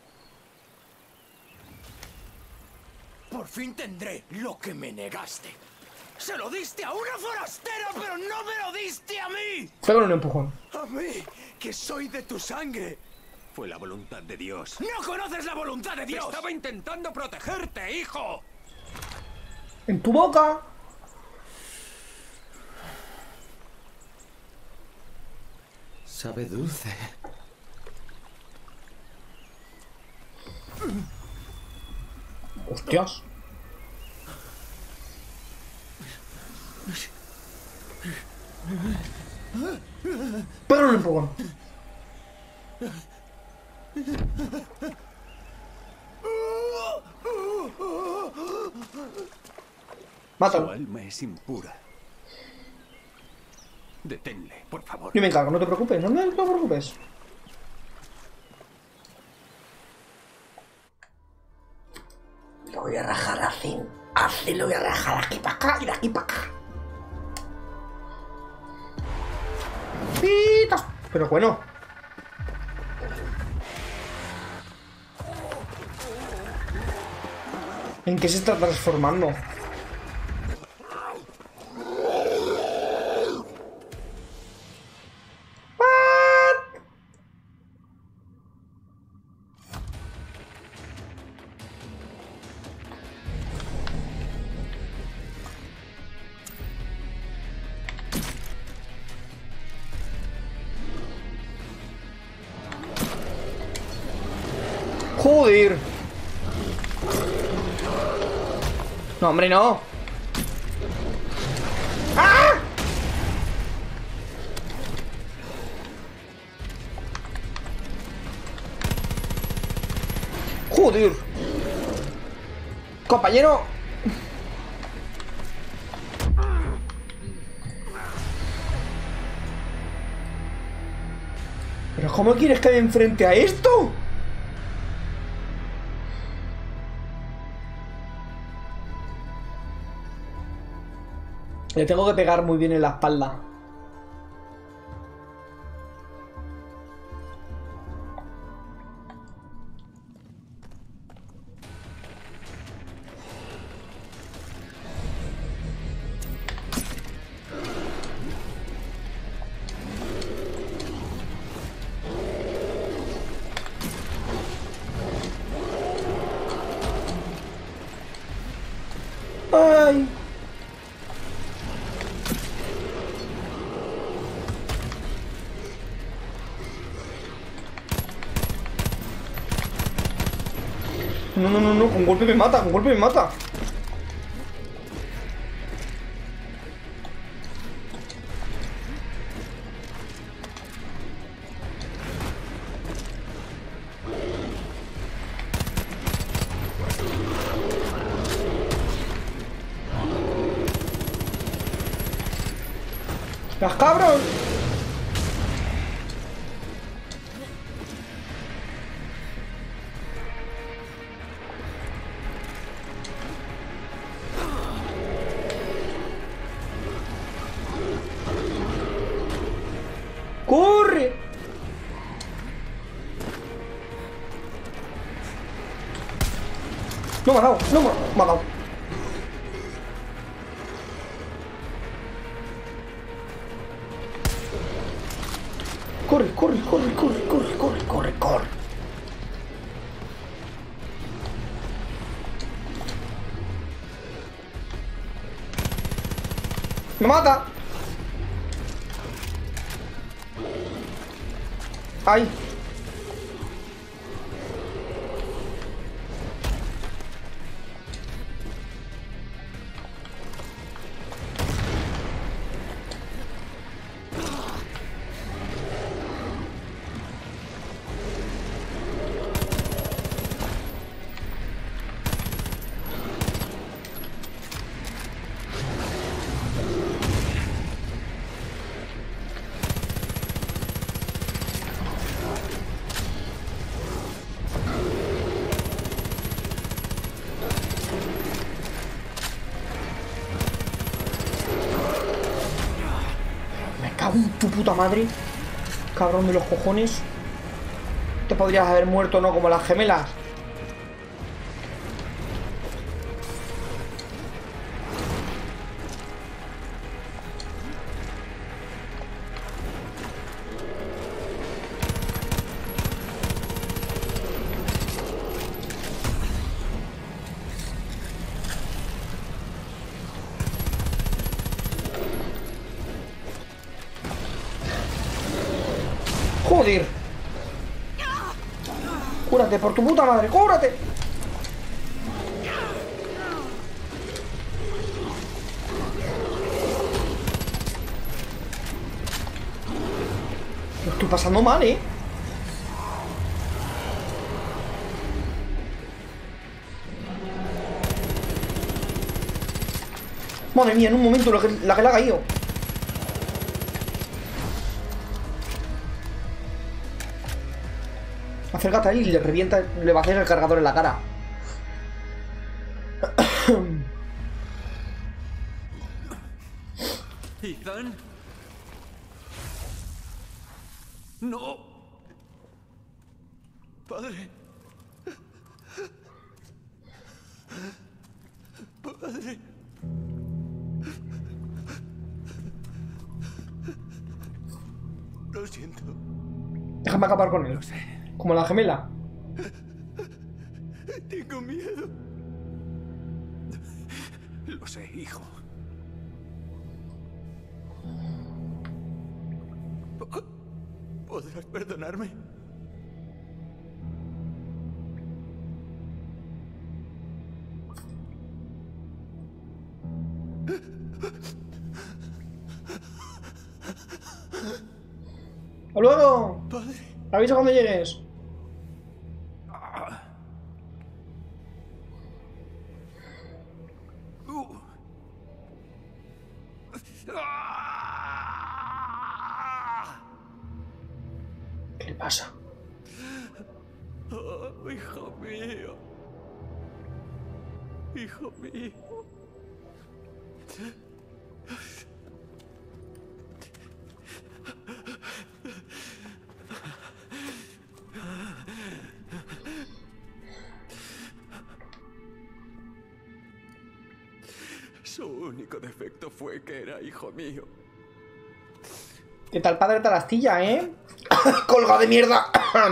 Por fin tendré lo que me negaste. ¡Se lo diste a una forastera, pero no me lo diste a mí! Pégale un empujón. ¡A mí, que soy de tu sangre! Fue la voluntad de Dios. ¡No conoces la voluntad de Dios! ¡Estaba intentando protegerte, hijo! ¡En tu boca! Sabe dulce. ¡Hostias! Pégale un empujón. Mátalo. Su alma es impura. Deténle, por favor. Yo me encargo, no te preocupes, no, no te preocupes. Lo voy a rajar así. Así lo voy a rajar de aquí para acá y de aquí para acá. ¡Pitas! Pero bueno. ¿En qué se está transformando? Joder. No, hombre, no. ¡Ah! Joder. Compañero. ¿Pero cómo quieres que me enfrente a esto? Le tengo que pegar muy bien en la espalda. Ay. No, no, no, no, con golpe me mata, con golpe me mata. ¡Las cabros! ¡Corre! No me ha dado, no me, me ha dado. Corre, corre, corre, corre, corre, corre, corre, corre. ¡Me mata! ¡Ay! cago en tu puta madre. Cabrón de los cojones. Te podrías haber muerto, ¿no? Como las gemelas. Joder. Cúrate, por tu puta madre, cúrate. Lo estoy pasando mal, ¿eh? Madre mía, en un momento la que, la que le ha caído. Acércate ahí y le revienta, le va a hacer el cargador en la cara. ¿Ethan? No. Padre. Padre. Lo siento. Déjame acabar con él. Lo sé. Como la gemela. Tengo miedo. Lo sé, hijo. ¿Podrás perdonarme? ¡Hasta luego! Padre. Avisa cuando llegues. ¿Qué le pasa? Oh, hijo mío. Hijo mío. Su único defecto fue que era hijo mío. ¿Qué tal, padre Tarastilla, eh? ¡Colga de mierda!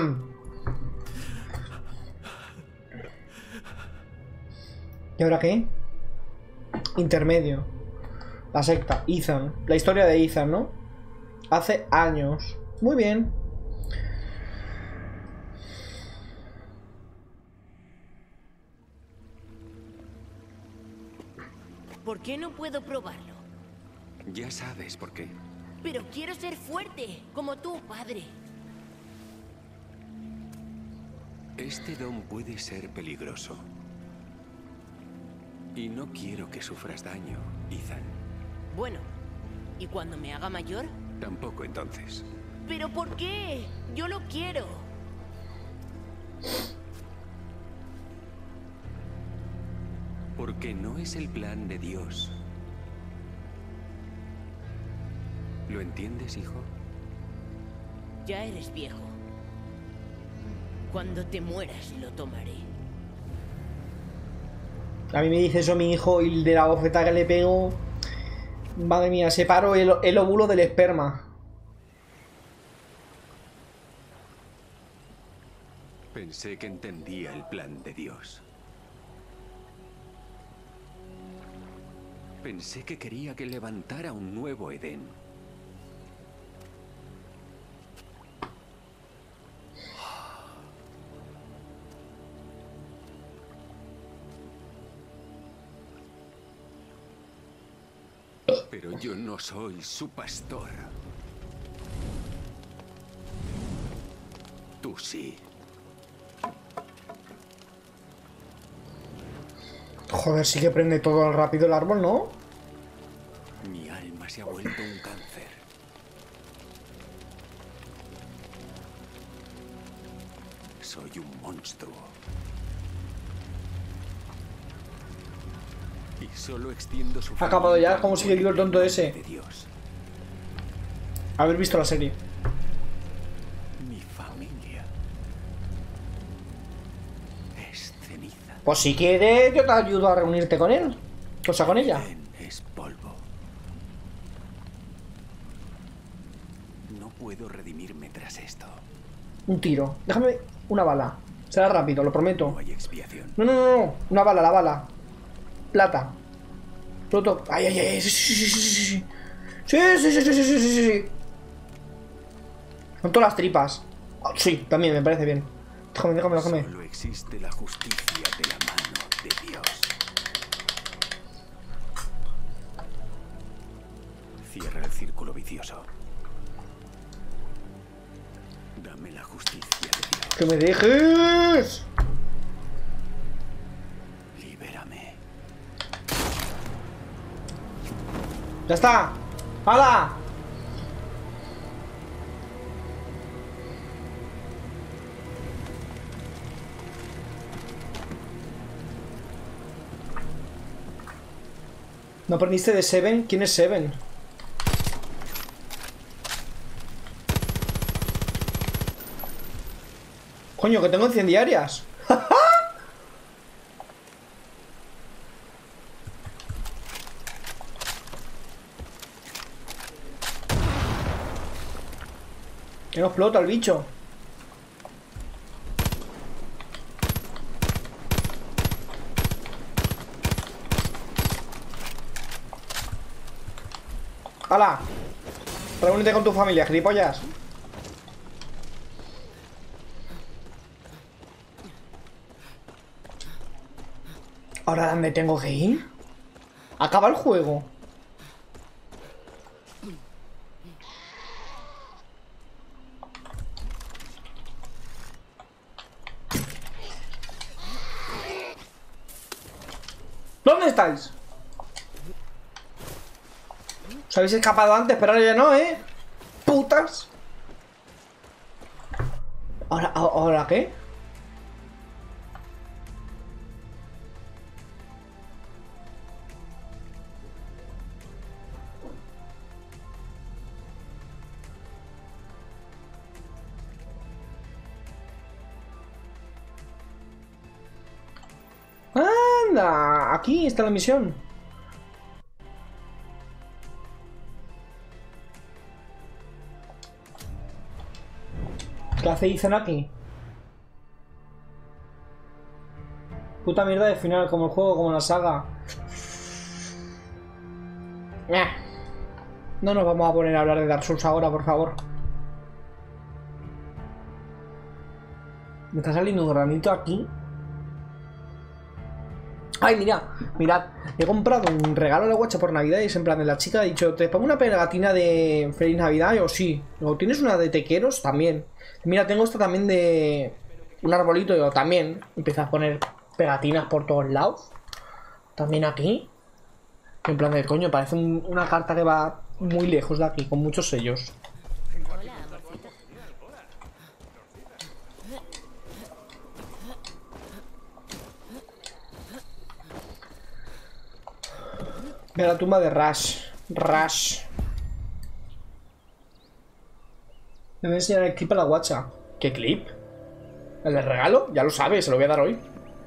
¿Y ahora qué? Intermedio. La secta. Ethan. La historia de Ethan, ¿no? Hace años. Muy bien. ¿Por qué no puedo probarlo? Ya sabes por qué. Pero quiero ser fuerte, como tu padre. Este don puede ser peligroso. Y no quiero que sufras daño, Ethan. Bueno, ¿y cuando me haga mayor? Tampoco entonces. ¿Pero por qué? Yo lo quiero. Porque no es el plan de Dios. ¿Lo entiendes, hijo? Ya eres viejo. Cuando te mueras lo tomaré. A mí me dice eso mi hijo y de la bofetada que le pego... Madre mía, separo el, el óvulo del esperma. Pensé que entendía el plan de Dios. Pensé que quería que levantara un nuevo Edén. Pero yo no soy su pastor. Tú sí. Joder, sí que prende todo rápido el árbol, ¿no? Mi alma se ha vuelto un cáncer. Soy un monstruo. Y solo extiendo su... Ha acabado ya, ¿cómo sigue vivo el tonto ese? De Dios. haber visto la serie. Mi familia es ceniza. Pues si quieres, yo te ayudo a reunirte con él. O sea, con ella. Es polvo. No puedo redimirme tras esto. Un tiro. Déjame una bala. Será rápido, lo prometo. No hay expiación. No, no, no, no. Una bala, la bala. Plata. Pluto. Ay, ay, ay. Sí, sí, sí, sí, sí. Sí, sí, sí, sí, sí, sí, sí, sí. Con todas las tripas. Oh, sí, también me parece bien. Déjame, déjame, déjame. Solo existe la justicia de la mano de Dios. Cierra el círculo vicioso. Dame la justicia de Dios. ¡Que me dejes! Libérame. ¡Ya está! ¡Hala! ¿No aprendiste de Seven? ¿Quién es Seven? Coño, que tengo incendiarias. Que no explota el bicho. ¡Hala! Reúnete con tu familia, gilipollas. ¿Ahora dónde tengo que ir? Acaba el juego. ¿Dónde estáis? Os habéis escapado antes, pero ahora ya no, ¿eh? Putas. ¿Ahora, ahora qué? Anda, aquí está la misión. ¿Qué hace Ethan aquí? Puta mierda de final, como el juego, como la saga. No nos vamos a poner a hablar de Dark Souls ahora, por favor. Me está saliendo un granito aquí. Ay, mira, mirad, he comprado un regalo a la guacha por Navidad y es en plan de la chica ha dicho, ¿te pongo una pegatina de Feliz Navidad? Y yo, sí. Luego, ¿tienes una de tequeros? También. Mira, tengo esta también de un arbolito. Y yo, también. Empieza a poner pegatinas por todos lados. También aquí. En plan de, coño, parece un, una carta que va muy lejos de aquí, con muchos sellos. Ve a la tumba de Rush. Rush. Me voy a enseñar el clip a la guacha. ¿Qué clip? ¿El del regalo? Ya lo sabes, se lo voy a dar hoy.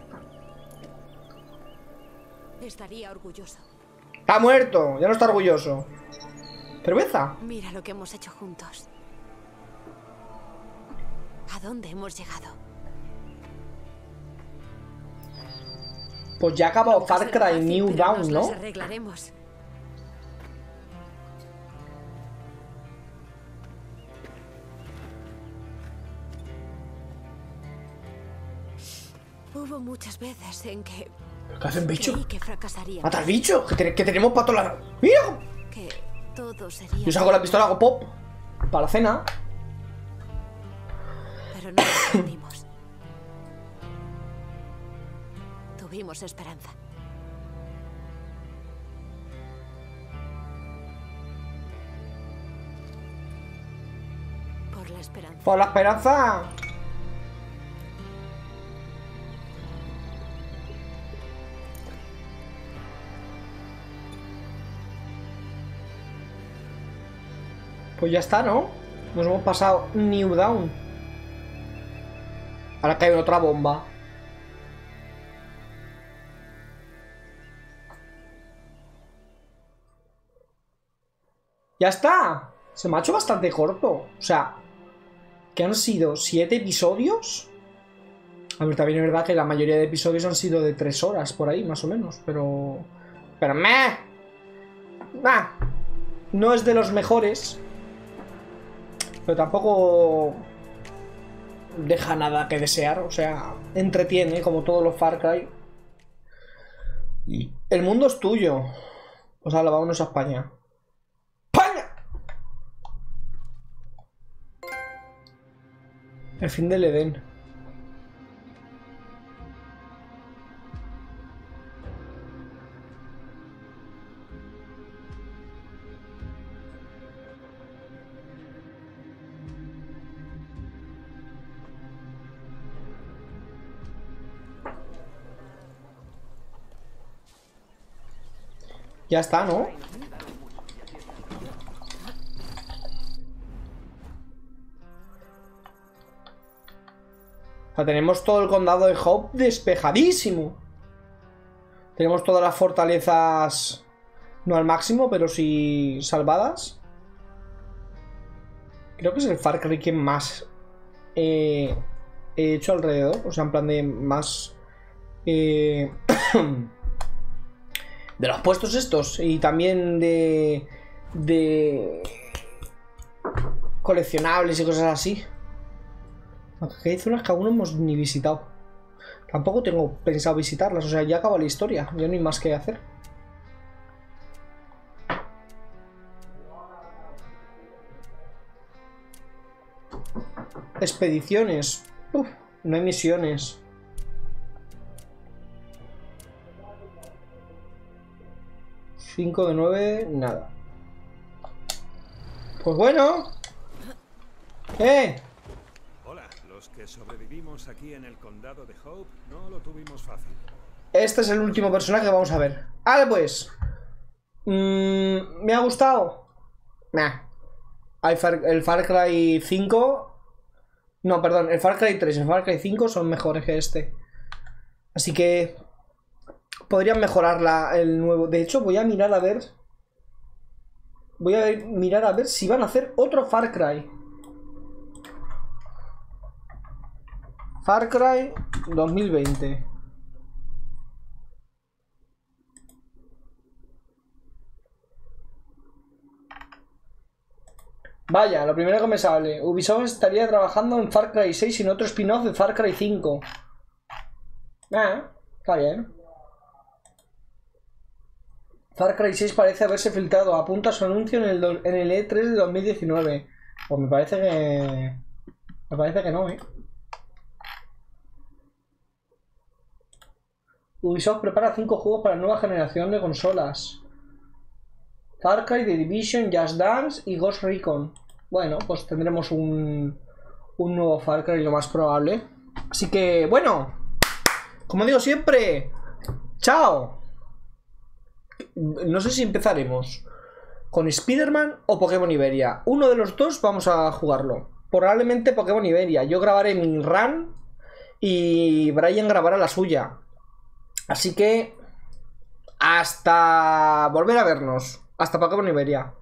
Estaría orgulloso. ¡Está muerto! Ya no está orgulloso. ¿Cerveza? Mira lo que hemos hecho juntos. ¿A dónde hemos llegado? Pues ya ha acabado Far Cry New Dawn, ¿no? Nos arreglaremos. Hubo muchas veces en que... ¿Qué hacen, bicho? creí que fracasaría. ¿Mata al bicho? Que, te que tenemos para toda la... ¡Mira! Que todo sería... Yo saco la pistola, hago pop. Para la cena. Pero no nos rendimos. Tuvimos esperanza. Por la esperanza. Por la esperanza. Pues ya está, ¿no? Nos hemos pasado New Dawn. Ahora cae otra bomba. Ya está. Se me ha hecho bastante corto. O sea, que han sido siete episodios. A ver, también es verdad que la mayoría de episodios han sido de tres horas, por ahí, más o menos. Pero... Pero meh. Nah. No es de los mejores. Pero tampoco deja nada que desear. O sea, entretiene, como todos los Far Cry. Y el mundo es tuyo. O sea, vámonos a España. ¡España! El fin del Edén. Ya está, ¿no? O sea, tenemos todo el condado de Hope despejadísimo. Tenemos todas las fortalezas, no al máximo, pero sí salvadas. Creo que es el Far Cry que más eh, he hecho alrededor. O sea, en plan de más... Eh, de los puestos estos. Y también de... De... coleccionables y cosas así. Aunque hay zonas que aún no hemos ni visitado. Tampoco tengo pensado visitarlas. O sea, ya acaba la historia. Ya no hay más que hacer. Expediciones. Uf, no hay misiones. cinco de nueve, nada. Pues bueno. ¡Eh! Hola, los que sobrevivimos aquí en el condado de Hope no lo tuvimos fácil. Este es el último personaje que vamos a ver. ¡Vale, pues! Mm, ¿Me ha gustado? Nah. El Far, el Far Cry cinco... No, perdón, el Far Cry tres y el Far Cry cinco son mejores que este. Así que... podrían mejorar la, el nuevo. De hecho, voy a mirar a ver... Voy a ver, mirar a ver si van a hacer otro Far Cry. Far Cry dos mil veinte. Vaya, lo primero que me sale. Ubisoft estaría trabajando en Far Cry seis y en otro spin-off de Far Cry cinco. Ah, está bien. Far Cry seis parece haberse filtrado. Apunta su anuncio en el, do, en el E tres de dos mil diecinueve. Pues me parece que... Me parece que no, ¿eh? Ubisoft prepara cinco juegos para la nueva generación de consolas. Far Cry, The Division, Just Dance y Ghost Recon. Bueno, pues tendremos un, un nuevo Far Cry, lo más probable. Así que, bueno, como digo siempre, ¡chao! No sé si empezaremos con Spider-Man o Pokémon Iberia. Uno de los dos vamos a jugarlo. Probablemente Pokémon Iberia. Yo grabaré mi run y Brian grabará la suya. Así que hasta volver a vernos. Hasta Pokémon Iberia.